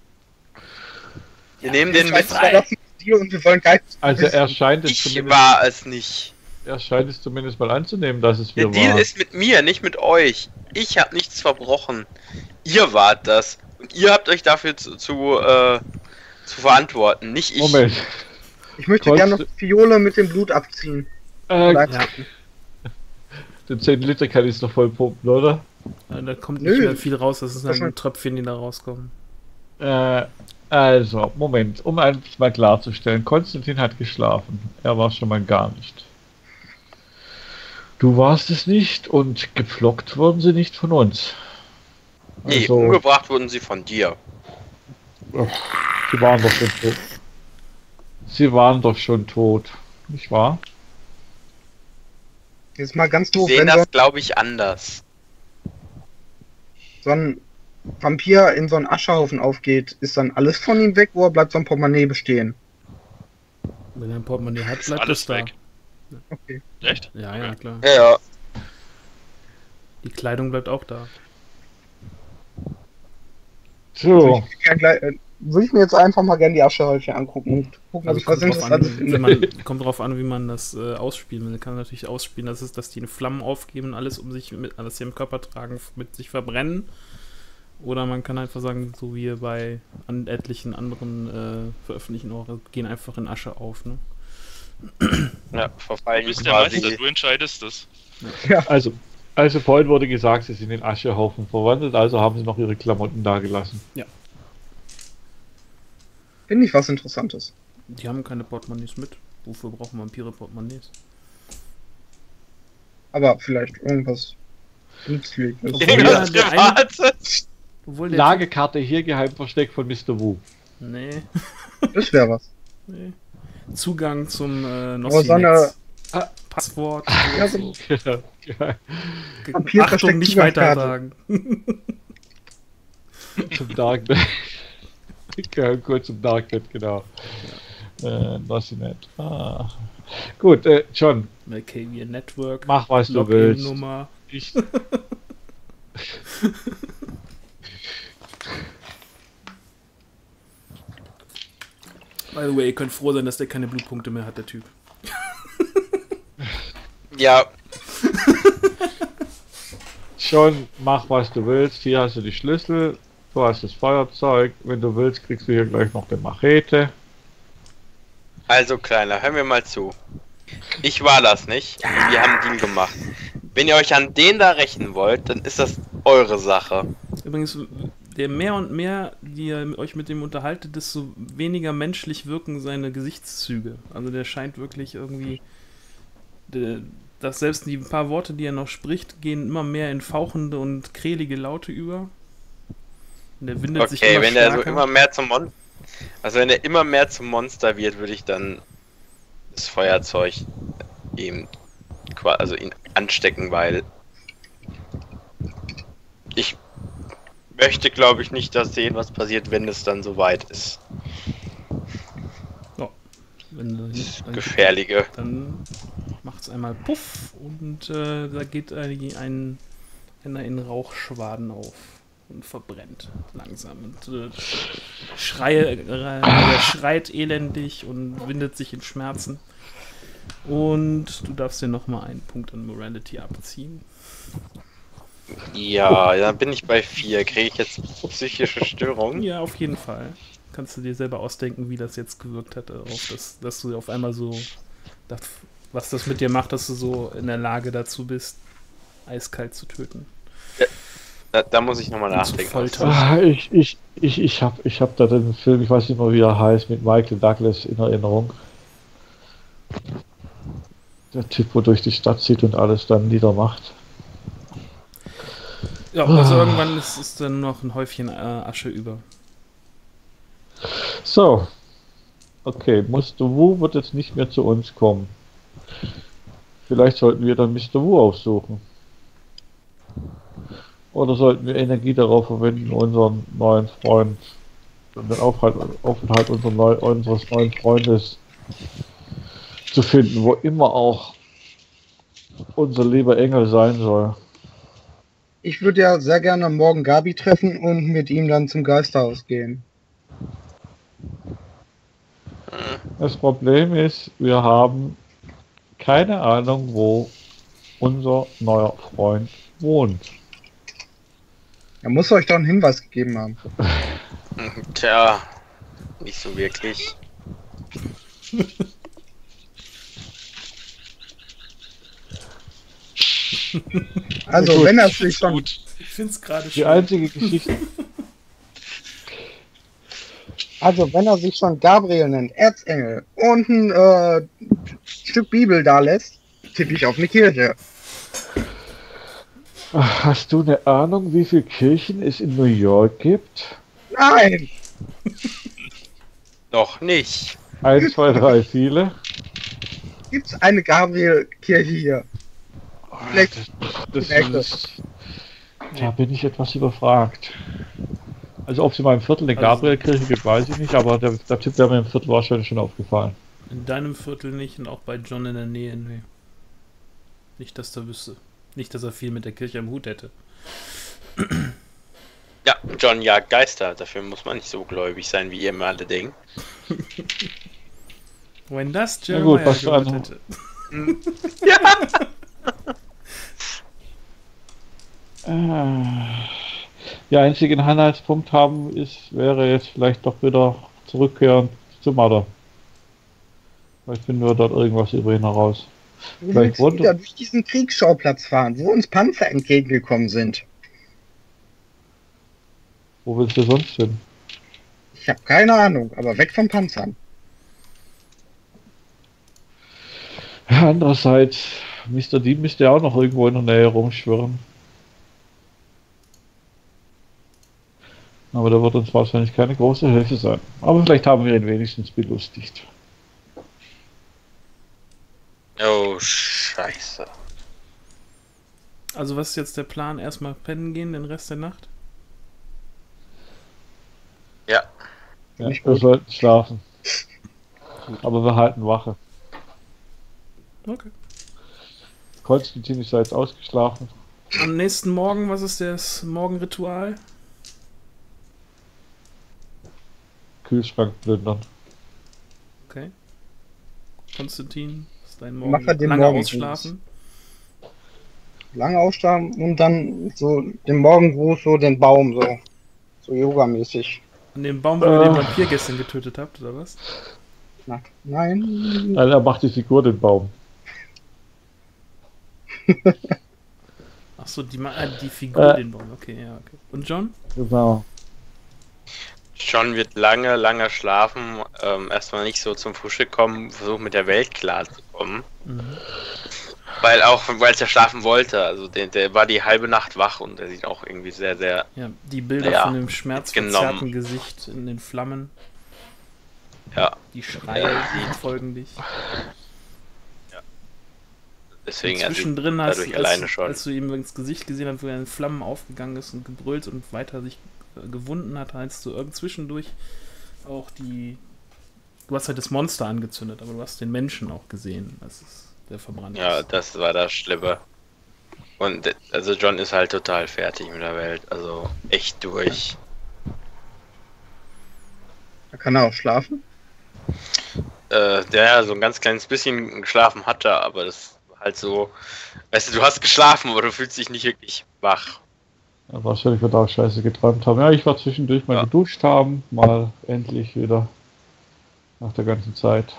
Wir nehmen den mit rein. Verlassen wir und wir wollen keinen. Also er scheint es Ich war es nicht. zumindest mal anzunehmen, dass es Der wir Deal war. ist mit mir, nicht mit euch. Ich habe nichts verbrochen. Ihr wart das. Und ihr habt euch dafür zu verantworten, nicht ich. Moment. Ich möchte Konst- gerne noch die Fiole mit dem Blut abziehen. Ja. Ja. Den 10 Liter kann ich noch voll pumpen, oder? Da kommt Nö. nicht mehr viel raus, das ist Das ein schon- Tröpfchen, die da rauskommen. Also, Moment, um eins mal klarzustellen. Konstantin hat geschlafen. Er war schon mal gar nicht. Du warst es nicht und gepflockt wurden sie nicht von uns. Nee, Also, umgebracht wurden sie von dir. sie waren doch schon tot. Sie waren doch schon tot. Nicht wahr? Jetzt mal ganz Die doof, sehen wenn das, glaube ich, anders. so ein Vampir in so einen Aschehaufen aufgeht, ist dann alles von ihm weg oder bleibt so ein Portemonnaie bestehen? Wenn er ein Portemonnaie hat, Ist bleibt alles es da. weg. Okay. Echt? Ja, ja, klar. Ja, ja. Die Kleidung bleibt auch da. So, Würde ich mir jetzt einfach mal gerne die Aschehäufchen angucken und gucken, ob ich was Interessantes finde. Kommt drauf an, wie man das ausspielen will. Man kann natürlich ausspielen, dass die in Flammen aufgeben und alles alles sie im Körper tragen, mit sich verbrennen. Oder man kann einfach sagen, so wie bei etlichen anderen Veröffentlichungen auch, gehen einfach in Asche auf. Ne? Ja, Du verfallen bist der Meister, quasi. du entscheidest das. also vorhin wurde gesagt, sie sind in Aschehaufen verwandelt, also haben sie noch ihre Klamotten da gelassen. Finde ich was Interessantes. Die haben keine Portemonnaies mit. Wofür brauchen Vampire Portemonnaies? Aber vielleicht irgendwas Nützliches. Irgendwas der eine- Privates. Obwohl der Lagekarte hier geheim versteckt von Mr. Wu. Nee, Das wäre was. nee. Zugang zum Aber so eine Nossi-Netz. Passwort. Ja, so. Ja, Vampir Achtung, versteckt nicht Zugangskarte. weiter sagen. zum Darknet. Gehören kurz zum Darknet, genau. Nossinet. Gut, John, Malkavian Network. mach was du willst. Login-Nummer. Ich, By the way, ihr könnt froh sein, dass der keine Blutpunkte mehr hat, der Typ. Ja, John, mach was du willst. Hier hast du die Schlüssel. Du hast das Feuerzeug. Wenn du willst, kriegst du hier gleich noch eine Machete. also Kleiner, hör mir mal zu. Ich war das nicht. Wir haben einen Deal gemacht. Wenn ihr euch an den da rächen wollt, dann ist das eure Sache. Übrigens, der mehr und mehr, die ihr euch mit dem unterhaltet, desto weniger menschlich wirken seine Gesichtszüge. Also der scheint wirklich irgendwie, dass selbst die paar Worte, die er noch spricht, gehen immer mehr in fauchende und krählige Laute über. Und der windet sich Okay, immer wenn der so stärker. immer mehr zum Monster, also wenn er immer mehr zum Monster wird, würde ich dann das Feuerzeug ihm also ihn anstecken, weil ich möchte, glaube ich, nicht das sehen, was passiert, wenn es dann soweit ist. Wenn, Das dann, Gefährliche. dann macht's einmal Puff und da geht einer in Rauchschwaden auf und verbrennt langsam und er schreit elendig und windet sich in Schmerzen. Und du darfst dir nochmal einen Punkt an Morality abziehen. Ja, dann bin ich bei 4. Kriege ich jetzt psychische Störungen? Ja, auf jeden Fall. Kannst du dir selber ausdenken, wie das jetzt gewirkt hat, dass du auf einmal so, was das mit dir macht, dass du so in der Lage dazu bist, eiskalt zu töten. Da muss ich nochmal Und zu nachdenken. foltern. Ich hab da den Film, ich weiß nicht mehr wie er heißt, mit Michael Douglas in Erinnerung. Der Typ, wo durch die Stadt zieht und alles dann niedermacht. Ja, also irgendwann ist dann noch ein Häufchen Asche über. So. Okay, Mr. Wu wird jetzt nicht mehr zu uns kommen. Vielleicht sollten wir dann Mr. Wu aufsuchen. Oder sollten wir Energie darauf verwenden, unseren neuen Freund, den Aufenthalt unseres neuen Freundes zu finden, wo immer auch unser lieber Engel sein soll. Ich würde ja sehr gerne morgen Gabi treffen und mit ihm dann zum Geisterhaus gehen. Das Problem ist, wir haben keine Ahnung, wo unser neuer Freund wohnt. Er muss euch doch einen Hinweis gegeben haben. Tja, nicht so wirklich. Also, gut. wenn er sich schon, Gut. Ich finde es gerade Die schön. einzige Geschichte, wenn er sich schon Gabriel nennt, Erzengel und ein Stück Bibel da lässt, tippe ich auf eine Kirche. hast du eine Ahnung, wie viele Kirchen es in New York gibt? Nein! Noch nicht. 1, 2, 3, viele. Gibt's eine Gabriel-Kirche hier? Vielleicht Das Nächste. ist, da bin ich etwas überfragt. Also ob es in meinem Viertel eine Also- Gabrielkirche gibt, weiß ich nicht, aber der Typ wäre mir im Viertel wahrscheinlich schon aufgefallen. In deinem Viertel nicht und auch bei John in der Nähe, nee. Nicht, dass er wüsste. Nicht, dass er viel mit der Kirche am Hut hätte. Ja, John jagt Geister. Dafür muss man nicht so gläubig sein, wie ihr immer alle denkt. Wenn das Na gut, Jeremiah was für gehört eine- hätte. Die einzigen Anhaltspunkt haben wäre jetzt vielleicht doch wieder zurückkehren zu Mother. Vielleicht finden wir dort irgendwas über ihn heraus. Du Vielleicht willst wurde- wieder durch diesen Kriegsschauplatz fahren, wo uns Panzer entgegengekommen sind. Wo willst du sonst hin? Ich habe keine Ahnung, aber weg von Panzern. Andererseits, Mr. Dean müsste ja auch noch irgendwo in der Nähe rumschwirren. Aber da wird uns wahrscheinlich keine große Hilfe sein. Aber vielleicht haben wir ihn wenigstens belustigt. Oh, scheiße. Also was ist jetzt der Plan? Erstmal pennen gehen, den Rest der Nacht? Ja, Ja, Nicht wir gut. sollten schlafen. Aber wir halten Wache. Okay. Konstantin ist ja jetzt ausgeschlafen. Am nächsten Morgen, was ist das Morgenritual? Kühlschrank plündern. Okay. Konstantin, ist dein Mach Morgen den lange Morgen ausschlafen? Lange aufstehen und dann so den Morgengruß, so den Baum, so yogamäßig. An dem Baum, wo ihr den Vampir gestern getötet habt, oder was? Na, nein, Nein, er macht die Figur den Baum. Achso, die Figur, Äh. den Baum, okay, ja, okay. Und John? Genau. John wird lange, lange schlafen. Erstmal nicht so zum Frühstück kommen, versuchen mit der Welt klarzukommen. Mhm. Weil es ja schlafen wollte. Also der war die halbe Nacht wach und der sieht auch irgendwie sehr, sehr. Ja, die Bilder Ja, von dem schmerzverzerrten genommen. Gesicht in den Flammen, Ja, die Schreie, Ja. die folgen dich. deswegen Und er sieht zwischendrin hast dadurch alleine schon. als du ihm ins Gesicht gesehen hast, wo er in Flammen aufgegangen ist und gebrüllt und weiter sich gewunden hat, hast du zwischendurch auch du hast halt das Monster angezündet, aber du hast den Menschen auch gesehen, der verbrannt Ja, ist. das war das Schlimme. Und also John ist halt total fertig mit der Welt. Also echt durch. da kann er auch schlafen. Der so ein ganz kleines bisschen geschlafen hatte, aber das war halt so. Weißt du hast geschlafen, aber du fühlst dich nicht wirklich wach. Ja, wahrscheinlich wird er auch scheiße geträumt haben. Ja, ich war zwischendurch mal Ja. geduscht haben. Mal endlich wieder. Nach der ganzen Zeit.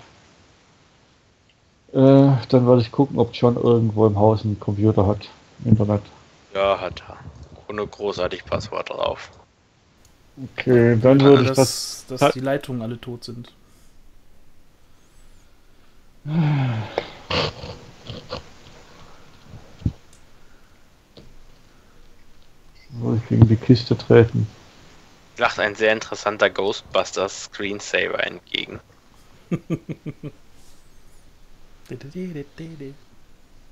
Dann werde ich gucken, ob John irgendwo im Haus einen Computer hat. Im Internet. Ja, hat er. Ohne großartig Passwort drauf. Okay, dann würde ich dass die Leitungen alle tot sind. würde ich gegen die Kiste treten. Lacht ein sehr interessanter Ghostbusters Screensaver entgegen.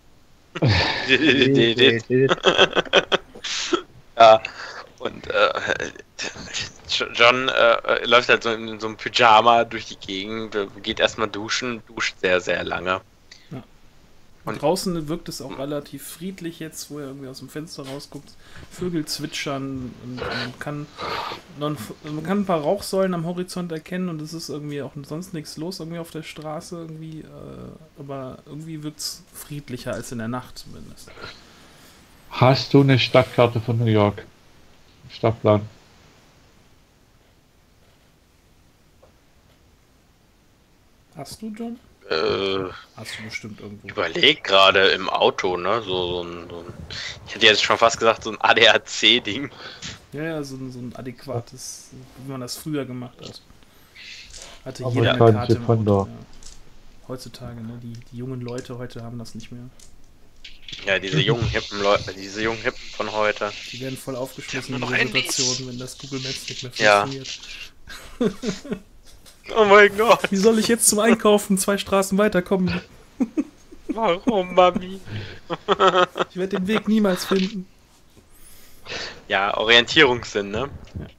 Ja, und John läuft halt so in so einem Pyjama durch die Gegend, geht erstmal duschen, duscht sehr, sehr lange. Und draußen wirkt es auch relativ friedlich jetzt, wo er irgendwie aus dem Fenster rausguckt. Vögel zwitschern und man kann ein paar Rauchsäulen am Horizont erkennen und es ist irgendwie auch sonst nichts los irgendwie auf der Straße irgendwie, aber irgendwie wirkt es friedlicher als in der Nacht zumindest. Hast du eine Stadtkarte von New York? Stadtplan. Hast du, John? Hast du bestimmt irgendwo. Ich überleg gerade im Auto, ne? Ich hätte jetzt schon fast gesagt, so ein ADAC-Ding. Ja, so ein adäquates, wie man das früher gemacht hat. Hatte Aber jeder eine kein Karte im Sekunde. Auto. Ja. Heutzutage, ne? Die jungen Leute heute haben das nicht mehr. Ja, diese jungen hippen Leute, diese jungen Hippen von heute. Die werden voll aufgeschmissen in noch dieser Handys. Situation, wenn das Google Maps nicht mehr Ja. funktioniert. Oh mein Gott. Wie soll ich jetzt zum Einkaufen 2 Straßen weiterkommen? Warum, Mami? Ich werde den Weg niemals finden. Ja, Orientierungssinn, ne?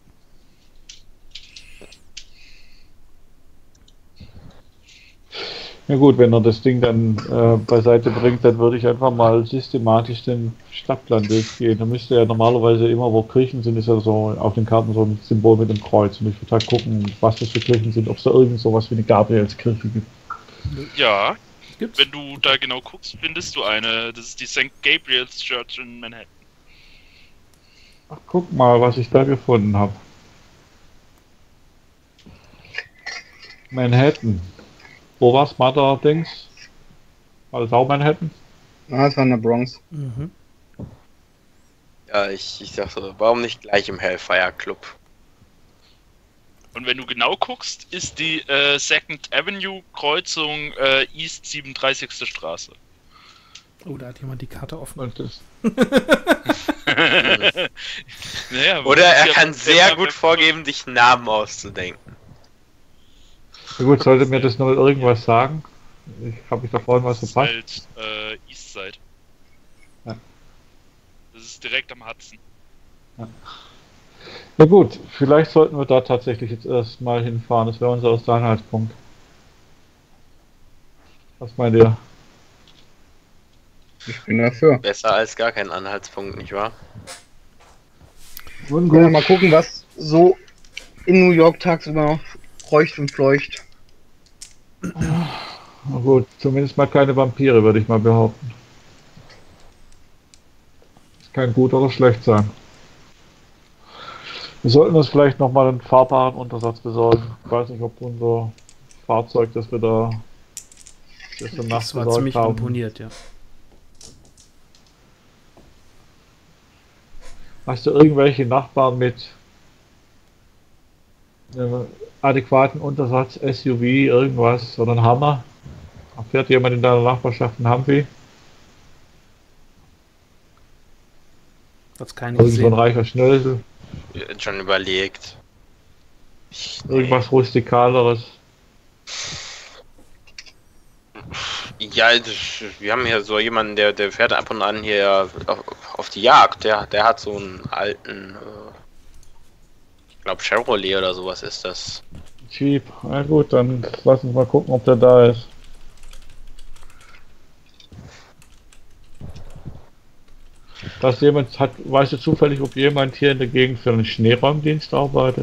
Ja gut, wenn er das Ding dann beiseite bringt, dann würde ich einfach mal systematisch den Stadtplan durchgehen. Da müsste ja normalerweise immer, wo Kirchen sind, ist ja so auf den Karten so ein Symbol mit dem Kreuz. Und ich würde halt gucken, was das für Kirchen sind, ob es da irgend sowas wie eine Gabrielskirche gibt. Ja, Gibt's? wenn du da genau guckst, findest du eine. Das ist die St. Gabriel's Church in Manhattan. Ach, guck mal, was ich da gefunden habe. Manhattan. Wo war's, Mother-Dings? War das auch Manhattan? Ah, das war in der Bronx. Mhm. Ja, ich sag so, warum nicht gleich im Hellfire Club? Und wenn du genau guckst, ist die Second Avenue Kreuzung East 37. Straße. Oh, da hat jemand die Karte offen. Und das, Naja, Oder er ja- kann sehr gut vorgeben, sich Namen auszudenken. ja gut, sollte mir das noch irgendwas sagen? Ich habe mich da vorhin was Das ist verpasst. halt Eastside. Ja. Das ist direkt am Hudson. Na gut, vielleicht sollten wir da tatsächlich jetzt erstmal hinfahren. Das wäre unser erster Anhaltspunkt. Was meint ihr? Ich bin dafür. Besser als gar kein Anhaltspunkt, nicht wahr? Nun Können wir mal gucken, was so in New York tagsüber kreucht und fleucht. Na gut, zumindest mal keine Vampire, würde ich mal behaupten. Das kann gut oder schlecht sein. Wir sollten uns vielleicht nochmal einen fahrbaren Untersatz besorgen. Ich weiß nicht, ob unser Fahrzeug, das wir da gestern Nacht Das war besorgt ziemlich haben, imponiert, ja. hast du irgendwelche Nachbarn mit adäquaten Untersatz, SUV, irgendwas oder ein Hammer? Fährt jemand in deiner Nachbarschaft ein Humvee? Hat's keine Irgend so ein gesehen. reicher Schnösel? Schon überlegt. Irgendwas Rustikaleres? Ja, wir haben hier so jemanden, der fährt ab und an hier auf die Jagd. Der hat so einen alten, ich glaube Chevrolet oder sowas ist das. Jeep. Na gut, dann lass uns mal gucken, ob der da ist. Dass jemand hat, weißt du zufällig, ob jemand hier in der Gegend für einen Schneeräumdienst arbeitet?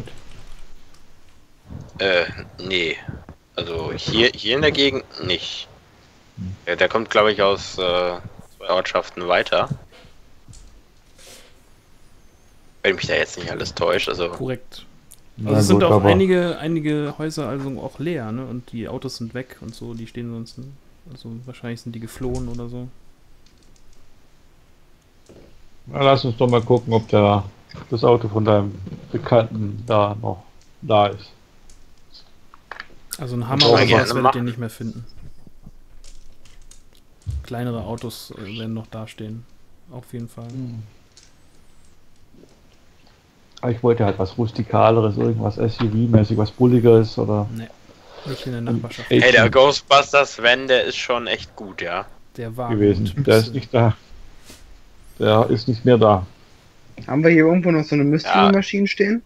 Nee. Also hier in der Gegend nicht. Der kommt, glaube ich, aus 2 Ortschaften weiter. Wenn mich da jetzt nicht alles täuscht, also Korrekt. Na Also es sind gut, auch aber- einige Häuser also auch leer, ne? Und die Autos sind weg und so, die stehen sonst. Also wahrscheinlich sind die geflohen oder so. Na, lass uns doch mal gucken, ob das Auto von deinem Bekannten da noch da ist. Also ein Hammer Kann man oder sowas gerne werdet ihr machen. nicht mehr finden. Kleinere Autos werden noch dastehen. Auf jeden Fall. Aber ich wollte halt was Rustikaleres, irgendwas SUV-mäßig, was Bulligeres oder. Nee, nicht in der Nachbarschaft. Ey, hey, der Ghostbusters Van, der ist schon echt gut, ja. Der Wagen. gewesen. und Der ist Büchse. nicht da. Der ist nicht mehr da. Haben wir hier irgendwo noch so eine Mystery-Maschine stehen?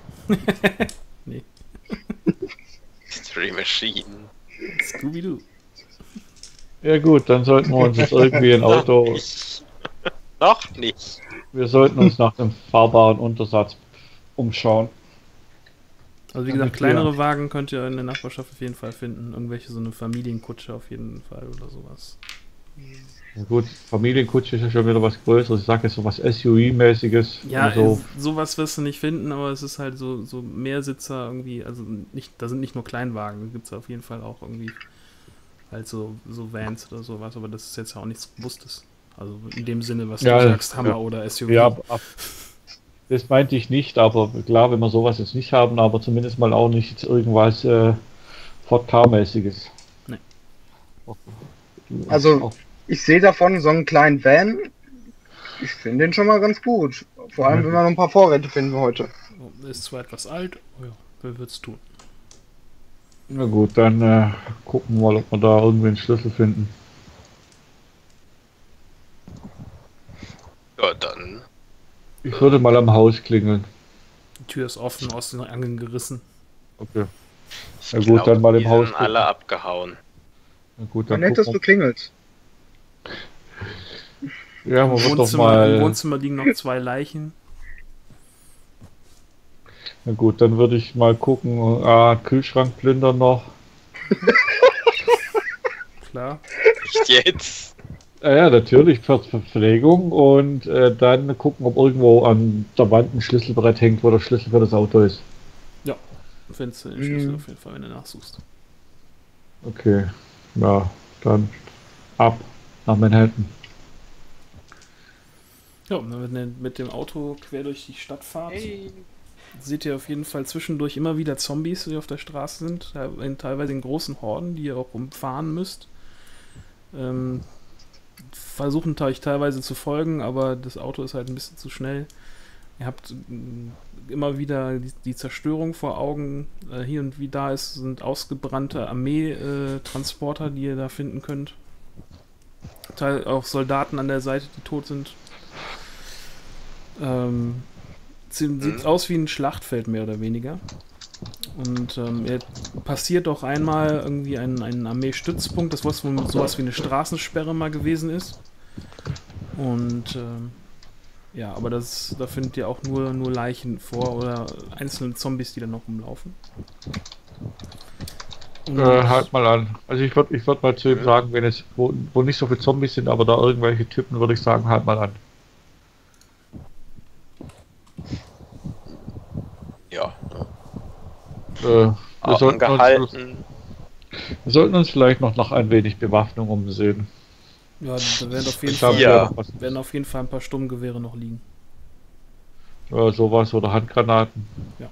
Mystery Machine. Scooby-Doo. Ja gut, dann sollten wir uns jetzt irgendwie ein Auto... Noch nicht. Wir sollten uns nach dem fahrbaren Untersatz umschauen. Also wie gesagt, kleinere Wagen könnt ihr in der Nachbarschaft auf jeden Fall finden. Irgendwelche so eine Familienkutsche auf jeden Fall oder sowas. Ja gut, Familienkutsche ist ja schon wieder was Größeres. Ich sage jetzt so was SUV-mäßiges. Ja, so. sowas wirst du nicht finden, aber es ist halt so Mehrsitzer irgendwie, also nicht, da sind nicht nur Kleinwagen, da gibt es auf jeden Fall auch irgendwie halt so Vans oder sowas, aber das ist jetzt ja auch nichts Bewusstes. Also in dem Sinne, was Ja, du sagst, Hammer ja. oder SUV. Ja, das meinte ich nicht, aber klar, wenn wir sowas jetzt nicht haben, aber zumindest mal auch nicht jetzt irgendwas Ford Car-mäßiges. Nee. Also, ich sehe davon so einen kleinen Van. Ich finde den schon mal ganz gut. Vor allem, wenn wir noch ein paar Vorräte finden heute. Ist zwar etwas alt, aber ja, wer wird's tun? Na gut, dann gucken wir mal, ob wir da irgendwie einen Schlüssel finden. Ja, dann. Ich würde mal am Haus klingeln. Die Tür ist offen, aus den Angeln gerissen. Okay. Ich Na gut, glaube, dann mal im die Haus sind alle abgehauen. Na gut, War dann nett, dass du gucken klingelst. wir. Ja, man Im wird doch Wohnzimmer, Im mal. Wohnzimmer liegen noch 2 Leichen. Na gut, dann würde ich mal gucken. Kühlschrank plündern noch. Klar. Nicht jetzt. Ja, natürlich, für Verpflegung und dann gucken, ob irgendwo an der Wand ein Schlüsselbrett hängt, wo der Schlüssel für das Auto ist. Findest du den Schlüssel auf jeden Fall, wenn du nachsuchst. Okay, ja, dann ab nach Manhattan. Ja, und wenn ihr mit dem Auto quer durch die Stadt fahrt, seht ihr auf jeden Fall zwischendurch immer wieder Zombies, die auf der Straße sind. Teilweise in großen Horden, die ihr auch umfahren müsst. Versuchen euch teilweise zu folgen, aber das Auto ist halt ein bisschen zu schnell. Ihr habt immer wieder die Zerstörung vor Augen. Hier und wie da sind ausgebrannte Armee-Transporter, die ihr da finden könnt. Auch Soldaten an der Seite, die tot sind. Sieht aus wie ein Schlachtfeld, mehr oder weniger. Und er passiert auch einmal irgendwie einen Armeestützpunkt, das was wohl sowas wie eine Straßensperre mal gewesen ist. Und ja, aber da findet ihr auch nur Leichen vor oder einzelne Zombies, die dann noch rumlaufen. Und Halt mal an. Also ich würd mal zu ihm sagen, wenn es wo nicht so viele Zombies sind, aber da irgendwelche Typen, würde ich sagen, halt mal an. Ja. Wir Angehalten. sollten uns vielleicht noch nach ein wenig Bewaffnung umsehen. ja, da werden auf jeden Ich glaube, Fall Ja. noch was, werden auf jeden Fall ein paar Sturmgewehre noch liegen. sowas oder Handgranaten. Ja.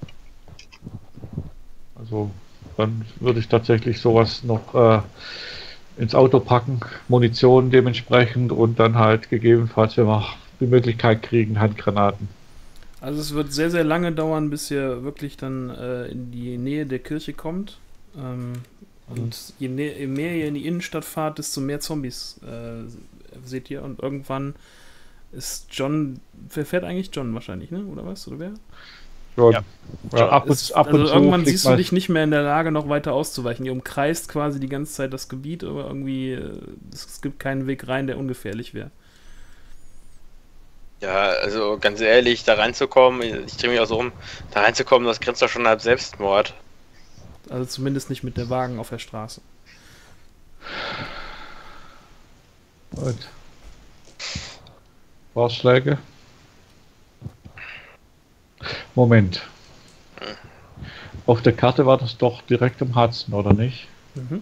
Also dann würde ich tatsächlich sowas noch ins Auto packen, Munition dementsprechend und dann halt gegebenenfalls, wenn wir die Möglichkeit kriegen, Handgranaten. Also es wird sehr, sehr lange dauern, bis ihr wirklich dann in die Nähe der Kirche kommt. Und je mehr ihr in die Innenstadt fahrt, desto mehr Zombies seht ihr. Und irgendwann ist John... Wer fährt eigentlich? John wahrscheinlich, ne? Oder was? Oder wer? Ja. Ja. Ja, ab und Also zu irgendwann fliegt siehst du mal- dich nicht mehr in der Lage, noch weiter auszuweichen. Ihr umkreist quasi die ganze Zeit das Gebiet, aber irgendwie es gibt keinen Weg rein, der ungefährlich wäre. Ja, also ganz ehrlich, da reinzukommen, ich drehe mich auch so rum, da reinzukommen, das grenzt doch schon halb Selbstmord. Also zumindest nicht mit der Wagen auf der Straße. Gut. Vorschläge? Moment. Auf der Karte war das doch direkt am Hudson, oder nicht? Mhm.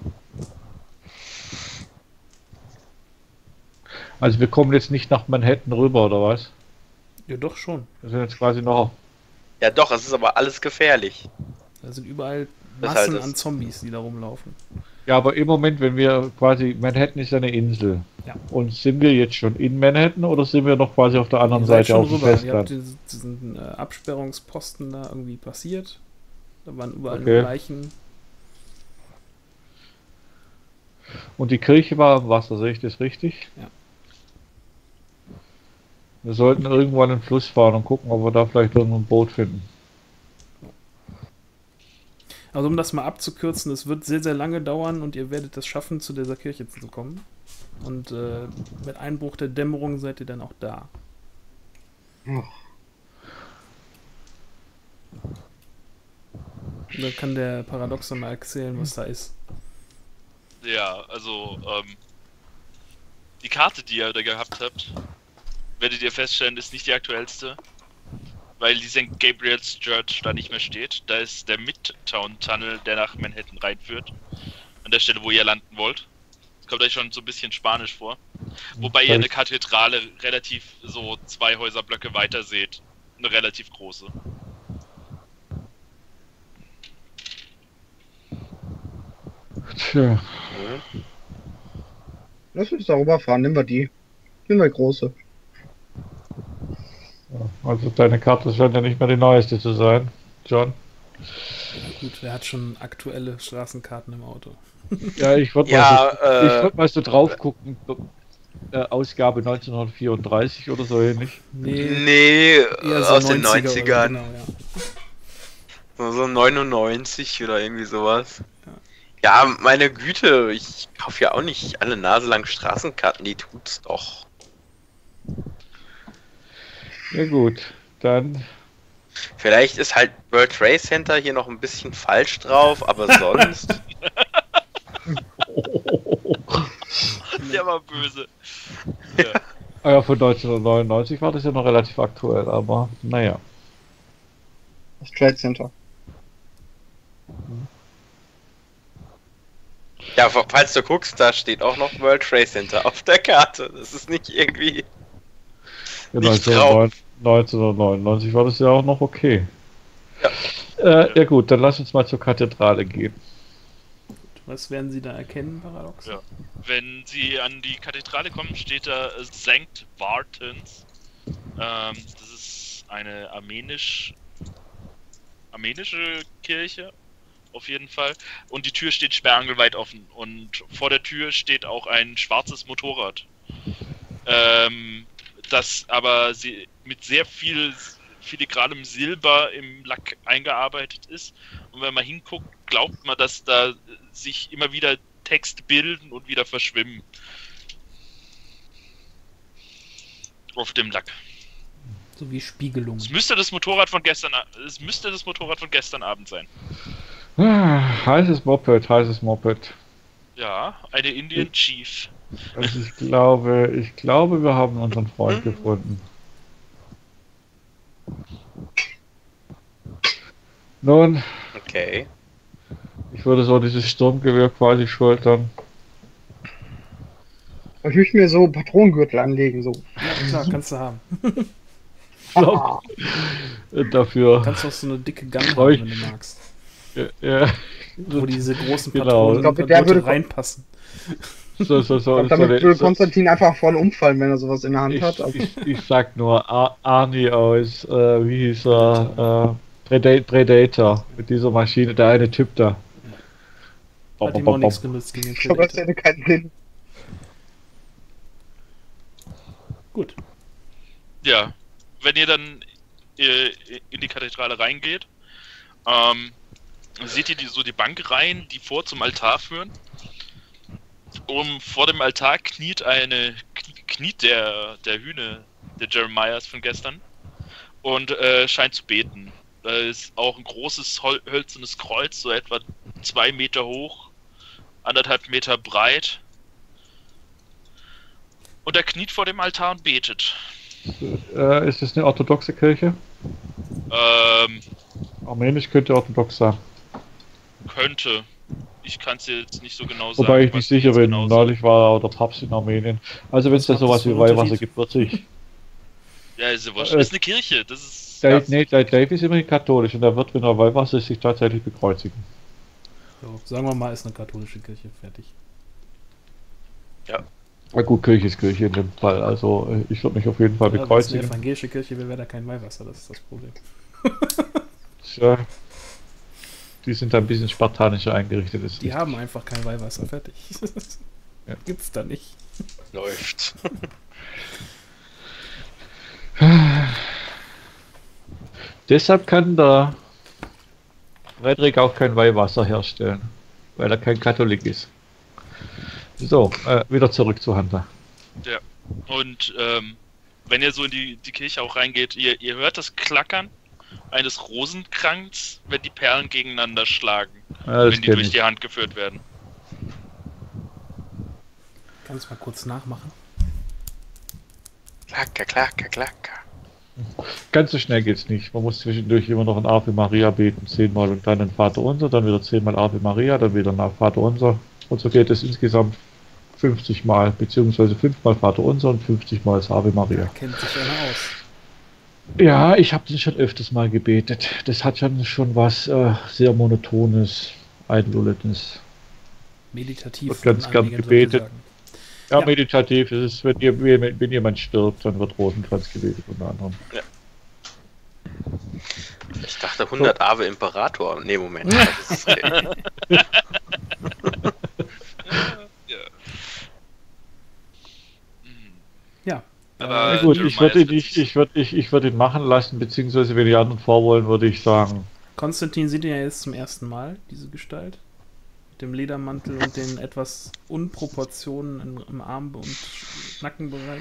Also wir kommen jetzt nicht nach Manhattan rüber, oder was? Ja, doch schon. Wir sind jetzt quasi noch... Ja doch, es ist aber alles gefährlich. Da sind überall Das ist halt Massen das- an Zombies, die da rumlaufen. Ja, aber im Moment, wenn wir quasi... Manhattan ist ja eine Insel. Ja. Und sind wir jetzt schon in Manhattan oder sind wir noch quasi auf der anderen Ihr seid Seite auf dem Ihr habt Festland? diesen Absperrungsposten da irgendwie passiert. Da waren überall Okay. nur Leichen. Und die Kirche war am Wasser, sehe ich das richtig? Ja. Wir sollten irgendwann in den Fluss fahren und gucken, ob wir da vielleicht irgendein Boot finden. Also um das mal abzukürzen, es wird sehr, sehr lange dauern und ihr werdet es schaffen, zu dieser Kirche zu kommen. Und mit Einbruch der Dämmerung seid ihr dann auch da. Oh. Da kann der Paradoxon mal erzählen, was da ist. Ja, also, die Karte, die ihr da gehabt habt, werdet ihr feststellen, ist nicht die aktuellste. Weil die St. Gabriel's Church da nicht mehr steht. Da ist der Midtown Tunnel, der nach Manhattan reinführt. An der Stelle, wo ihr landen wollt. Das kommt euch schon so ein bisschen spanisch vor. Wobei ihr eine Kathedrale relativ so 2 Häuserblöcke weiter seht. Eine relativ große. Tja. Lass uns darüber fahren, nehmen wir die. Nehmen wir die große. Also deine Karte scheint ja nicht mehr die neueste zu sein, John. Gut, wer hat schon aktuelle Straßenkarten im Auto? Ja, ich würde mal so drauf gucken. Ausgabe 1934 oder so ähnlich. Nee, eher so aus den 90er 90ern. Genau, ja. So 99 oder irgendwie sowas. Ja, meine Güte, ich kaufe ja auch nicht alle Nase lang Straßenkarten, die tut's doch. Ja gut, dann... Vielleicht ist halt World Trade Center hier noch ein bisschen falsch drauf, aber sonst... Der war böse. Ah ja, von 1999 war das ja noch relativ aktuell, aber naja. Das Trade Center. Ja, falls du guckst, da steht auch noch World Trade Center auf der Karte. Das ist nicht irgendwie... Ja, Nicht drauf. 1999 war das ja auch noch okay. Ja gut, dann lass uns mal zur Kathedrale gehen. Was werden Sie da erkennen, Paradox? Ja. Wenn Sie an die Kathedrale kommen, steht da St. Vartans. Das ist eine armenische Kirche, auf jeden Fall. Und die Tür steht sperrangelweit offen. Und vor der Tür steht auch ein schwarzes Motorrad. Das aber mit sehr viel filigranem Silber im Lack eingearbeitet ist. Und wenn man hinguckt, glaubt man, dass da sich immer wieder Text bilden und wieder verschwimmen. Auf dem Lack. So wie Spiegelung. Es müsste das Motorrad von gestern Abend sein. Heißes Moped. Ja, eine Indian Chief. Also ich glaube, wir haben unseren Freund gefunden. Nun, Okay. ich würde so dieses Sturmgewehr quasi schultern. Ich möchte mir so Patronengürtel anlegen, so. Ja, klar, kannst du haben. Dafür. Kannst du auch so eine dicke Gun haben, Treu- wenn du magst. Ja, Wo diese großen Genau. Patronen Ich glaub, mit der würde- reinpassen. so, Ich glaub, damit würde Konstantin einfach voll umfallen, wenn er sowas in der Hand hat. Aber ich sag nur Arnie aus, wie hieß er, Predator, mit dieser Maschine, der eine Typ da. Hat ihm auch nichts genutzt gegen den ich glaube, das Predator. hätte keinen Sinn. Gut. Ja, wenn ihr dann in die Kathedrale reingeht, seht ihr so die Bankreihen, die zum Altar führen. Vor dem Altar kniet der Hühne der Jeremiahs von gestern und scheint zu beten. Da ist auch ein großes hölzernes Kreuz, so etwa 2 Meter hoch, 1,5 Meter breit. Und er kniet vor dem Altar und betet. Ist das eine orthodoxe Kirche? Armenisch könnte orthodox sein. Könnte. Ich kann es jetzt nicht so genau sagen. Wobei ich was nicht sicher jetzt bin, genau neulich war auch der Papst in Armenien. Also wenn es da macht sowas das für wie einen Weihwasser Unterschied? gibt, wird sich... Ja, ist ja wurscht. Das ist eine Kirche. Das ist. Dave ist immerhin katholisch und er wird, wenn er Weihwasser ist, sich tatsächlich bekreuzigen. So, sagen wir mal, ist eine katholische Kirche. Fertig. Na gut, Kirche ist Kirche in dem Fall, also ich würde mich auf jeden Fall Ja, wenn es eine bekreuzigen. evangelische Kirche wäre, da kein Weihwasser. Das ist das Problem. Tja, die sind da ein bisschen spartanischer eingerichtet. Ist Die haben einfach kein Weihwasser. Fertig. Gibt's da nicht. Läuft. Deshalb kann der Frederik auch kein Weihwasser herstellen, weil er kein Katholik ist. So, wieder zurück zu Hunter. Ja. Und wenn ihr so in die Kirche auch reingeht, ihr hört das Klackern eines Rosenkranz, wenn die Perlen gegeneinander schlagen, Ja, wenn die durch die Hand geführt werden. Kannst du mal kurz nachmachen? Klacker, klacker, klacker. Ganz so schnell geht's nicht. Man muss zwischendurch immer noch ein Ave Maria beten, 10-mal und dann ein Vater Unser, dann wieder 10-mal Ave Maria, dann wieder nach Vater Unser. Und so geht es insgesamt 50 Mal, beziehungsweise 5-mal Vater Unser und 50 Mal das Ave Maria. Kennt sich einer aus. Ja, ich habe den schon öfters mal gebetet. Das hat schon was sehr Monotones, Einlullendes. Meditativ. Wird ganz von gern einigen gebetet. sozusagen. Ja, Ja. meditativ ist es, wenn jemand stirbt, dann wird Rosenkranz gebetet unter anderem. Ich dachte 100 Ave Imperator. Nee, Moment. Das ist, Ja. Ja. Aber Na gut, Jeremiah ich würde ihn, ist ich würd ihn machen lassen, beziehungsweise wenn die anderen vorwollen, würde ich sagen, Konstantin sieht ja jetzt zum ersten Mal, diese Gestalt. Mit dem Ledermantel und den etwas Unproportionen im Arm- und Nackenbereich.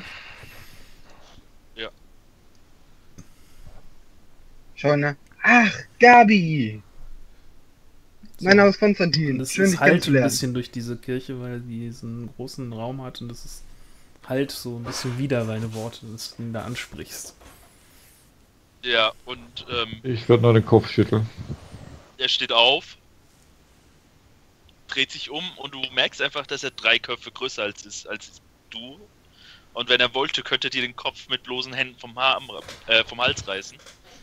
Schau, ne? Ach, Gabi! Mein Name ist Und Konstantin. es Schön, ist dich halt ein kennenzulernen. bisschen durch diese Kirche, weil die so einen großen Raum hat und das ist halt so ein bisschen wieder deine Worte, dass du ihn da ansprichst. Ja, und ich würde nur den Kopf schütteln. er steht auf, dreht sich um und du merkst einfach, dass er 3 Köpfe größer als du. Und wenn er wollte, könnte dir den Kopf mit bloßen Händen vom Hals reißen.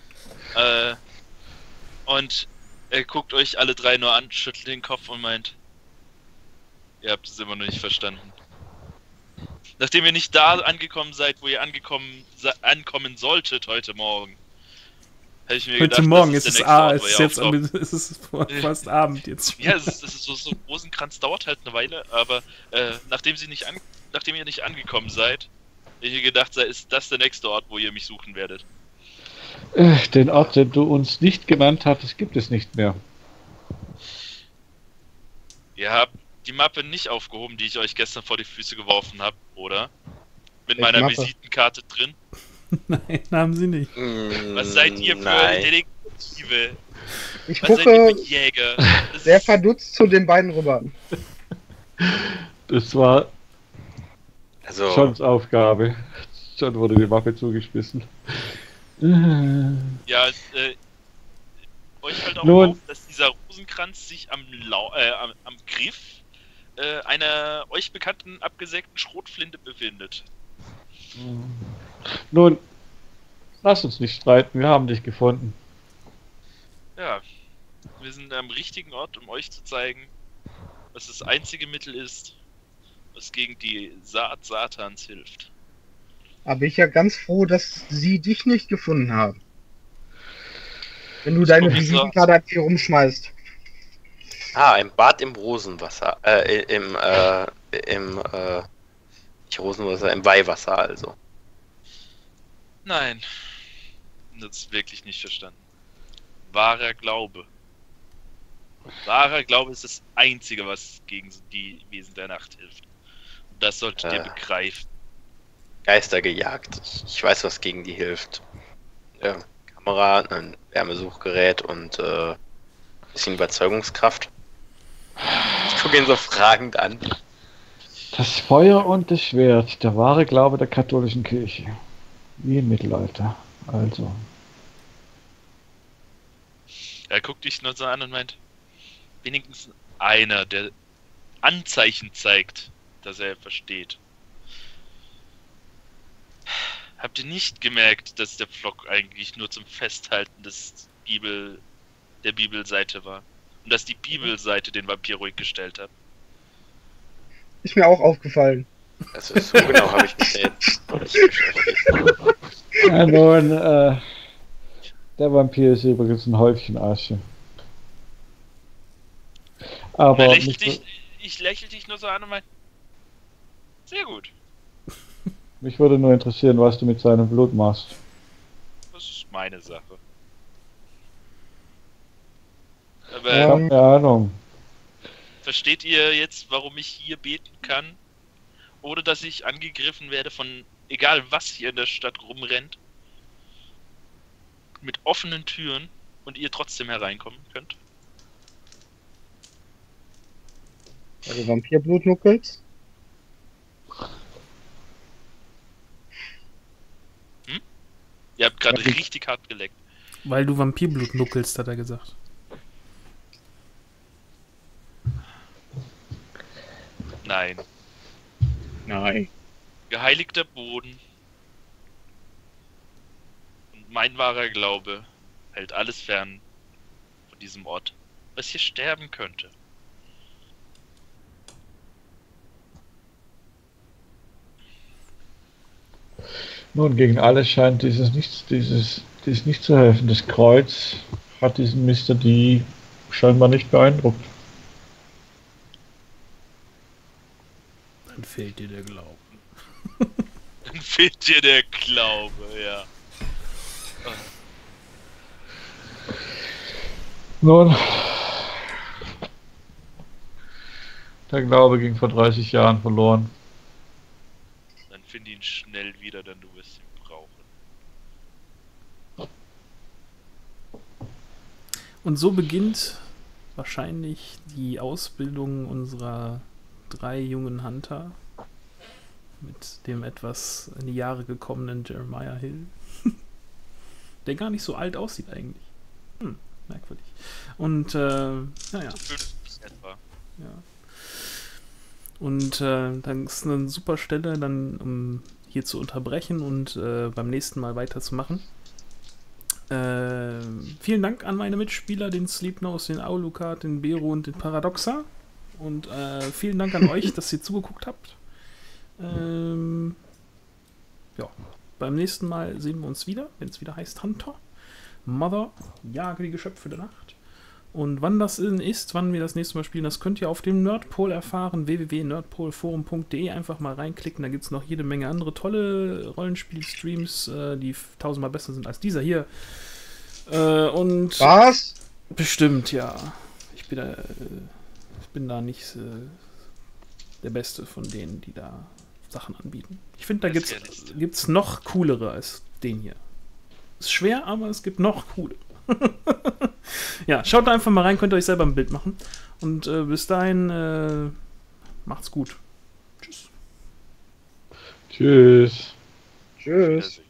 Und er guckt euch alle 3 nur an, schüttelt den Kopf und meint, ihr habt es immer noch nicht verstanden. Nachdem ihr nicht da angekommen seid, wo ihr ankommen solltet heute Morgen, hätte ich mir Heute gedacht, Morgen das ist es der nächste Ort, wo es ist ihr jetzt auftaucht. es ist fast Abend jetzt. Ja, es ist so ein Rosenkranz dauert halt eine Weile, aber nachdem ihr nicht angekommen seid, hätte ich mir gedacht, ist das der nächste Ort, wo ihr mich suchen werdet. Den Ort, den du uns nicht genannt hattest, gibt es nicht mehr. Ihr habt die Mappe nicht aufgehoben, die ich euch gestern vor die Füße geworfen habe, oder? Mit Welche meiner Mappe? Visitenkarte drin. Nein, haben sie nicht. Was seid ihr für Nein. Detektive? Ich Was seid ihr gucke für Jäger? Das sehr ist- verdutzt zu den beiden rüber. Das war Also, Johns Aufgabe. John wurde die Waffe zugeschmissen. Ja, euch fällt auch Nun- auf, dass dieser Rosenkranz sich am Griff einer euch bekannten abgesägten Schrotflinte befindet. Nun, lass uns nicht streiten, wir haben dich gefunden. Ja, wir sind am richtigen Ort, um euch zu zeigen, was das einzige Mittel ist, was gegen die Saat Satans hilft. Aber ich ja ganz froh, dass sie dich nicht gefunden haben. Wenn du Das deine kommt jetzt Visitenkarte einfach hier rumschmeißt. ein Bad im Rosenwasser. Nicht Rosenwasser, im Weihwasser also. Nein, das ist wirklich nicht verstanden. Wahrer Glaube. Wahrer Glaube ist das Einzige, was gegen die Wesen der Nacht hilft. Und das solltet ihr begreifen. Geister gejagt. Ich weiß, was gegen die hilft. Kamera, ein Wärmesuchgerät und bisschen Überzeugungskraft. Ich gucke ihn so fragend an. Das Feuer und das Schwert, der wahre Glaube der katholischen Kirche. Wie im Mittelalter. Also. Er guckt dich nur so an und meint, wenigstens einer, der Anzeichen zeigt, dass er versteht. Habt ihr nicht gemerkt, dass der Pflock eigentlich nur zum Festhalten der Bibelseite war? Und dass die Bibelseite den Vampir ruhig gestellt hat? Ist mir auch aufgefallen. Also so genau habe ich mich da jetzt noch nicht beschäftigt. Ja, nun, der Vampir ist übrigens ein Häufchen Asche. Aber Ich lächel dich nur so an und mein, Sehr gut. Mich würde nur interessieren, was du mit seinem Blut machst. Das ist meine Sache. Ich Aber habe eine Ahnung. versteht ihr jetzt, warum ich hier beten kann? Ohne dass ich angegriffen werde von egal was hier in der Stadt rumrennt? Mit offenen Türen und ihr trotzdem hereinkommen könnt? Also Vampirblut-Nuckels? Ihr habt gerade Ja. richtig hart geleckt. Weil du Vampirblut nuckelst, hat er gesagt. Nein. Nein. Geheiligter Boden und mein wahrer Glaube hält alles fern von diesem Ort, was hier sterben könnte. Nun, gegen alles scheint dies nicht zu helfen. Das Kreuz hat diesen Mr. D scheinbar nicht beeindruckt. Dann fehlt dir der Glauben. Dann fehlt dir der Glaube, ja. Nun, der Glaube ging vor 30 Jahren verloren. Dann find ihn schnell wieder, denn du wirst ihn brauchen. Und so beginnt wahrscheinlich die Ausbildung unserer 3 jungen Hunter mit dem etwas in die Jahre gekommenen Jeremiah Hill, der gar nicht so alt aussieht eigentlich. Merkwürdig. Und naja. So 5 etwa. Ja. Und dann ist eine super Stelle, dann um hier zu unterbrechen und beim nächsten Mal weiterzumachen. Vielen Dank an meine Mitspieler, den Sleepnose, den Aulucard, den Bero und den Paradoxa. Und vielen Dank an euch, dass ihr zugeguckt habt. Ja, beim nächsten Mal sehen wir uns wieder, wenn es wieder heißt Hunter. Mother, jage die Geschöpfe der Nacht. Und wann das ist, wann wir das nächste Mal spielen, das könnt ihr auf dem Nerdpol erfahren, www.nerdpolforum.de, einfach mal reinklicken, da gibt es noch jede Menge andere tolle Rollenspiel-Streams, die 1000-mal besser sind als dieser hier. Und Was? bestimmt, ja. Ich bin da nicht der Beste von denen, die da Sachen anbieten. Ich finde, da Das ist gibt's noch coolere als den hier. Ist schwer, aber es gibt noch coole. Ja, schaut da einfach mal rein, könnt ihr euch selber ein Bild machen. Und bis dahin, macht's gut. Tschüss. Tschüss. Tschüss.